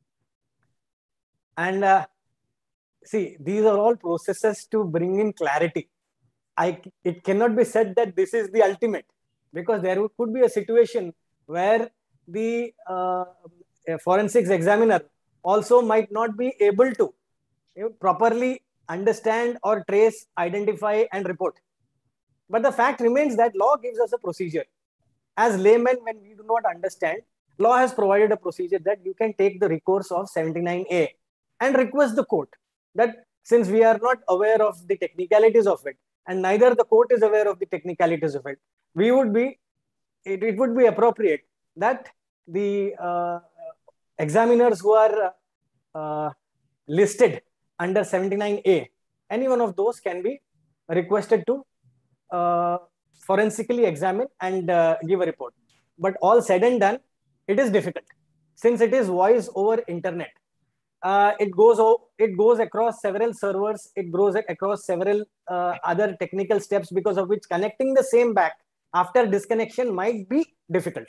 And uh, see, these are all processes to bring in clarity. I, it cannot be said that this is the ultimate, because there could be a situation where the uh, forensics examiner also might not be able to you know, properly understand or trace, identify and report. But the fact remains that law gives us a procedure. As laymen, when we do not understand, law has provided a procedure that you can take the recourse of seventy-nine A and request the court that since we are not aware of the technicalities of it and neither the court is aware of the technicalities of it, we would be, it, it would be appropriate that the uh, examiners who are uh, listed under seventy-nine A, any one of those can be requested to uh, forensically examine and uh, give a report. But all said and done, it is difficult since it is voice over internet. Uh, it goes it goes across several servers. It goes across several uh, other technical steps, because of which connecting the same back after disconnection might be difficult.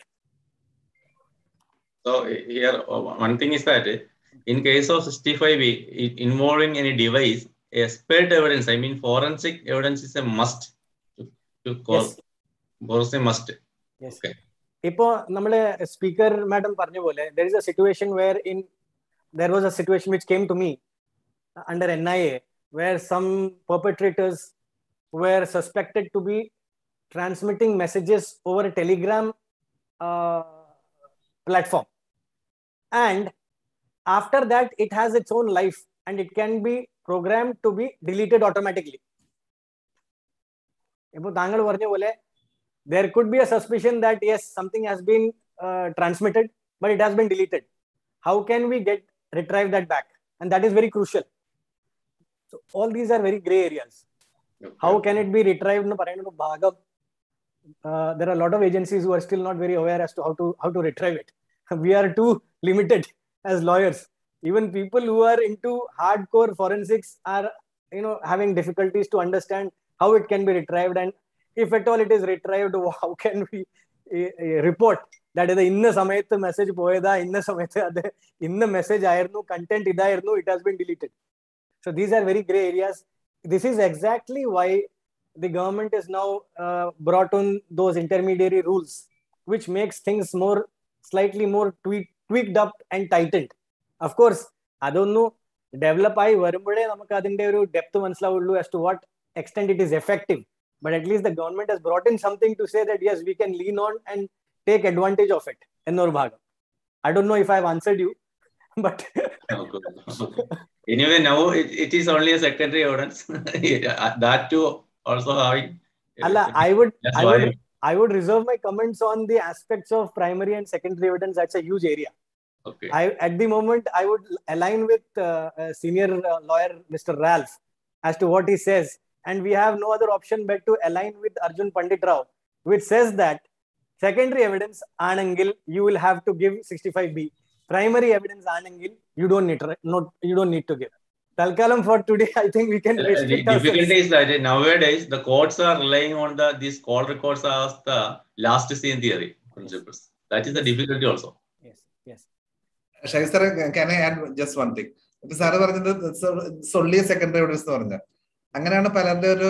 So here, one thing is that in case of sixty-five B involving any device, expert evidence, I mean forensic evidence is a must to, to call. Yes. Was a must. Yes. Okay. Ipo nammale speaker madam parnja pole, there is a situation where in there was a situation which came to me under N I A where some perpetrators were suspected to be transmitting messages over a Telegram uh, platform. and after that it has its own life and it can be programmed to be deleted automatically. Ipo thangal parnja pole there could be a suspicion that yes, something has been uh, transmitted but it has been deleted. How can we get retrieve that back? And that is very crucial. So all these are very gray areas. Okay. How can it be retrieved no parayana bhagam? Uh, there are a lot of agencies who are still not very aware as to how to how to retrieve it. We are too limited as lawyers. Even people who are into hardcore forensics are, you know, having difficulties to understand how it can be retrieved, and if at all it is retrieved, how can we uh, uh, report that is the inna samayathu message poyada, inna samayathu ade inna message ayirnu, content idayirnu, it has been deleted. So these are very gray areas. This is exactly why the government is now uh, brought on those intermediary rules, which makes things more slightly more tweak, tweaked up and tightened. Of course, I don't know, develop I varumbode namakku adinte oru depth manasillavullu as to what extent it is effective. But at least the government has brought in something to say that yes, we can lean on and take advantage of it. Ennor bhagam. I don't know if I have answered you, but anyway, now it, it is only a secondary evidence. That too also having. Allah, I would, I would, I would reserve my comments on the aspects of primary and secondary evidence. That's a huge area. Okay. I, at the moment, I would align with uh, uh, senior uh, lawyer Mister Ralph as to what he says, and we have no other option but to align with Arjun Pandit Rao, which says that secondary evidence anangil you will have to give sixty-five B. Primary evidence anangil you don't need to, not you don't need to give. Talkalam for today, I think we can restrict the difficulty is that nowadays the courts are relying on the these call records as the last seen theory principles. That is the difficulty also. Yes, yes. Shai sir, can I add just one thing? If sir it's only a secondary evidence nu paranja. Anganeyana palade oru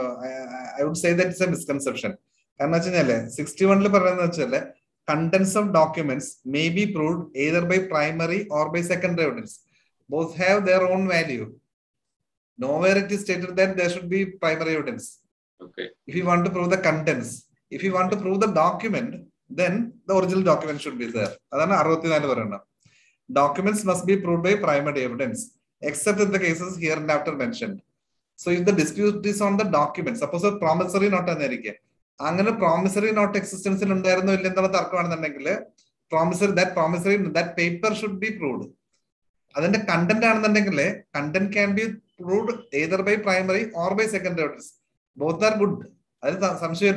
I would say that it's a misconception. Karanam vechale sixty-one il parayunnu vechale contents of documents may be proved either by primary or by secondary evidence. Both have their own value. Nowhere it is stated that there should be primary evidence. Okay. If you want to prove the contents, if you want to prove the document, then the original document should be there. Adana sixty-four parayana. Documents must be proved by primary evidence, except in the cases here and after mentioned. So if the dispute is on the document, suppose a promissory note anarike, angana promissory note existence il undayirunno illa enna tharkkamanennengil, promissory that promissory that paper should be proved. Then the content content can be proved either by primary or by secondary evidence. Both are good. That is something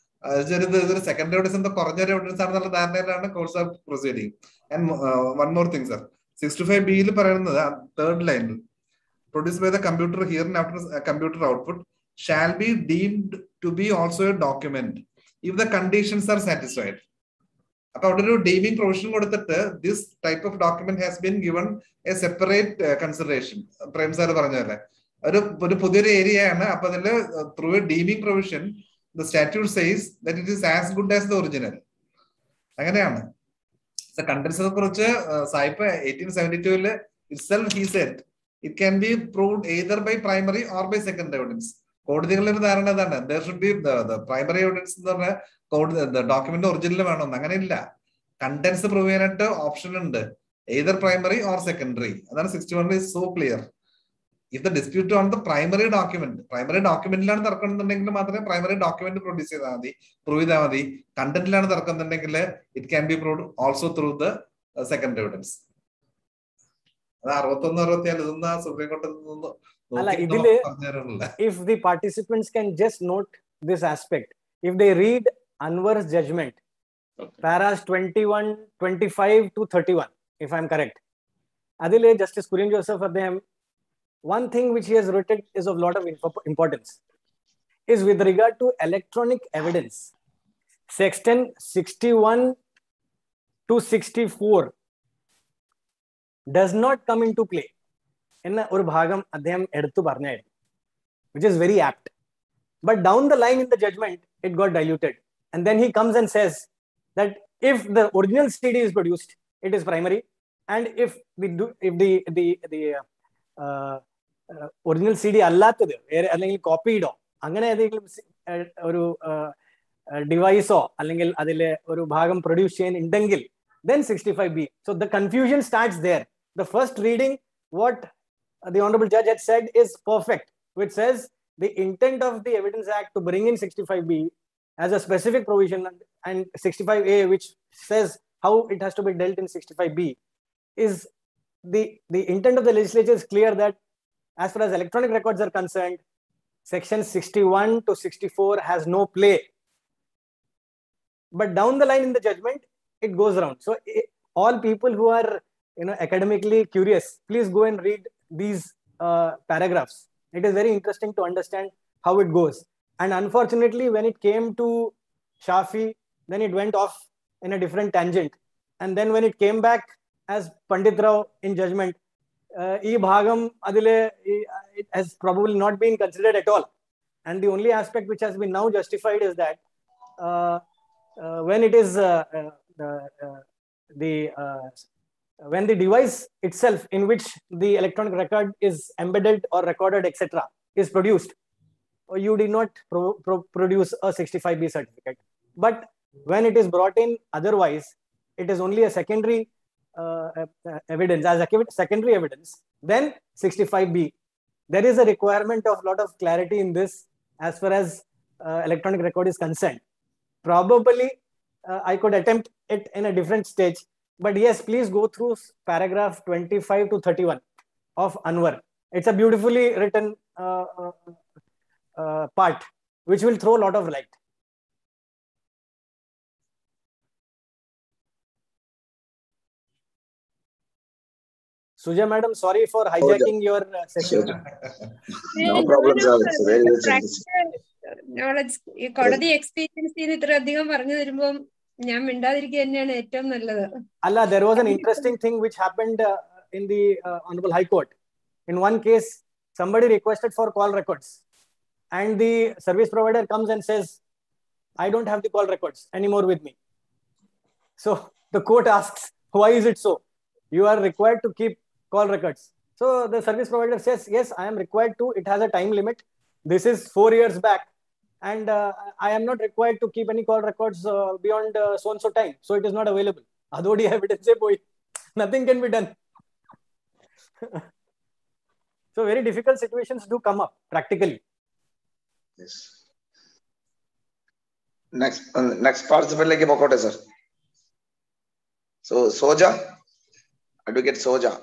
like secondary evidence and the coronary evidence are the course of proceeding. And uh, one more thing, sir. sixty-five B third line produced by the computer here and after a computer output shall be deemed to be also a document if the conditions are satisfied. According to deeming provision, this type of document has been given a separate uh, consideration. Prem sir paranja area through a deeming provision, the statute says that it is as good as the original. The contents of the Saipa eighteen seventy-two itself, he said, it can be proved either by primary or by secondary evidence. There should be the, the primary evidence, the, the document original. Contents prove option under either primary or secondary. And sixty-one is so clear. If the dispute on the primary document, primary document primary document produce prove content it can be proved also through the uh, secondary evidence. If the participants can just note this aspect, if they read Anwar's judgment, okay, paras twenty-one, twenty-five to thirty-one, if I'm correct, Adile Justice Kurian Joseph for them, one thing which he has written is of lot of importance is with regard to electronic evidence. Section sixty-one to sixty-four does not come into play. Enna or bhagam adhyam eduthu parnayadu, which is very apt. But down the line in the judgment, it got diluted. And then he comes and says that if the original C D is produced, it is primary. And if the if the the the uh, uh, original C D allathathu allengil copied o angane edengilum oru device o allengil adile oru bhagam produce cheyan undengil then sixty-five B. So the confusion starts there. The first reading, what the Honorable Judge had said is perfect, which says the intent of the Evidence Act to bring in sixty-five B as a specific provision and sixty-five A, which says how it has to be dealt in sixty-five B, is the, the intent of the legislature is clear that as far as electronic records are concerned, section sixty-one to sixty-four has no play. But down the line in the judgment, it goes around. So it, all people who are you know, academically curious, please go and read these uh, paragraphs. It is very interesting to understand how it goes. And unfortunately, when it came to Shafi, then it went off in a different tangent. And then when it came back as Pandit Rao in judgment, uh, e bhagam adile, it has probably not been considered at all. And the only aspect which has been now justified is that uh, uh, when it is uh, uh, the, uh, the uh, when the device itself in which the electronic record is embedded or recorded, et cetera, is produced, you did not pro pro produce a sixty-five B certificate. But when it is brought in otherwise, it is only a secondary uh, uh, evidence, as a secondary evidence, then sixty-five B. There is a requirement of a lot of clarity in this as far as uh, electronic record is concerned. Probably uh, I could attempt it in a different stage. But yes, please go through paragraph twenty-five to thirty-one of Anwar. It's a beautifully written uh, uh, uh, part, which will throw a lot of light. Suja madam, sorry for hijacking your uh, session. No problem, sir. It's very interesting. Knowledge, Kodadi experience in it. Allah, there was an interesting thing which happened uh, in the uh, Honorable High Court. In one case, somebody requested for call records, and the service provider comes and says, I don't have the call records anymore with me. So the court asks, why is it so? You are required to keep call records. So the service provider says, yes, I am required to. It has a time limit. This is four years back. And uh, I am not required to keep any call records uh, beyond uh, so and so time. So it is not available. Adodi evidence, nothing can be done. So very difficult situations do come up practically. Yes. Next, uh, next participant like Bokote, sir. So Soja, Advocate Soja.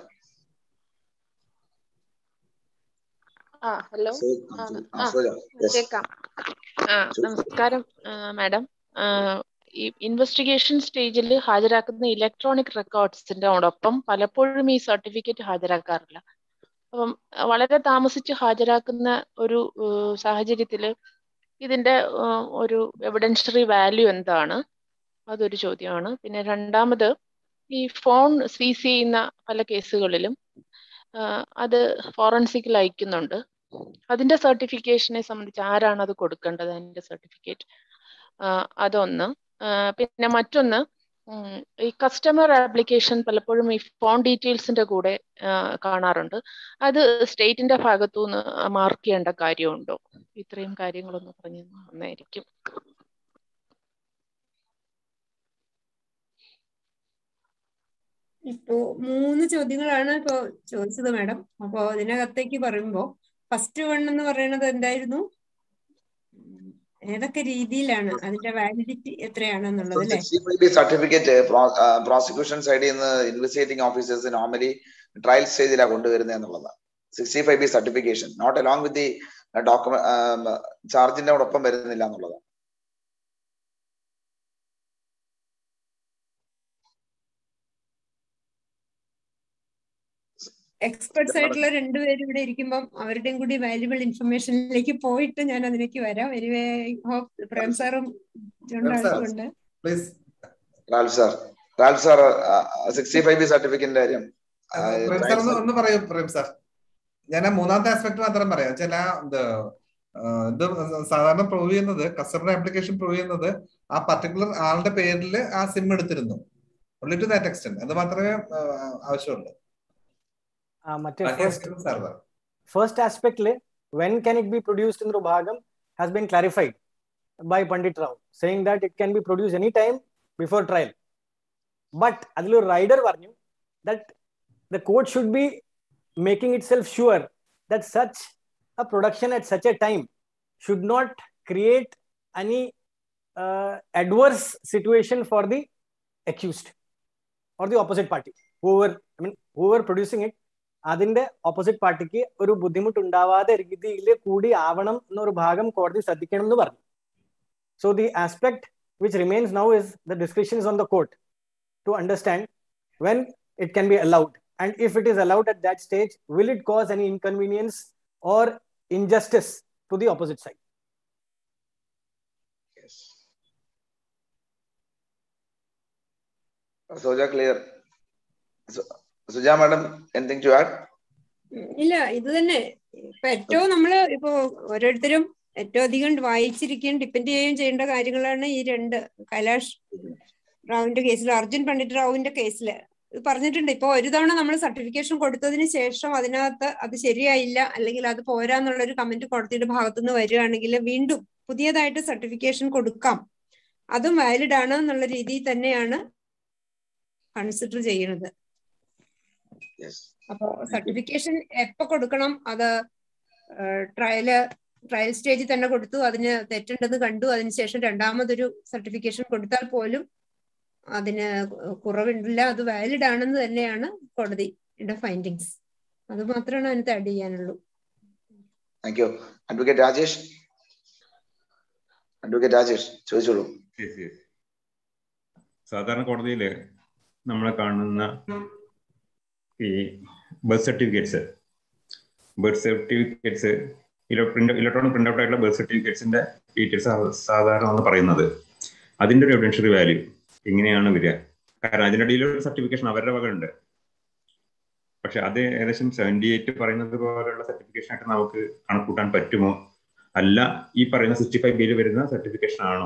Ah, hello. So, Ah, ah, ah, Soja. Yes. Ah, Namaskaram, uh, madam. Uh, investigation സ്റ്റേജിൽ ഹാജരാക്കുന്ന electronic റെക്കോർഡ്സിന്റെ ഒപ്പം പലപ്പോഴും ഈ certificate ഹാജരാക്കാറില്ല. അപ്പം വളരെ താമസിച്ച് ഹാജരാക്കുന്ന ഒരു സാഹചര്യത്തിൽ ഇതിന്റെ ഒരു എവിഡൻഷ്യറി വാല്യൂ എന്താണ്? അതൊരു ചോദ്യമാണ്. പിന്നെ രണ്ടാമത്, ഈ ഫോൺ സീസ് ചെയ്യുന്ന പല കേസുകളിലും അത് ഫോറൻസിക്കിൽ അയക്കുന്നുണ്ട്. അതിന്റെ സർട്ടിഫിക്കേഷനെ സംബന്ധിച്ച് ആരാണ് അത് കൊടുക്കേണ്ടത്? അതിന്റെ സർട്ടിഫിക്കറ്റ് അതൊന്ന്. പിന്നെ മറ്റൊന്ന്, ഈ കസ്റ്റമർ ആപ്ലിക്കേഷൻ പലപ്പോഴും ഈ ഫോൺ ഡീറ്റെയിൽസിന്റെ കൂടെ കാണാറുണ്ട്. അത് സ്റ്റേറ്റിന്റെ ഭാഗത്തു നിന്ന് മാർക്ക് ചെയ്യേണ്ട കാര്യമുണ്ടോ? ഇത്രയും കാര്യങ്ങളൊന്ന് പറഞ്ഞു നന്നായിരിക്കും. ഇപ്പോ മൂന്ന് ചോദ്യങ്ങളാണ് ഇപ്പോ ചോദിച്ചത് മാഡം. അപ്പോ അതിനകത്തേക്ക് പറയുമ്പോ ഫസ്റ്റ് വൺ എന്ന് പറയുന്നത് എന്തായിരുന്നു? ഏതൊക്കെ രീതിയിലാണ് അതിന്റെ വാലിഡിറ്റി എത്രയാണെന്നുള്ളത് അല്ലേ? sixty-five B സർട്ടിഫിക്കറ്റ് പ്രോസിക്യൂഷൻ സൈഡിൽ നിന്ന് ഇൻവെസ്റ്റിഗേറ്റിംഗ് ഓഫീസേഴ്സ് നോർമലി ട്രയൽ സ്റ്റേജിലാണ് കൊണ്ടുവരുന്നത് എന്നുള്ളതാണ്. Sixty five B certification not along with the document ചാർജിന്റെ ഒപ്പം വരുന്നില്ല എന്നുള്ളതാണ്. എക്സ്പെർട്സ് ആയിട്ടുള്ള രണ്ടുപേരും ഇവിടെ ഇരിക്കുമ്പോൾ അവരുടെയും കൂടി വാല്യുബിൾ ഇൻഫർമേഷനിലേക്ക് പോയിട്ട് ഞാൻ അതിലേക്ക് വരാം. എനിവേ ഹോപ്പ് പ്രേം സാറും ഉണ്ട്. ഒന്ന് പറയൂ പ്രേം സാർ. ഞാൻ മൂന്നാമത്തെ ആസ്പെക്ട് മാത്രം പറയാം. ചില ഇത് സാധാരണ പ്രൂവ് ചെയ്യുന്നത്, കസ്റ്റമർ ആപ്ലിക്കേഷൻ പ്രൂവ് ചെയ്യുന്നത് ആ പർട്ടിക്കുലർ ആളുടെ പേരിൽ ആ സിം എടുത്തിരുന്നു. only to that extent. അത് മാത്രമേ ആവശ്യമുള്ളൂ. First aspect, when can it be produced in Rubhagam, has been clarified by Pandit Rao, saying that it can be produced any time before trial. But അതിലൊരു rider പറഞ്ഞു that the court should be making itself sure that such a production at such a time should not create any uh, adverse situation for the accused or the opposite party, whoever I mean whoever producing it, അതിന്റെ opposite പാർട്ടിക്ക് ഒരു ബുദ്ധിമുട്ട് ഉണ്ടാവാതെ രീതിയിൽ കൂടി ആവണം എന്നൊരു ഭാഗം കോടതി ശ്രദ്ധിക്കണം എന്ന് പറഞ്ഞു. So the aspect which remains now is the discretion is on the court to understand when it can be allowed, and if it is allowed at that stage, will it cause any inconvenience or injustice to the opposite side? Yes. Soja, clear. So, Suja madam, anything to add? ഇല്ല, ഇത് തന്നെ ഇപ്പൊ ഏറ്റവും നമ്മള് ഇപ്പൊ ഓരോരുത്തരും ഏറ്റവും അധികം വായിച്ചിരിക്കുകയും ഡിപ്പെൻഡ് ചെയ്യുകയും ചെയ്യേണ്ട കാര്യങ്ങളാണ് ഈ രണ്ട് കൈലാഷ് റാവുവിന്റെ കേസിൽ, അർജുൻ പണ്ഡിറ്റ് റാവുവിന്റെ കേസില് പറഞ്ഞിട്ടുണ്ട്. ഇപ്പൊ ഒരു തവണ നമ്മൾ സർട്ടിഫിക്കേഷൻ കൊടുത്തതിന് ശേഷം അതിനകത്ത് അത് ശരിയായില്ല അല്ലെങ്കിൽ അത് പോരാന്നുള്ളൊരു കമന്റ് കോടതിയുടെ ഭാഗത്തുനിന്ന് വരികയാണെങ്കിൽ വീണ്ടും പുതിയതായിട്ട് സർട്ടിഫിക്കേഷൻ കൊടുക്കാം, അതും വാലിഡ് ആണ് എന്നുള്ള രീതിയിൽ തന്നെയാണ് കൺസിഡർ ചെയ്യുന്നത്. അപ്പൊ സർട്ടിഫിക്കേഷൻ എപ്പോ കൊടുക്കണം, അത് ട്രയല് ട്രയൽ സ്റ്റേജിൽ തന്നെ കൊടുത്തു, അതിന് തെറ്റുണ്ടെന്ന് കണ്ടു, അതിനുശേഷം രണ്ടാമതൊരു സർട്ടിഫിക്കേഷൻ കൊടുത്താൽ പോലും അതിന് കുറവുണ്ടില്ല, അത് വാലിഡ് ആണെന്ന് തന്നെയാണ് കോടതിയുടെ ഫൈൻഡിങ്സ്. അത് മാത്രമാണ് അതിനകത്ത് ആഡ് ചെയ്യാനുള്ളൂ. Thank you. Advocate Rajesh, advocate Rajesh ചോദിച്ചോളൂ. സാധാരണ കോടതിയില് നമ്മളെ കാണുന്ന ഈ birth certificates birth certificates electronic print out ആയിട്ടുള്ള ബർത്ത് സർട്ടിഫിക്കറ്റ്സിന്റെ ഡീറ്റെയിൽസ് സാധാരണ എന്ന് പറയുന്നത് അതിന്റെ ഒരു എവിഡൻഷ്യറി വാല്യൂ എങ്ങനെയാണ് വരിക? കാരണം അതിനിടയിൽ ഒരു സർട്ടിഫിക്കേഷൻ അവരുടെ വക ഉണ്ട്, പക്ഷെ അത് ഏകദേശം സെവൻറ്റി എയ്റ്റ് പറയുന്നത് പോലെയുള്ള സർട്ടിഫിക്കേഷൻ ആയിട്ട് നമുക്ക് കണക്കൂട്ടാൻ പറ്റുമോ? അല്ല ഈ പറയുന്ന സിക്സ്റ്റി ഫൈവ് ബിയിൽ വരുന്ന സർട്ടിഫിക്കേഷൻ ആണോ?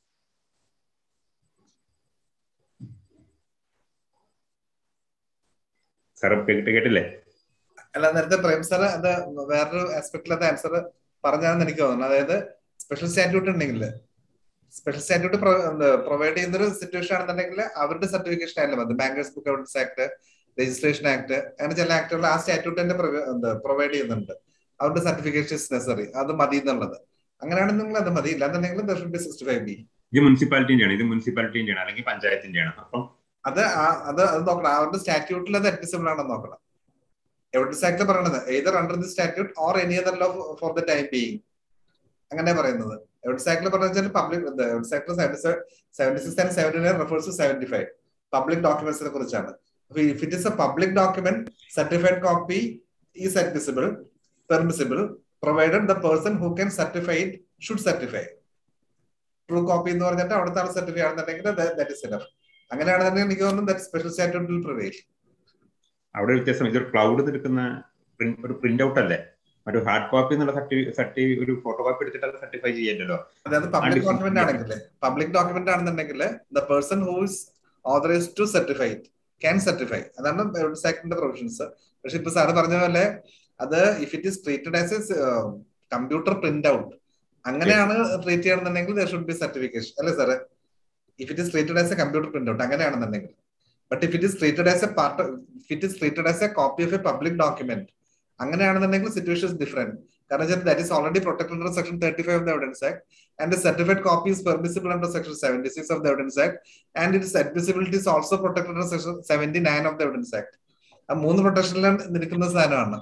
സാർ കേട്ടില്ലേ? അല്ല, നേരത്തെ പ്രേം സാറ് അത് വേറൊരു ആസ്പെക്ടിൽ അത് ആൻസർ പറഞ്ഞാണെന്ന് എനിക്ക് തോന്നുന്നു. അതായത് സ്പെഷ്യൽ സ്റ്റാറ്റ്യൂട്ട് ഉണ്ടെങ്കിൽ, സ്പെഷ്യൽ സ്റ്റാറ്റ്യൂട്ട് പ്രൊവൈഡ് ചെയ്യുന്നൊരു സിറ്റുവേഷൻ ആണെന്നുണ്ടെങ്കിൽ അവരുടെ സർട്ടിഫിക്കേഷൻ ആയാലും മതി. Bankers book evidence act, registration act, അങ്ങനെ ചില ആക്ടുകൾ ആ സ്റ്റാറ്റ്യൂട്ട് തന്നെ പ്രൊവൈഡ് ചെയ്യുന്നുണ്ട്. അവരുടെ സർട്ടിഫിക്കേഷൻ നെസറി, അത് മതി എന്നുള്ളത്. അങ്ങനെയാണെന്നുണ്ടെങ്കിൽ അത് മതി, ഇല്ലാന്നുണ്ടെങ്കിൽ സിക്സ്റ്റി ഫൈവ് ബി. ഇത് മുനിസിപ്പാലിറ്റിന്റെയാണ്, ഇത് മുനിസിപ്പാലിറ്റിന്റെയാണ് അല്ലെങ്കിൽ പഞ്ചായത്തിന്റെയാണ്. അപ്പം അത് അത് അത് നോക്കണം, അവരുടെ സ്റ്റാറ്റ്യൂട്ടിൽ അത് അഡ്മിസിബിൾ ആണെന്ന് നോക്കണം. എവിഡൻസ് ആക്ട് പറയണത് either under the statute or any other law for the time being, അങ്ങനെ പറയുന്നത്. എവിഡൻസ് ആക്ടിൽ പറഞ്ഞാൽ public evidence act seventy six and seventy nine refers to seventy five public ഡോക്യുമെന്റ്സിനെ കുറിച്ചാണ്. If it is a public document, certified copy is admissible, permissible, provided the person who can certify it should certify. True copy എന്ന് പറഞ്ഞിട്ട് അവിടുത്തെ ആൾ certify ആണെന്നുണ്ടെങ്കിൽ that is enough. അങ്ങനെയാണെന്നുണ്ടെങ്കിൽ എനിക്ക് തോന്നുന്നു സ്പെഷ്യൽ സ്റ്റാറ്റ്യൂട്ട് വിൽ പ്രിവെയിൽ. അവിടെ വ്യത്യാസം, ഇതൊരു ക്ലൗഡ് എടുക്കുന്ന ഒരു പ്രിന്റ് ഔട്ട് അല്ലേ, ഒരു ഹാർഡ് കോപ്പി എന്നുള്ള സർട്ടി ഒരു ഫോട്ടോ കോപ്പി എടുത്തിട്ട് സർട്ടിഫൈ ചെയ്യല്ലോ. അതായത് പബ്ലിക് ഡോക്യുമെന്റ് ആണെങ്കിൽ, പബ്ലിക് ഡോക്യുമെന്റ് ആണെന്നുണ്ടെങ്കിൽ the person who is authorised to certify it can certify. അതാണ് എവിഡൻസ് ആക്ടിന്റെ പ്രൊവിഷൻസ്. പക്ഷെ ഇപ്പൊ സാറ് പറഞ്ഞ പോലെ അത് if it is treated as a computer print out, അങ്ങനെയാണ് ട്രീറ്റ് ചെയ്യണമെന്നുണ്ടെങ്കിൽ ദർ ഷുഡ് ബി സർട്ടിഫിക്കേഷൻ, അല്ലേ sir? If it is treated as a computer printout, അങ്ങനെയാണെന്നുണ്ടെങ്കിൽ. But if it is treated as a part of, if it is treated as a copy of a public document, അങ്ങനെയാണെന്നുണ്ടെങ്കിൽ situation is different. കാരണം that is already protected under section thirty-five of the Evidence Act, and the certified copy is permissible under section seventy-six of the Evidence Act, and its admissibility is also protected under section seventy-nine of the Evidence Act. ആ മൂന്ന് പ്രൊട്ടക്ഷനിലാണ് നിൽക്കുന്ന സാധനമാണ്.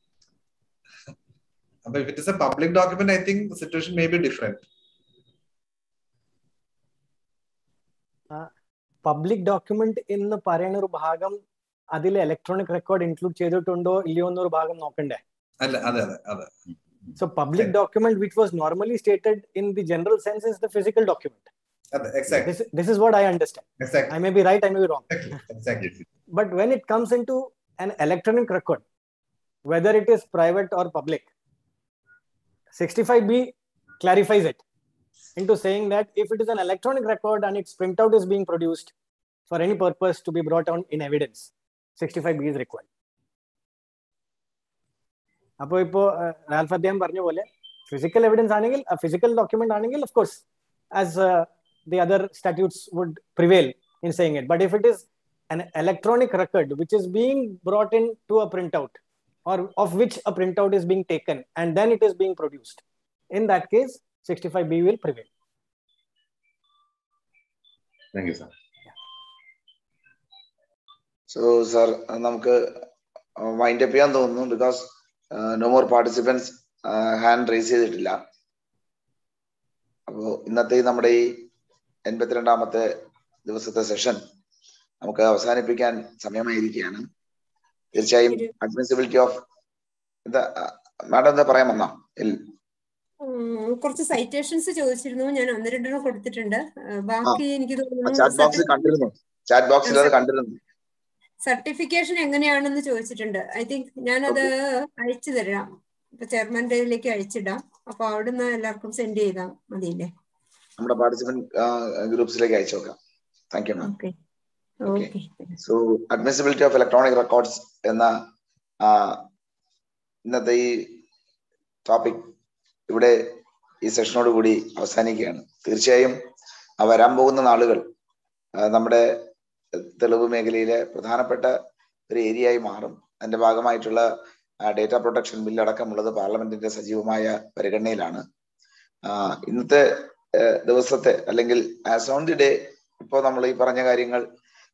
അപ്പൊ if it is a public document, I think the situation may be different. Public document എന്ന് പറയുന്ന ഒരു ഭാഗം അതിൽ ഇലക്ട്രോണിക് റെക്കോർഡ് ഇൻക്ലൂഡ് ചെയ്തിട്ടുണ്ടോ ഇല്ലയോ എന്നൊരു ഭാഗം നോക്കണ്ടേ? അല്ല, അതെ അതെ അതെ. So public document which was normally stated in the general sense is the physical document. Exactly. This, this is what I understand. Exactly. I may be right, I may be wrong. Exactly. Exactly. But when it comes into an electronic record, whether it is private or public, sixty-five B clarifies it into saying that if it is an electronic record and its printout is being produced for any purpose to be brought on in evidence, sixty-five B is required. അപ്പോൾ ഇപ്പോൾ Ralph അദ്ദേഹം പറഞ്ഞ പോലെ physical evidence ആണെങ്കിൽ, physical document ആണെങ്കിൽ, of course as the other statutes would prevail, in saying it. But if it is an electronic record which is being brought in to a printout, or of which a printout is being taken and then it is being produced, in that case sixty-five B will prevail. Thank you, sir. So, sir, നമുക്ക് wind up ചെയ്യാൻ തോന്നുന്നു, because no more participants hand raise ചെയ്തിട്ടില്ല. അപ്പോൾ ഇന്നത്തെ നമ്മുടെ ഈ എൺപത്തിരണ്ടാമത്തെ ദിവസത്തെ session നമുക്ക് അവസാനിപ്പിക്കാൻ സമയമായിരിക്കുകയാണ്. തീർച്ചയായും അഡ്മിസിബിലിറ്റി ഓഫ് മാഡം എന്താ പറയാൻ വന്നോ? കുറച്ച് സൈറ്റേഷൻസ് ചോദിച്ചിരുന്നു, ഞാൻ ഒന്ന് രണ്ടെണ്ണം കൊടുത്തിട്ടുണ്ട്. ബാക്കി എനിക്ക് തോന്നുന്നു സർട്ടിഫിക്കേഷൻ എങ്ങനെയാണെന്ന് ചോദിച്ചിട്ടുണ്ട്. ഐ തിങ്ക് ഞാനത് അയച്ചു തരാം, ഇപ്പൊ ചെയർമാൻഡേയിലേക്ക് അയച്ചിടാം. അപ്പൊ അവിടുന്ന് എല്ലാവർക്കും സെൻഡ് ചെയ്താൽ മതിയില്ലേ? നമ്മുടെ പാർട്ടിസിപ്പന്റ് ഗ്രൂപ്പ്സിലേക്ക് അയച്ചു നോക്കാം. Thank you ma'am. So admissibility of electronic records എന്ന ഇന്നത്തെ ഈ ടോപ്പിക് ഇവിടെ ഈ സെഷനോട് കൂടി അവസാനിക്കുകയാണ്. തീർച്ചയായും വരാൻ പോകുന്ന നാളുകൾ നമ്മുടെ തെളിവ് മേഖലയിലെ പ്രധാനപ്പെട്ട ഒരു ഏരിയയായി മാറും. അതിന്റെ ഭാഗമായിട്ടുള്ള ഡേറ്റ പ്രൊട്ടക്ഷൻ ബില്ല് അടക്കമുള്ളത് പാർലമെന്റിന്റെ സജീവമായ പരിഗണനയിലാണ്. ഇന്നത്തെ ദിവസത്തെ അല്ലെങ്കിൽ ആസ് ഓൺ ദി ഡേ ഇപ്പോൾ നമ്മൾ ഈ പറഞ്ഞ കാര്യങ്ങൾ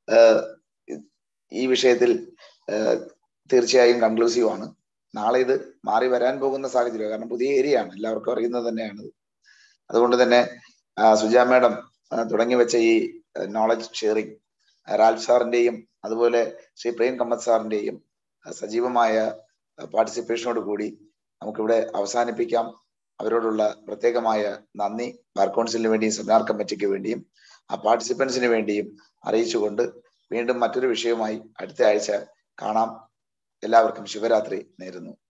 ഈ വിഷയത്തിൽ തീർച്ചയായും കൺക്ലൂസീവ് ആണ്. നാളെ ഇത് മാറി വരാൻ പോകുന്ന സാഹചര്യം, കാരണം പുതിയ ഏരിയ ആണ്, എല്ലാവർക്കും അറിയുന്നത് തന്നെയാണ്. അതുകൊണ്ട് തന്നെ സുജ മാഡം തുടങ്ങി വെച്ച ഈ നോളജ് ഷെയറിംഗ് റാൽഫ് സാറിന്റെയും അതുപോലെ ശ്രീ പ്രേം കമ്മത്ത് സാറിന്റെയും സജീവമായ പാർട്ടിസിപ്പേഷനോട് കൂടി നമുക്കിവിടെ അവസാനിപ്പിക്കാം. അവരോടുള്ള പ്രത്യേകമായ നന്ദി ബാർ കൗൺസിലിന് വേണ്ടിയും സെമിനാർ കമ്മിറ്റിക്ക് വേണ്ടിയും ആ പാർട്ടിസിപ്പൻസിന് വേണ്ടിയും അറിയിച്ചുകൊണ്ട് വീണ്ടും മറ്റൊരു വിഷയവുമായി അടുത്ത ആഴ്ച കാണാം. എല്ലാവർക്കും ശുഭരാത്രി നേരുന്നു.